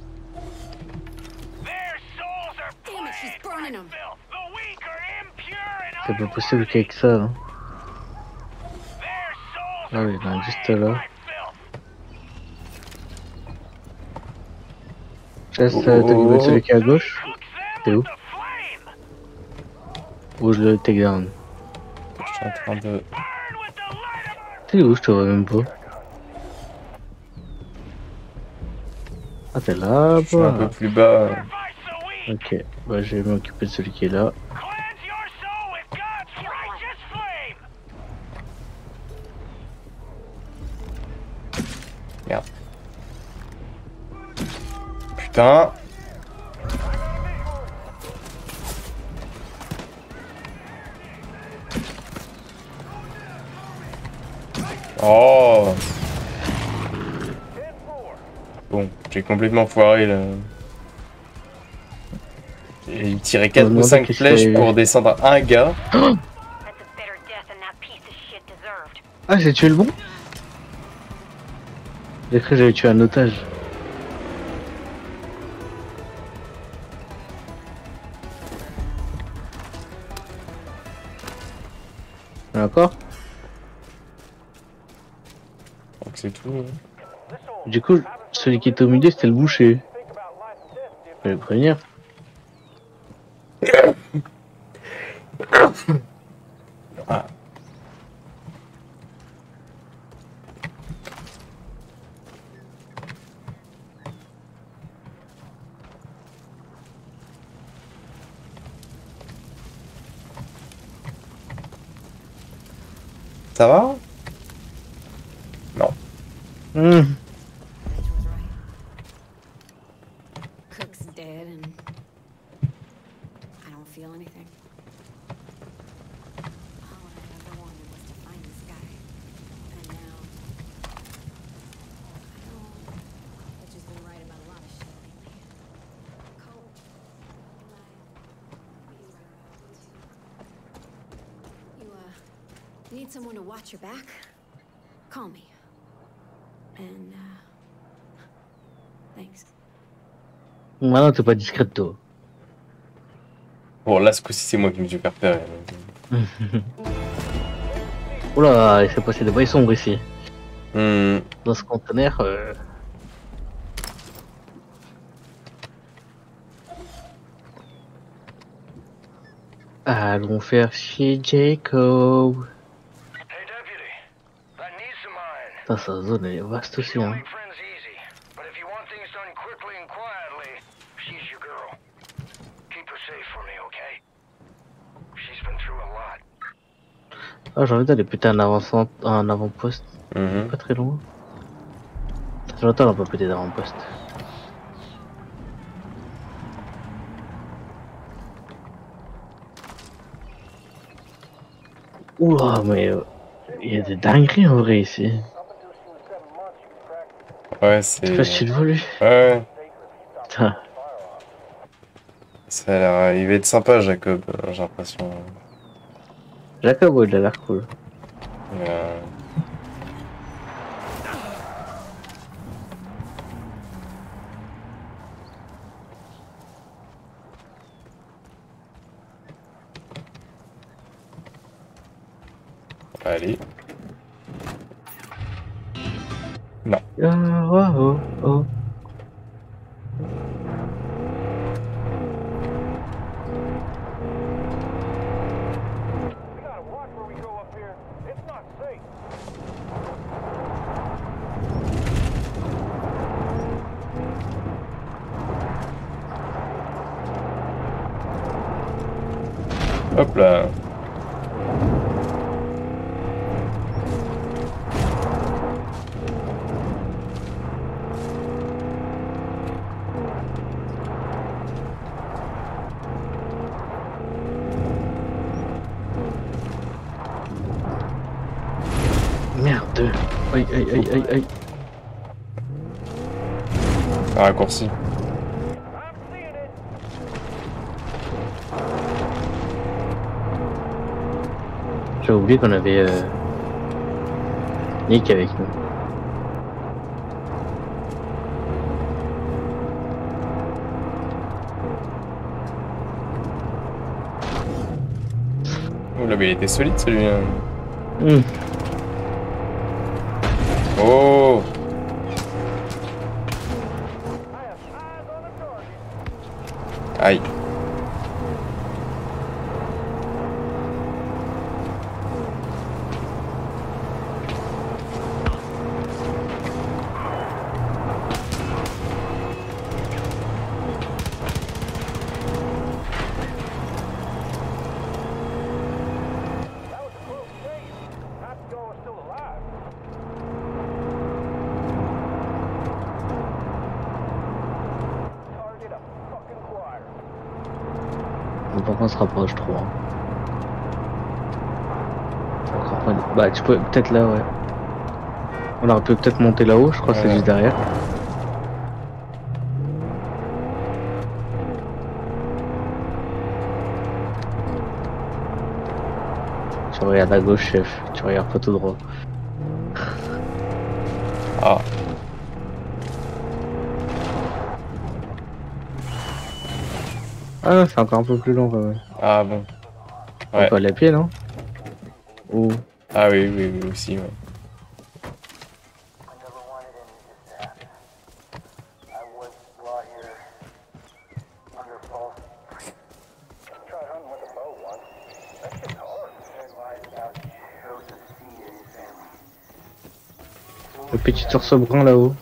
Their souls are Damn it, she's burning them. filth. The weak are impure and C'est pas possible qu'avec ça. Hein. Ah oui, non, juste là. Chasse, t'as celui qui est à gauche. T'es où? Ou je le take down? Je suis en train de... T'es où? Je te vois même pas. Ah, t'es là, je suis un peu plus bas. Ok, bah je vais m'occuper de celui qui est là. Merde. Putain. Oh. Bon, j'ai complètement foiré là. J'ai tiré 4 ou 5 flèches pour descendre à un gars. Ah, j'ai tué le bon? J'ai cru que j'avais tué un otage. D'accord? Donc c'est tout. Du coup, celui qui était au milieu, c'était le boucher. Je vais le prévenir. Ah. Ça va? Non. Cook's dead and I don't feel anything. All I ever wanted was to find this guy. And now I know I've just been right about a lot of shit lately. Cole, you need someone to watch your back? Call me. And thanks. Maintenant, t'es pas discrète, toi. Bon, là, ce coup-ci, c'est moi qui me suis fait repérer. Oula, il s'est passé des bails sombres ici. Mmh. Dans ce conteneur. Allons faire chez Jacob. Putain, sa zone elle est vaste aussi. Hein. Ah, j'ai envie d'aller péter un avant-poste. Pas très loin. Ça fait longtemps qu'on n'a pas pété d'avant-poste. Ouah, mais il y a des dingueries en vrai ici. Ouais, c'est... Je sais pas si tu le vois lui. Ouais. Putain. Ça a l'air... Il va être sympa, Jacob, j'ai l'impression. Jacob, ouais, il a l'air cool. Allez. Non. Oh, oh, oh. Hop là. Merde. Aïe, aïe, aïe, aïe, aïe. Un raccourci. J'ai oublié qu'on avait Nick avec nous. Oh là, mais il était solide celui-là. Mmh. Oh! Aïe. Par contre, on se rapproche trop. Hein. Bah, tu peux peut-être là, ouais. On aurait pu peut-être monter là-haut, je crois que c'est juste derrière. Tu regardes à gauche, chef. Tu regardes pas tout droit. Ah. Ah, c'est encore un peu plus long, quand même. Ah bon. Ouais. On peut aller à pied, non? Ou... Ah oui, oui, oui, aussi, ouais. Le petit ours brun là-haut.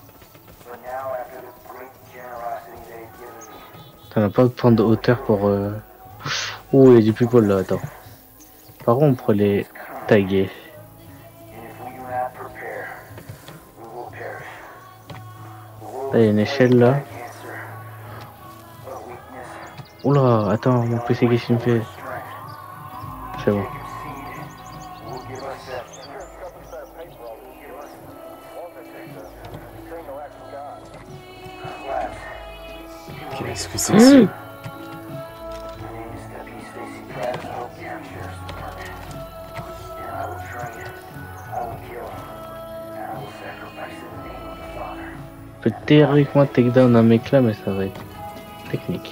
T'en as pas de point de hauteur pour... Oh, il y a du people là, attends. Par contre, on pourrait les taguer. Là, il y a une échelle là. Oula, attends, mon PC qu'est-ce qu'il me fait? C'est bon. Qu'est-ce que c'est que ça? Je peux théoriquement take down un mec là, mais ça va être technique.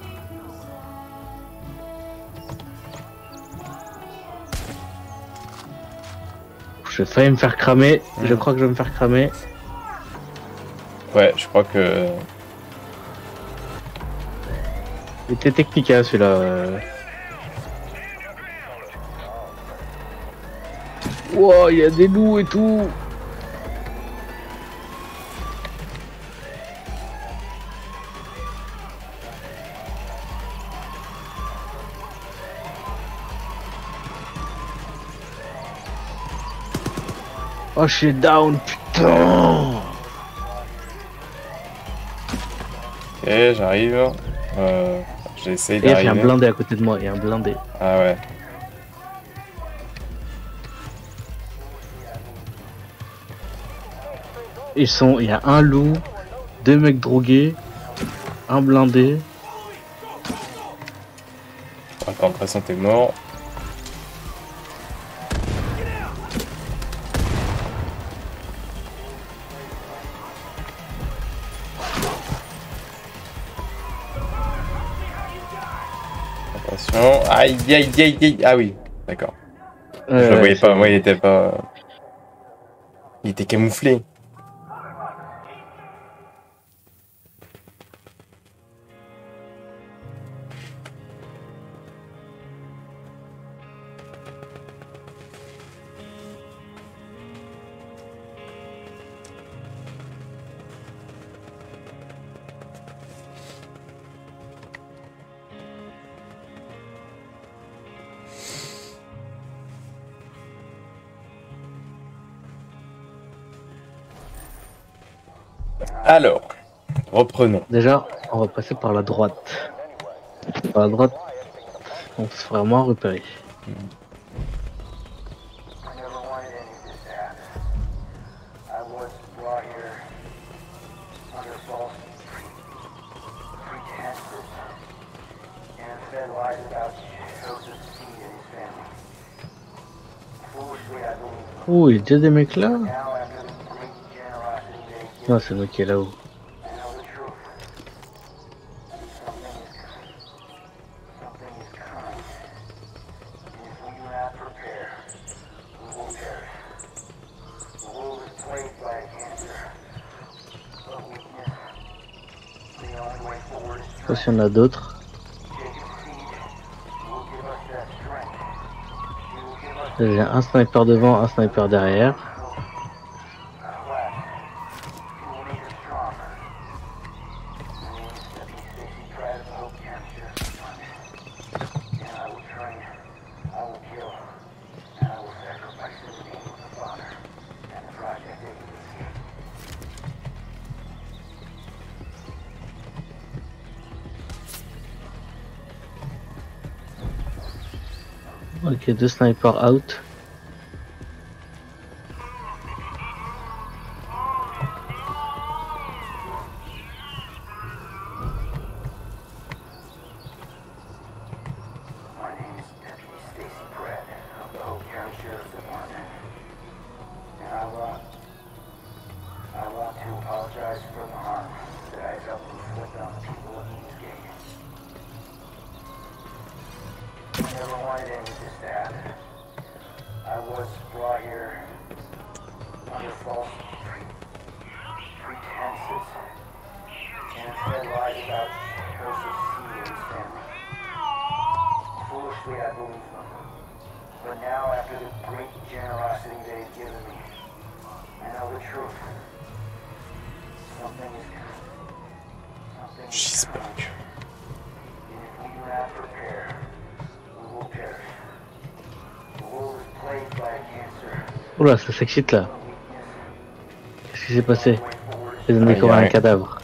Je vais failli me faire cramer. Je crois que je vais me faire cramer. Ouais, je crois que... Il était technique hein, celui-là. Wow, il y a des loups et tout. Oh, je suis down, putain. Ok, j'arrive. J'essaie d'arriver. Il y a un blindé à côté de moi, il y a un blindé. Ah ouais. Il y a un loup, 2 mecs drogués, un blindé. Attends, de toute façon t'es mort. Attention. Aïe aïe aïe aïe. Ah oui, d'accord. Je le voyais pas, moi il était pas... Il était camouflé. Alors, reprenons. Déjà, on va passer par la droite. Par la droite, on se fait vraiment repérer. Oh, il y a déjà des mecs là? Non, c'est moi qui est là-haut. Je sais pas s'il y en a d'autres. J'ai un sniper devant, un sniper derrière. Ok, 2 snipers out. J'espère que... Oula, ça s'excite là. Qu'est-ce qui s'est passé? J'ai donné comme un cadavre.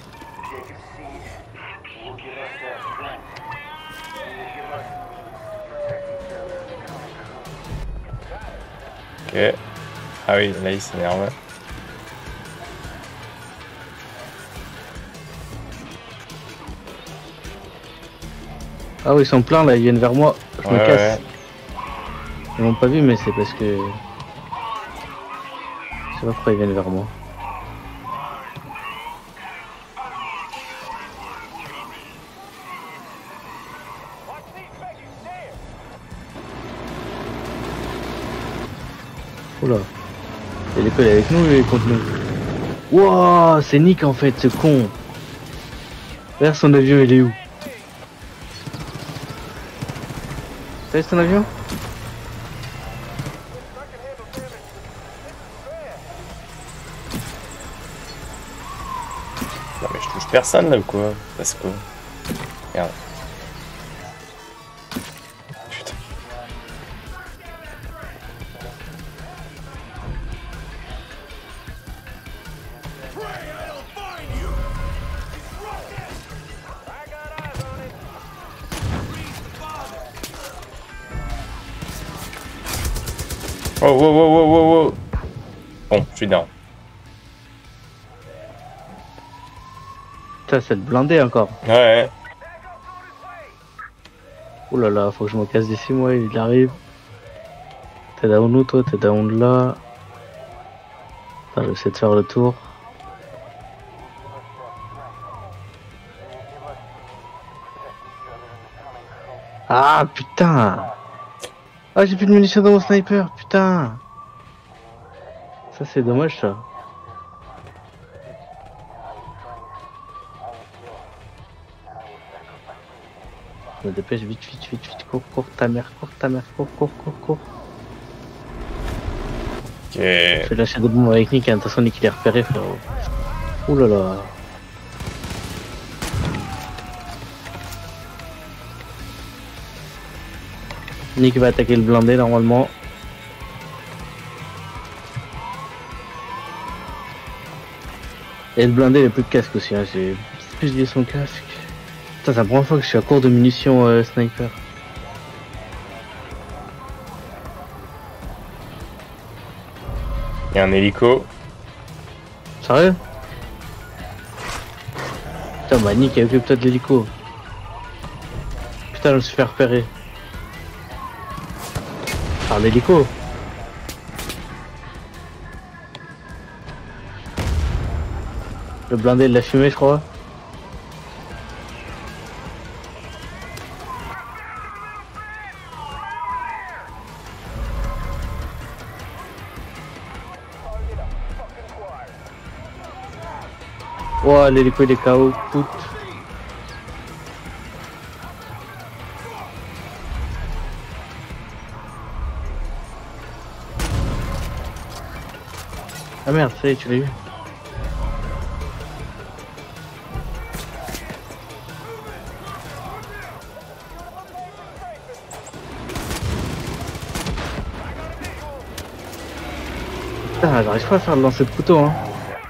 Ok. Ah oui, là il s'énerve. Ah oui, ils sont pleins là, ils viennent vers moi. Je me casse. Ouais. Ils m'ont pas vu, mais c'est parce que... Je sais pas pourquoi ils viennent vers moi. Oula. Il est collé avec nous, il est contre nous. Wouah, c'est Nick en fait, ce con. Regarde son avion, il est où? T'as vu son avion? Non mais je touche personne là ou quoi? Parce que... Merde. Putain. Oh, wow, wow, wow, wow, wow. Bon, je suis down. Putain, c'est le blindé encore. Ouais. Ouh là là, faut que je me casse d'ici, moi, il arrive. T'es down où toi? T'es down là. Attends, je vais essayer de faire le tour. Ah putain! Ah, j'ai plus de munitions dans mon sniper, putain! Ça c'est dommage ça. Je me dépêche, vite, cours, ta mère, cours. Ok. Je vais lâcher des bombes avec Nick, hein. De toute façon Nick il est repéré, frérot. Ouh là là. Nick va attaquer le blindé normalement. Et le blindé, il a plus de casque aussi, hein. J'ai plus dit son casque. Putain, c'est la première fois que je suis à court de munitions sniper. Il y a un hélico. Sérieux? Putain, bah Nick, occupe-toi de l'hélico. Putain, je me suis fait repérer. Par l'hélico. Le blindé il l'a fumé, je crois. Ouah, l'hélico il est KO, pute. Ah merde, ça y est, tu l'as eu. Putain, j'arrive pas à faire le lancer de couteau, hein.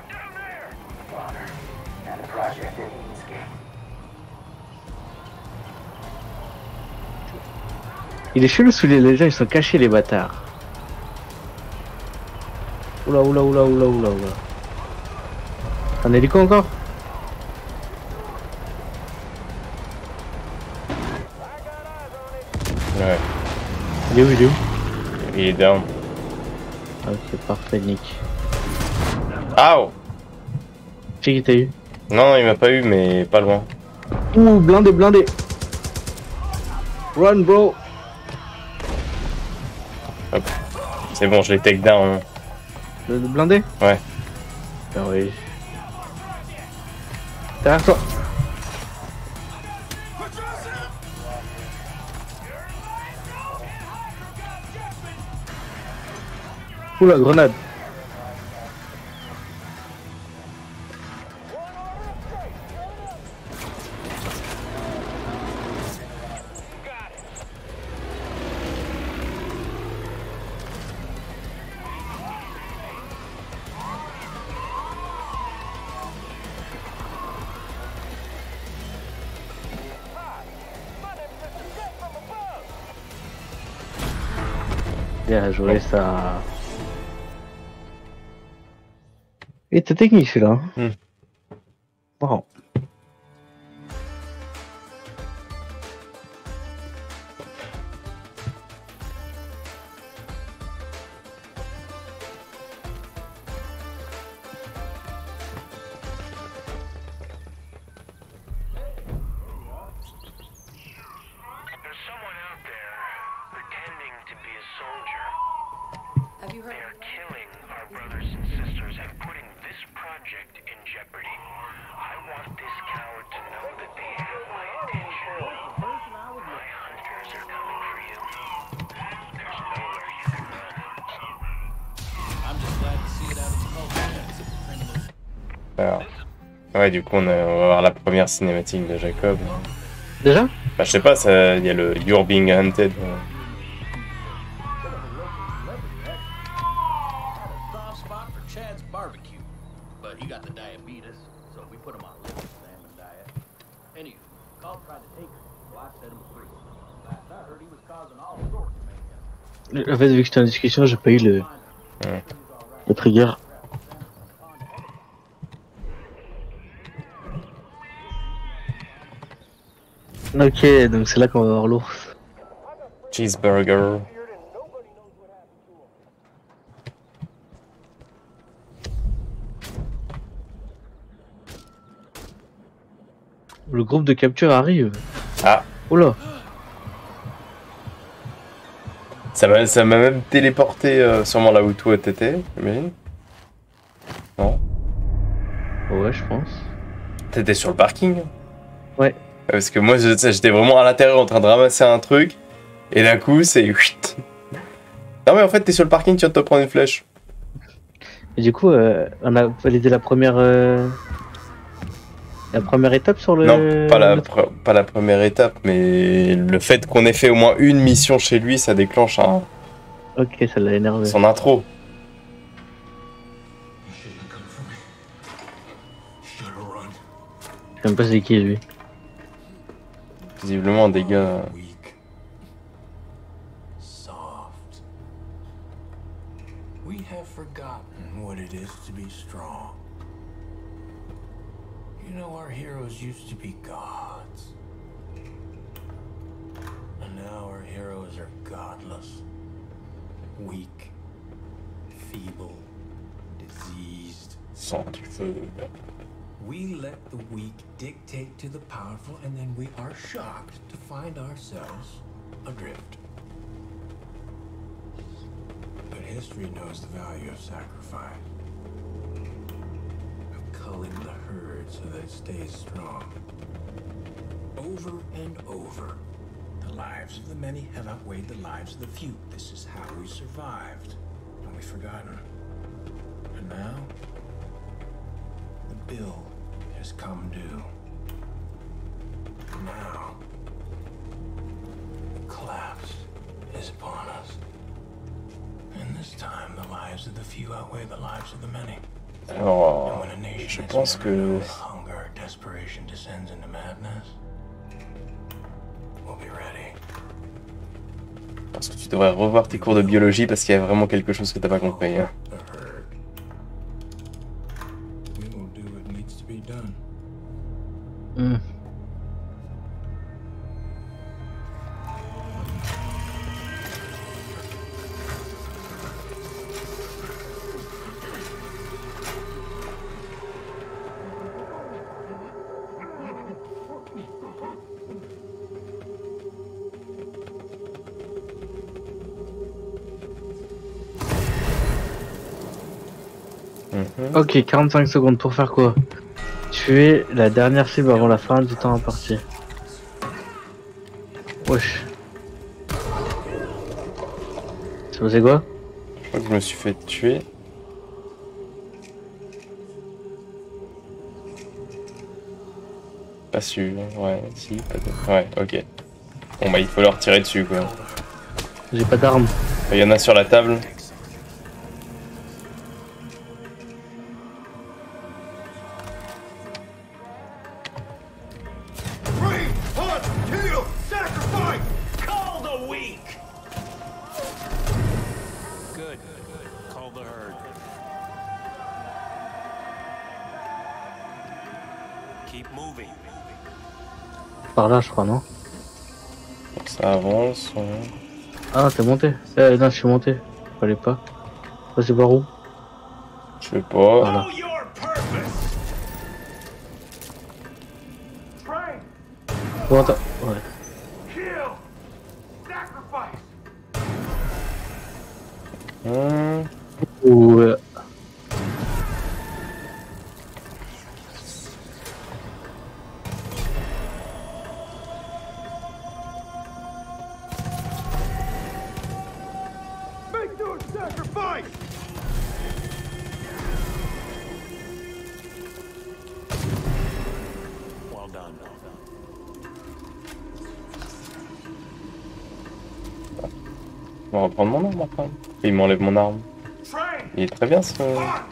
Il est chelou sous les gens, ils sont cachés les bâtards. Oula oula oula oula oula oula. Un hélico encore? Ouais. Il est où, il est où? Il est down. Ok, parfait, Nick. Ow! C'est qui t'a eu? Non, il m'a pas eu, mais pas loin. Ouh, blindé, blindé. Run, bro. Hop. C'est bon, je l'ai take down. Le blindé? Ouais. Ah oui. Derrière toi. Oula, grenade. Bien joué ça. Et t'es technique celui-là. Wow. Have you heard? They're killing our brothers and sisters and putting this project in jeopardy. I want this coward to know that they have my attention. My hunters are coming for you. There's nowhere you can run. I'm just glad to see it out of the culture. Alors. Ouais, du coup, on va voir la première cinématique de Jacob. Déjà? Bah, je sais pas, il y a le You're Being Hunted. Chad's barbecue, but he got the diabetes, so we put him on a liver salmon diet. Anywho, Carl tried to take him, so I set him free. Last I heard, he was causing all sorts of mayhem. En fait, vu que j'étais en discussion, j'ai pas eu le trigger. Ok, donc c'est là qu'on va voir l'ours. Cheeseburger. Le groupe de capture arrive. Ah. Oula. Ça m'a même téléporté sûrement là où toi t'étais, j'imagine. Non? Ouais, je pense. T'étais sur le parking? Ouais. Parce que moi j'étais vraiment à l'intérieur en train de ramasser un truc, et d'un coup c'est... Non mais en fait t'es sur le parking, tu viens de te prendre une flèche. Et du coup, on a validé la première étape sur le... Non, pas la première étape, mais le fait qu'on ait fait au moins une mission chez lui, ça déclenche un... Ok, ça l'a énervé. Son intro. Je sais même pas c'est qui lui. Visiblement un dégât. Soft. We have forgotten what it is to be strong. You know, our heroes used to be gods. And now our heroes are godless. Weak. Feeble. Diseased. Sang du feu. We let the weak dictate to the powerful, and then we are shocked to find ourselves adrift. But history knows the value of sacrifice. Of culling the herd so that it stays strong. Over and over, the lives of the many have outweighed the lives of the few. This is how we survived, and we've forgotten. And now, the bill has come due. Now, the collapse is upon us. And this time, the lives of the few outweigh the lives of the many. Alors, je pense que... Hunger, desperation descends into madness. We'll be ready. Je pense que tu devrais revoir tes cours de biologie parce qu'il y a vraiment quelque chose que t'as pas compris. Hein. Ok, 45 secondes pour faire quoi? Tuer la dernière cible avant la fin du temps imparti. Wesh. C'est passé quoi? Je crois que je me suis fait tuer. Pas sûr, ouais, si, peut-être. Ouais, ok. Bon bah il faut leur tirer dessus quoi. J'ai pas d'armes. Il y en a sur la table. Par là je crois, non? Ça avance. Ouais. Ah t'es monté? Non je suis monté. Fallait pas. C'est par où? Je sais pas. Voilà. Bon attends. Ouais. Ouais. On va reprendre mon arme après. Il m'enlève mon arme. Il est très bien ce...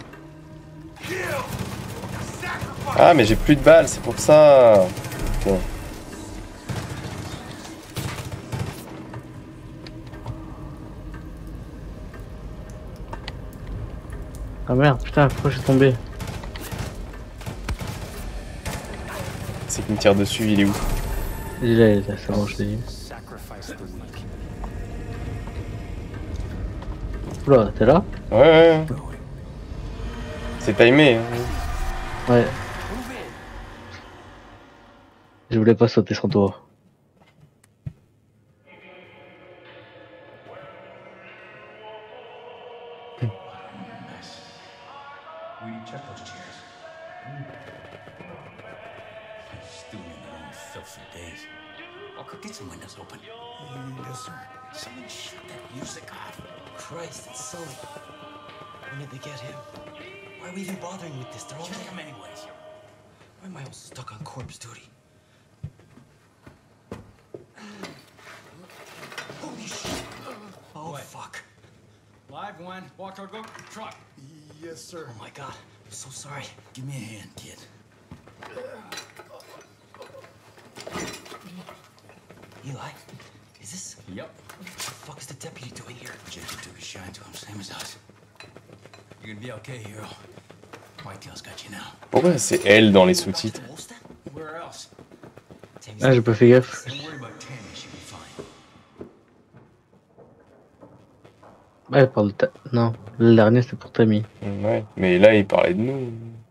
Ah mais j'ai plus de balles, c'est pour ça. Bon. Ah merde, putain, pourquoi j'ai tombé? C'est qui me tire dessus, il est où? Il est là, c'est bon, je l'ai eu. Oula, t'es là? Ouais. C'est timé. Hein. Ouais. Je voulais pas sauter sur toi. Get some windows open. Yes, sir. Someone shut that music off. Christ, it's Sully. When did they get him? Why are we even bothering with this? They're all dead. Kill him anyways. Why am I all stuck on corpse duty? Holy shit. Oh, what? Fuck. Live one. Walk or go truck. Yes, sir. Oh my god. I'm so sorry. Give me a hand, kid. Eli, is this? Yep. What the fuck is the deputy doing here? Jacob took a shine to him, same as us. You're gonna be okay, hero. Whitetail's got you now. Pourquoi c'est elle dans les sous-titres? Where else? Ah, j'ai pas fait gaffe. Don't worry about Tammy, she'll be fine. Ouais, elle parle de ta... Non, le dernier c'était pour Tammy. Ouais, mais là il parlait de nous.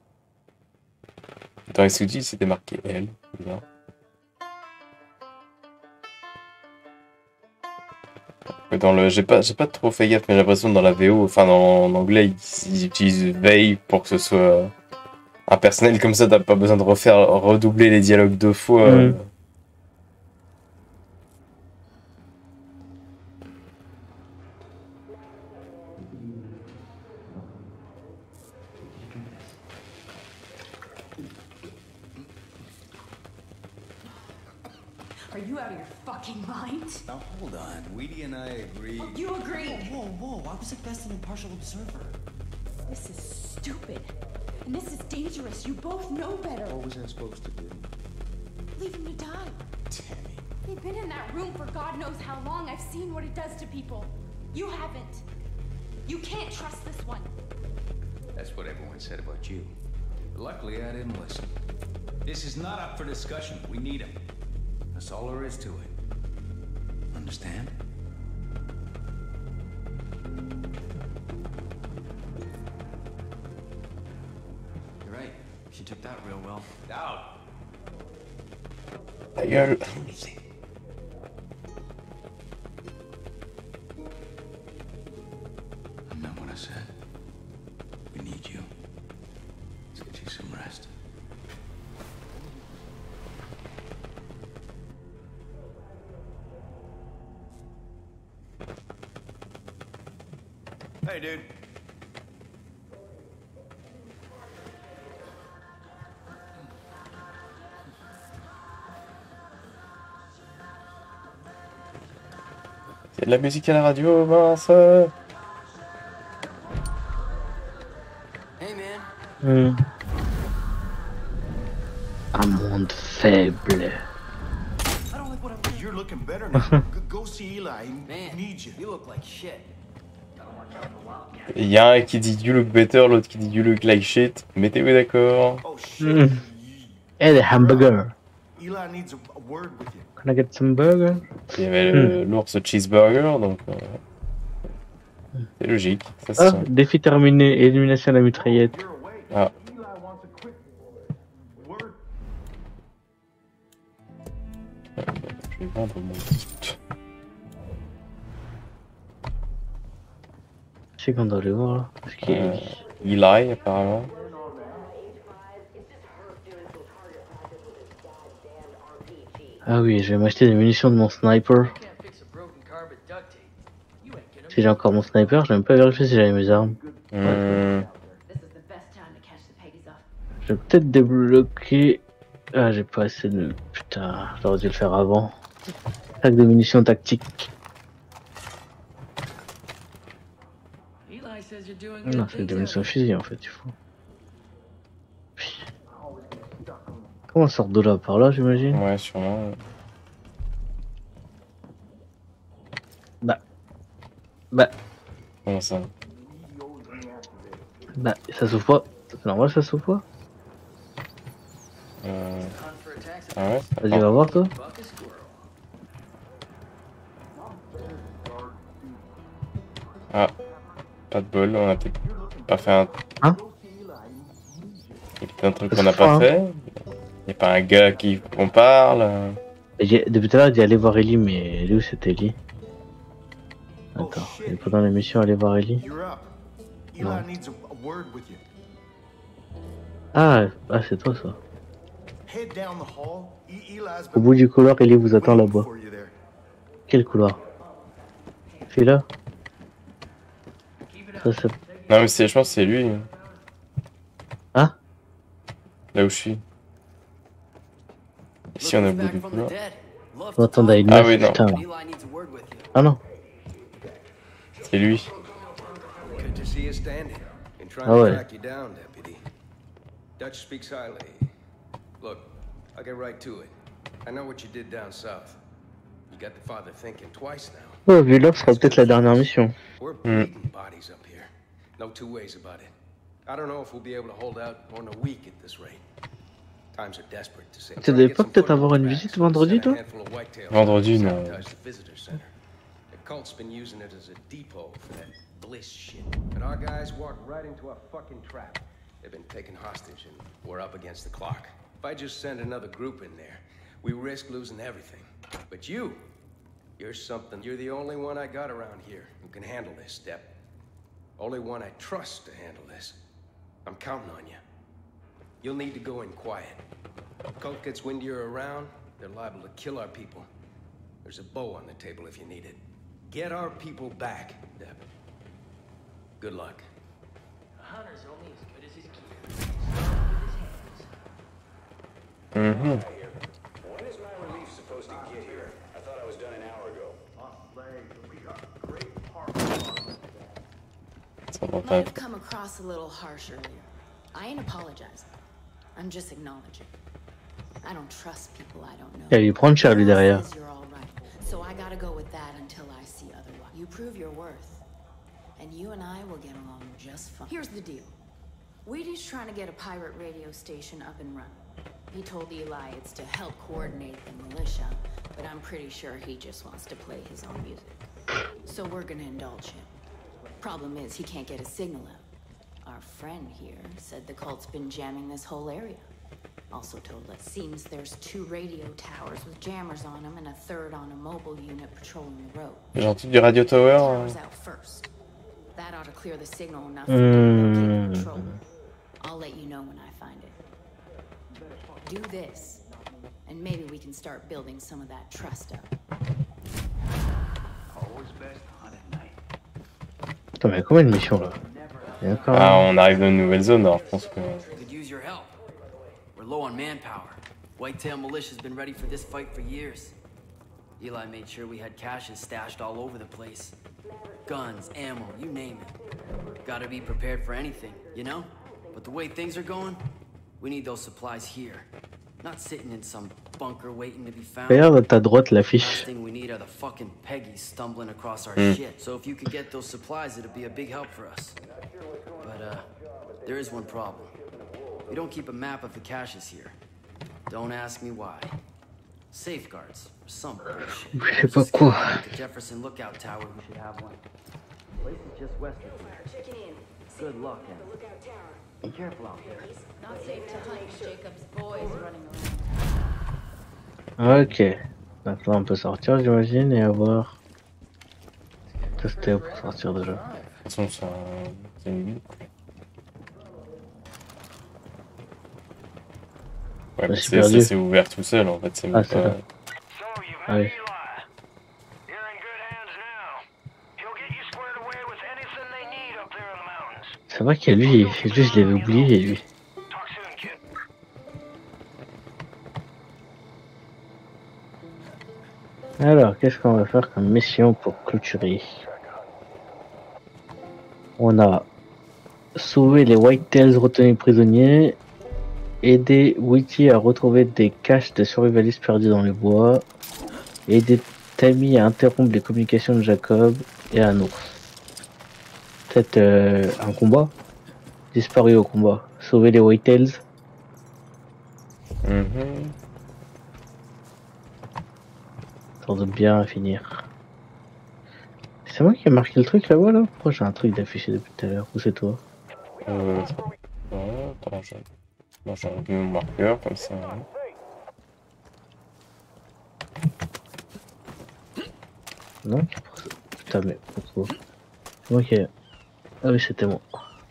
Dans les sous-titres c'était marqué elle. Là. Dans le, j'ai pas trop fait gaffe, mais j'ai l'impression que dans la VO, enfin en anglais, ils utilisent veille pour que ce soit un personnel comme ça, t'as pas besoin de redoubler les dialogues 2 fois. Are you out of your fucking mind? Now hold on, Weedy and I agree. Oh, you agree? Whoa, I was at best an impartial observer. This is stupid. And this is dangerous. You both know better. What was I supposed to do? Leave him to die. Tammy. They've been in that room for God knows how long. I've seen what it does to people. You haven't. You can't trust this one. That's what everyone said about you. But luckily, I didn't listen. This is not up for discussion. We need him. That's all there is to it. Understand? You're right. She took that real well. Out. Ta gueule. I meant what I said. We need you. Let's get you some rest. Hey, dude. Il y a de la musique à la radio, mince. Hey, man. Un monde faible. You're looking better now. Go see Eli. He needs you. You look like shit. Il y a un qui dit you look better, l'autre qui dit you look like shit. Mettez-vous d'accord. Oh shit. Hey, the hamburger. Eli needs a word with you. Can I get some burger? Il y avait l'ours cheeseburger, donc c'est logique. Ça, Ah, défi terminé, élimination à la mitraillette. Ah. Je vais vendre mon kit. Je sais qu'on doit aller voir là. Parce qu'il Eli apparemment. Ah oui, je vais m'acheter des munitions de mon sniper. Si j'ai encore mon sniper, j'ai même pas vérifié si j'avais mes armes. Je vais peut-être débloquer. Ah, j'ai pas assez de. Putain, j'aurais dû le faire avant. Sac de munitions tactiques. Non, c'est des munitions fusil en fait, il faut. Comment on sort de là? Par là, j'imagine? Ouais, sûrement. Bah. Comment ça? Bah, ça s'ouvre pas. C'est normal, ça s'ouvre pas? Ah ouais? Vas-y, va voir toi. Ah, pas de bol, on a peut-être pas fait un. Hein? Il y a peut-être un truc qu'on n'a pas fait. Il n'y a pas un gars qui qu'on parle. Depuis tout à l'heure, il dit aller voir Ellie, mais elle est où cette Ellie? Attends, il est pas dans l'émission aller voir Ellie? Non. Ah, c'est toi ça. Au bout du couloir, Ellie vous attend là-bas. Quel couloir? Celui-là? Ça, c'est... Non mais je pense que c'est lui. Hein? Là où je suis. Ici on est au bout du couloir. Oh, attendez, Ah oui, non. Putain. Ah non. C'est lui. Good to see you standing and trying Ah to ouais. track you down, deputy. Dutch speaks highly. Look, I'll get right to it. I know what you did down south. You got the father thinking twice now. Ouais, vu l'offre, ce sera peut-être la dernière mission. We're bleeding bodies up here. No two ways about it. I don't know if we'll be able to hold out more than a week at this rate. Times are desperate to say. Tu devais pas peut-être avoir une visite vendredi, toi? Vendredi, non. The cult's been using it as a depot for that bliss shit. But our guys walked right into a fucking trap. They've been taken hostage and we're up against the clock. If I just send another group in there, we risk losing everything. But you're something. You're the only one I got around here who can handle this, Step. Only one I trust to handle this. I'm counting on you. You'll need to go in quiet. Cult gets wind you're around, they're liable to kill our people. There's a bow on the table if you need it. Get our people back, Deb. Good luck. A hunter's only as good as his gear. With his hands. When is my relief supposed to get here? I thought I was done an hour ago. We got great partners. Might have come across a little harsh earlier. I ain't apologizing. I'm just acknowledging. I don't trust people I don't know. Il va lui prendre cher lui derrière. You're all right. So I gotta go with that until I see otherwise. You prove your worth, and you and I will get along just fine. Here's the deal. Wheaty's trying to get a pirate radio station up and running. He told Eli it's to help coordinate the militia, but I'm pretty sure he just wants to play his own music. So we're gonna indulge him. Problem is, he can't get a signal out. Our friend here said the cult's been jamming this whole area. Also told us, seems there's 2 radio towers with jammers on them and a 3rd on a mobile unit patrolling the road. J'ai entendu du radio tower. Towers out first. That ought to clear the signal enough for them to control. I'll let you know when I find it. Do this, and maybe we can start building some of that trust up. Always best to hunt at night. Attends, mais il y a combien de missions là? Ah, on arrive dans une nouvelle zone, alors je pense que. Could use your help. We're low on manpower. Whitetail Militia's been ready for this fight for years. Eli made sure we had caches stashed all over the place. Guns, ammo, you name it. Gotta be prepared for anything, you know? But the way things are going, we need those supplies here. Not sitting in some bunker waiting to be found. Regarde à ta droite l'affiche. Last thing we need are the fucking Peggies stumbling across our shit. So if you could get those supplies, it'd be a big help for us. But there is one problem. We don't keep a map of the caches here. Don't ask me why. Safeguards or some bullshit. Je sais pas quoi. The Jefferson Lookout Tower, we should have one. The place is just west of here. Good luck, Em. Be careful out there. Not safe to hunt Jacob's boys running around. Ok. Donc là on peut sortir j'imagine et avoir... Tester pour sortir déjà. De toute façon c'est une limite. Ouais, mais c'est ouvert tout seul en fait, c'est même pas... Ah oui. C'est vrai qu'il y a lui je l'avais oublié lui. Alors, qu'est-ce qu'on va faire comme mission pour clôturer? On a sauvé les Whitetails retenus prisonniers, aider Wheaty à retrouver des caches de survivalistes perdus dans les bois, aider Tammy à interrompre les communications de Jacob et un ours. Peut-être un combat? Disparu au combat. Sauver les Whitetails. Ça doit bien finir. C'est moi qui ai marqué le truc là-bas là? Pourquoi j'ai un truc d'affiché depuis tout à l'heure? Ou c'est toi? Attends, j'ai enlevé mon marqueur comme ça. Non? Putain mais pourquoi? Ok. Ah oui c'était moi.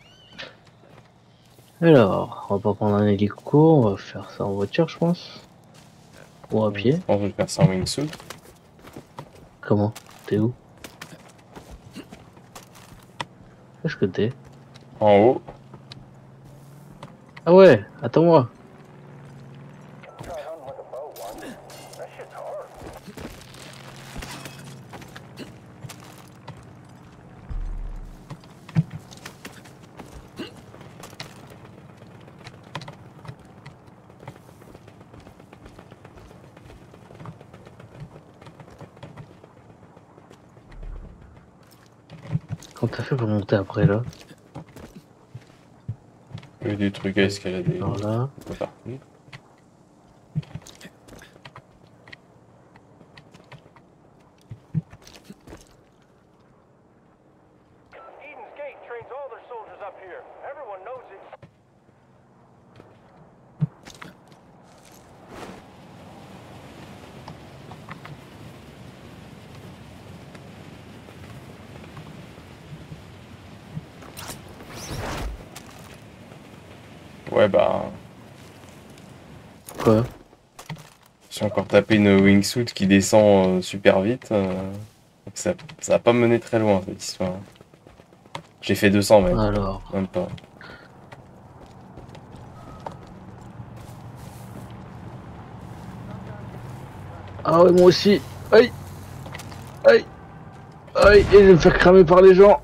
Alors, on va pas prendre un hélico, on va faire ça en voiture je pense. Ou à pied. On va faire ça en wingsuit. Comment? T'es où? Qu'est-ce que t'es? En haut. Ah ouais, attends-moi. Comment t'as fait pour monter après là? Il y a des trucs à escalader. Alors là. Partout. Ouais bah... Quoi? J'ai encore tapé une wingsuit qui descend super vite. Donc ça va pas mener très loin cette histoire. J'ai fait 200 même. Alors. Même pas. Ah ouais, moi aussi. Aïe. Aïe. Aïe. Et je vais me faire cramer par les gens.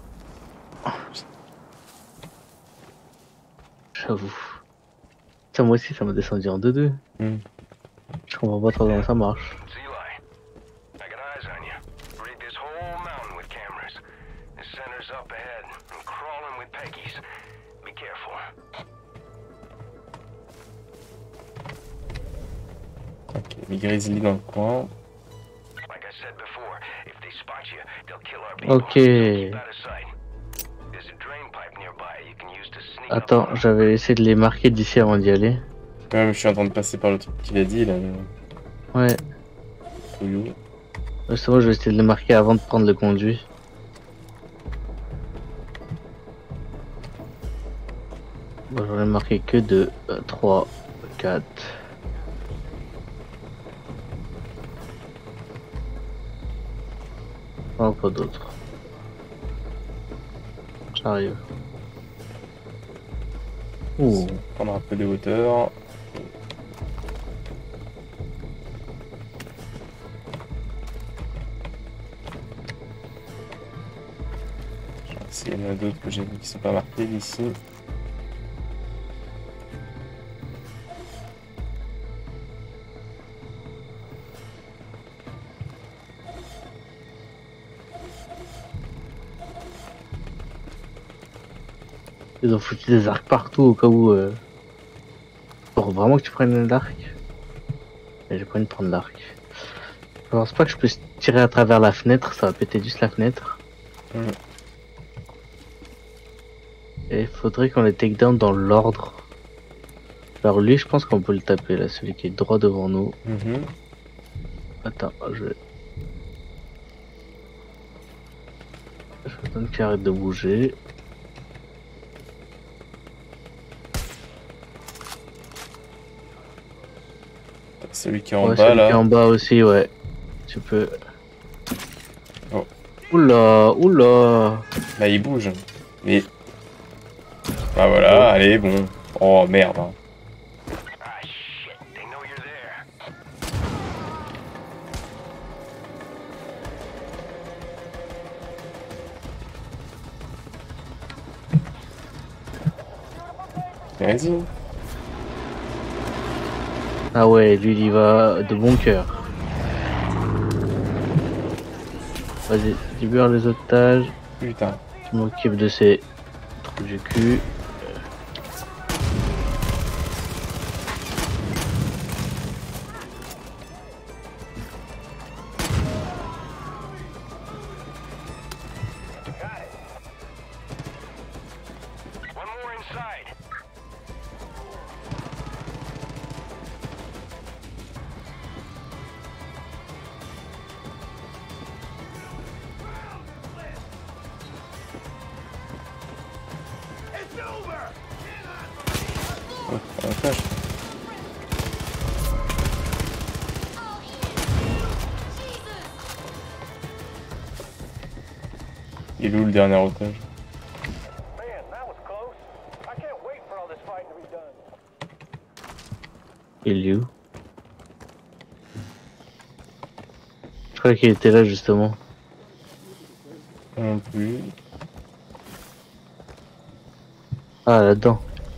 J'avoue. Tiens, moi aussi, ça m'a descendu en 2-2. Je comprends pas trop comment ça marche. Ok, les grizzlies dans le coin. Ok. Attends, j'avais essayé de les marquer d'ici avant d'y aller. Ouais, mais je suis en train de passer par le truc qu'il a dit là. Ouais. Fouillou. Justement, je vais essayer de les marquer avant de prendre le conduit. Bon, j'en ai marqué que 2, 3, 4. Oh, pas d'autres. J'arrive. Ouh. Prendre un peu de hauteur. Je vois s'il y en a d'autres que j'ai vu qui sont pas marqués d'ici. Ils ont foutu des arcs partout au cas où. Pour vraiment que tu prennes l'arc. Et j'ai pas envie de prendre l'arc. Je pense pas que je puisse tirer à travers la fenêtre, ça va péter juste la fenêtre. Et il faudrait qu'on les take down dans l'ordre. Alors lui, je pense qu'on peut le taper là, celui qui est droit devant nous. Attends, je vais attendre qu'il arrête de bouger. Celui qui est en bas celui là. Qui est en bas aussi, ouais. Tu peux. Oh. Oula, oula. Là il bouge. Mais. Ah voilà, allez, bon. Oh merde. Vas-y. Ah ouais, lui il y va de bon cœur. Vas-y, libère les otages. Putain. Je m'occupe de ces trous du cul. Il est où le dernier otage? Il est où? Je croyais qu'il était là justement. Non plus. Ah, là-dedans.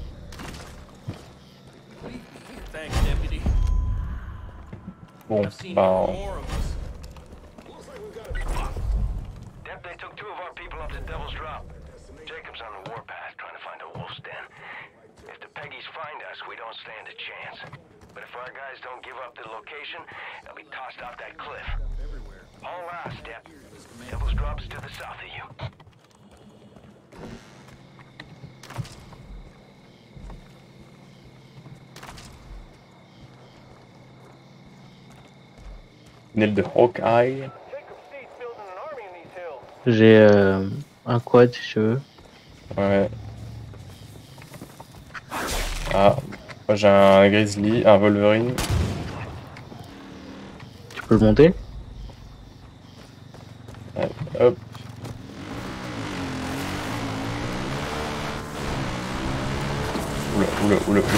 Bon, bah... They took 2 of our people up to Devil's Drive. Jacob's on the warpath trying to find a wolf's den. If the Peggies find us, we don't stand a chance. But if our guys don't give up the location, they'll be tossed off that cliff. All out, Step. Devil's Drop's to the south of you. Tunnel de Hawkeye. J'ai un quad si tu veux. Ouais. Ah, moi j'ai un Grizzly, un Wolverine. Tu peux le monter? Ouais, hop. Oula,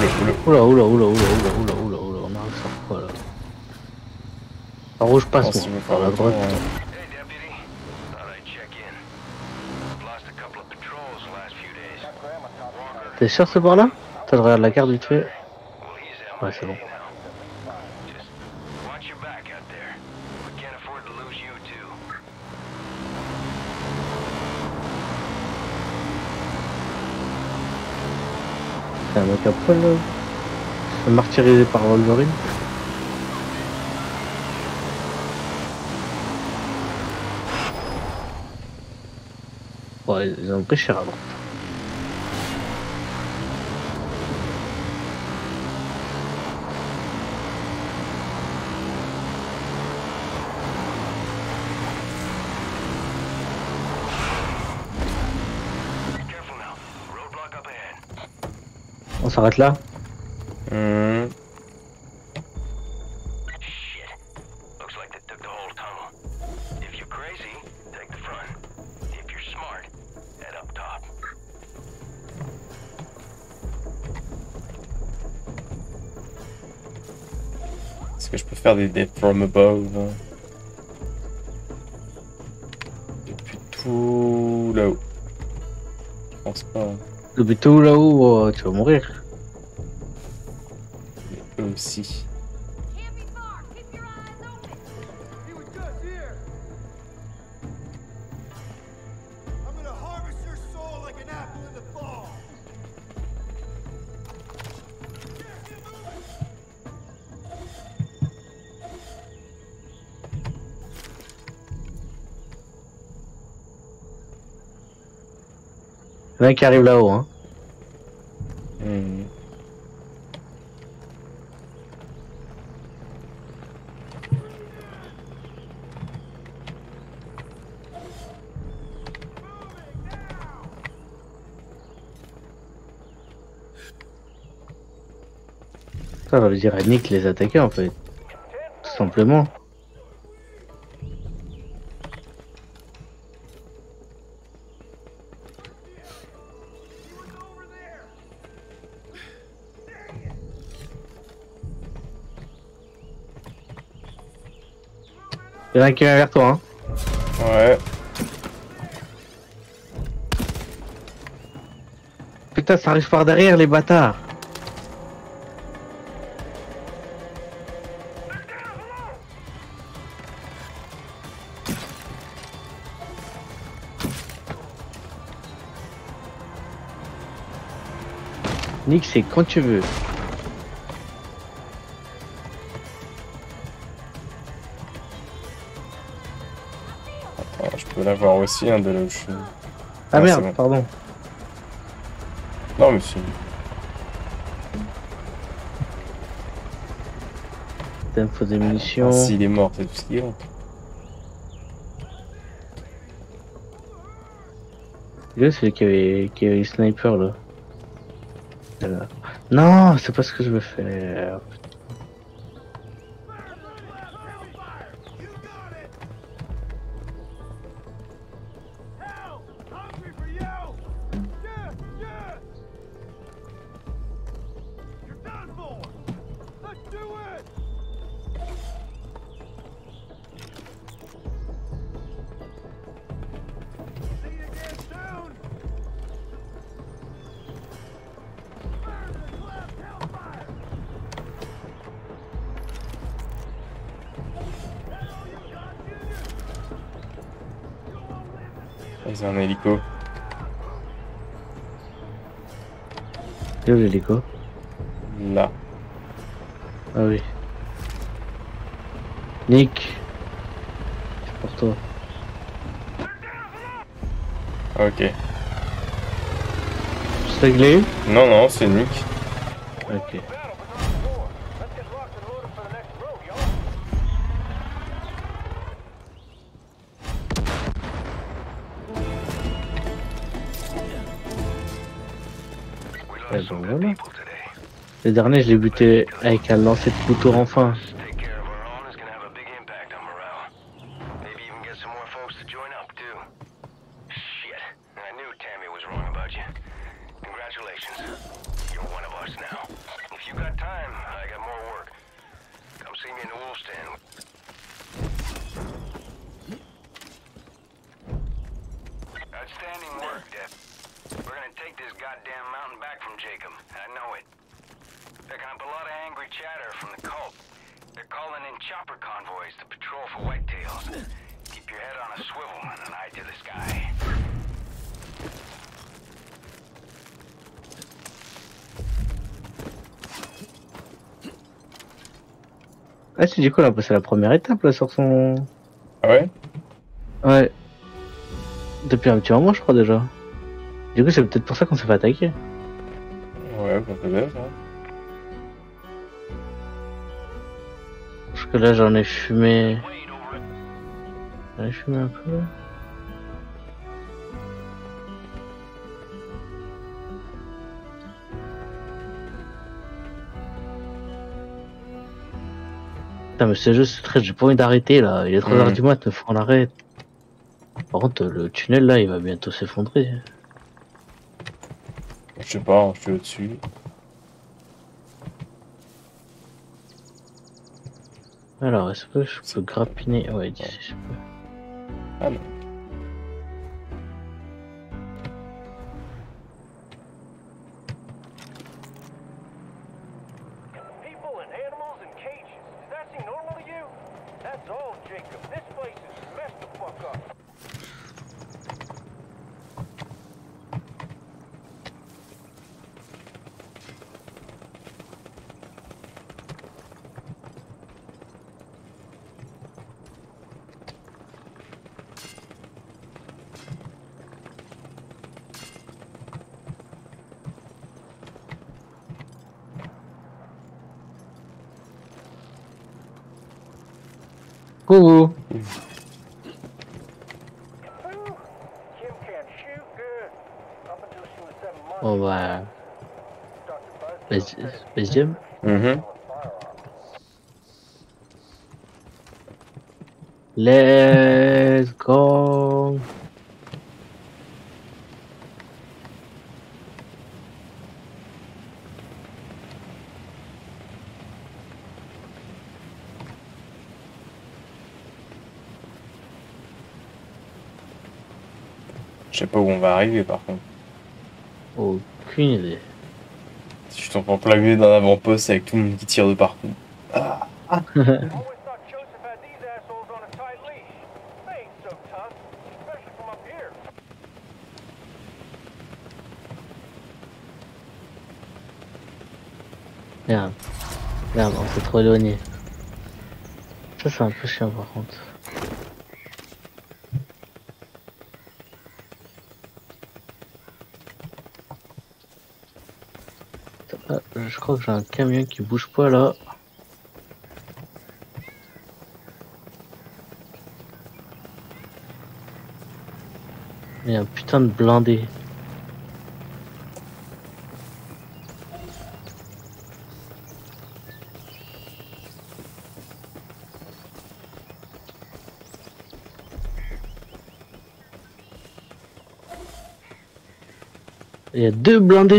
on arrive sur quoi là? Par où je passe moi? Par la droite. T'es sûr c'est par là? T'as regardé la carte vite fait? Ouais c'est bon. C'est un mec à poil là. C'est martyrisé par Wolverine. Ouais, ils ont pris cher à droite. On s'arrête là? Est-ce que je peux faire des death from above? Depuis tout là-haut. Je pense pas. Depuis tout là-haut, tu vas mourir. Mais eux aussi. Il y en a qui arrive là-haut, hein. Ça veut dire à Nick les attaquer en fait. Tout simplement. Il y en a un qui vient vers toi, hein. Ouais. Putain, ça arrive par derrière les bâtards. Nick, c'est quand tu veux. Attends, je peux l'avoir aussi, hein, de là où je suis. Ah merde, bon. Pardon. Non, mais si. Il me faut des munitions. Ah, s'il est mort, c'est tout ce qu'il y a. Là, c'est celui qui avait le sniper là. Non, c'est pas ce que je veux faire. Ils ont un hélico. C'est où l'hélico? Là. Ah oui. Nick. C'est pour toi. Ok. C'est réglé? Non, non, c'est Nick. Ok. Ouais, donc voilà. Le dernier, je l'ai buté avec un lancer de couteau en fin. Outstanding work, Deb. We're gonna take this goddamn mountain back from Jacob. I know it. Picking up a lot of angry chatter from the cult. They're calling in chopper convoys to patrol for whitetails. Keep your head on a swivel and an eye to the sky. Ah si, du coup, on a passé la première étape là sur son... Ah ouais? Ouais. Depuis un petit moment, je crois déjà. Du coup, c'est peut-être pour ça qu'on s'est fait attaquer. Ouais, peut-être. Hein. Parce que là, j'en ai fumé... J'en ai fumé un peu. Putain, mais c'est juste très... J'ai pas envie d'arrêter là. Il est 3h du mat, faut qu'on arrête. Par contre, le tunnel là, il va bientôt s'effondrer. Je sais pas, je suis au-dessus. Alors, est-ce que je peux grappiner? Ouais, d'ici je peux. Ah non. People and animals in cages. Does that seem normal to you? That's all, Jacob. This place is messed the fuck up. Coucou. On va... Deuxième. Let's go. Je sais pas où on va arriver par contre. Aucune idée. Si je t'entends plaguer d'un avant-poste avec tout le monde qui tire de partout. Ah. Merde. Merde, on s'est trop éloigné. Ça c'est un peu chiant par contre. Ah, je crois que j'ai un camion qui bouge pas là. Il y a un putain de blindé. Il y a 2 blindés.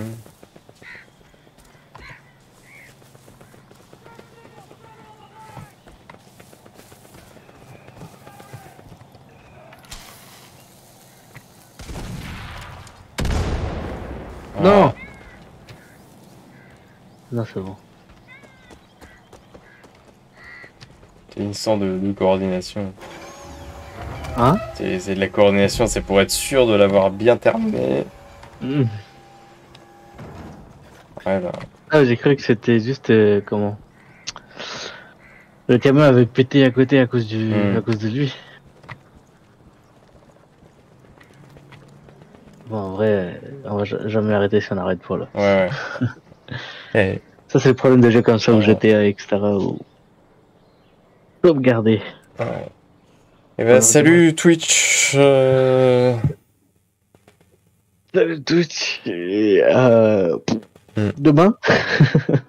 Non. Non, c'est bon. C'est une sorte de coordination. Hein? C'est de la coordination, c'est pour être sûr de l'avoir bien terminé. Ouais, bah. Ah, j'ai cru que c'était juste comment. Le camion avait pété à côté à cause à cause de lui. Bon, en vrai, on va jamais arrêter si on arrête pas là. Ouais. Et... Ça, c'est le problème des jeux comme ça où GTA, etc. Où... sauvegarder. Ouais. Et bah, salut Twitch. Salut Twitch. Demain.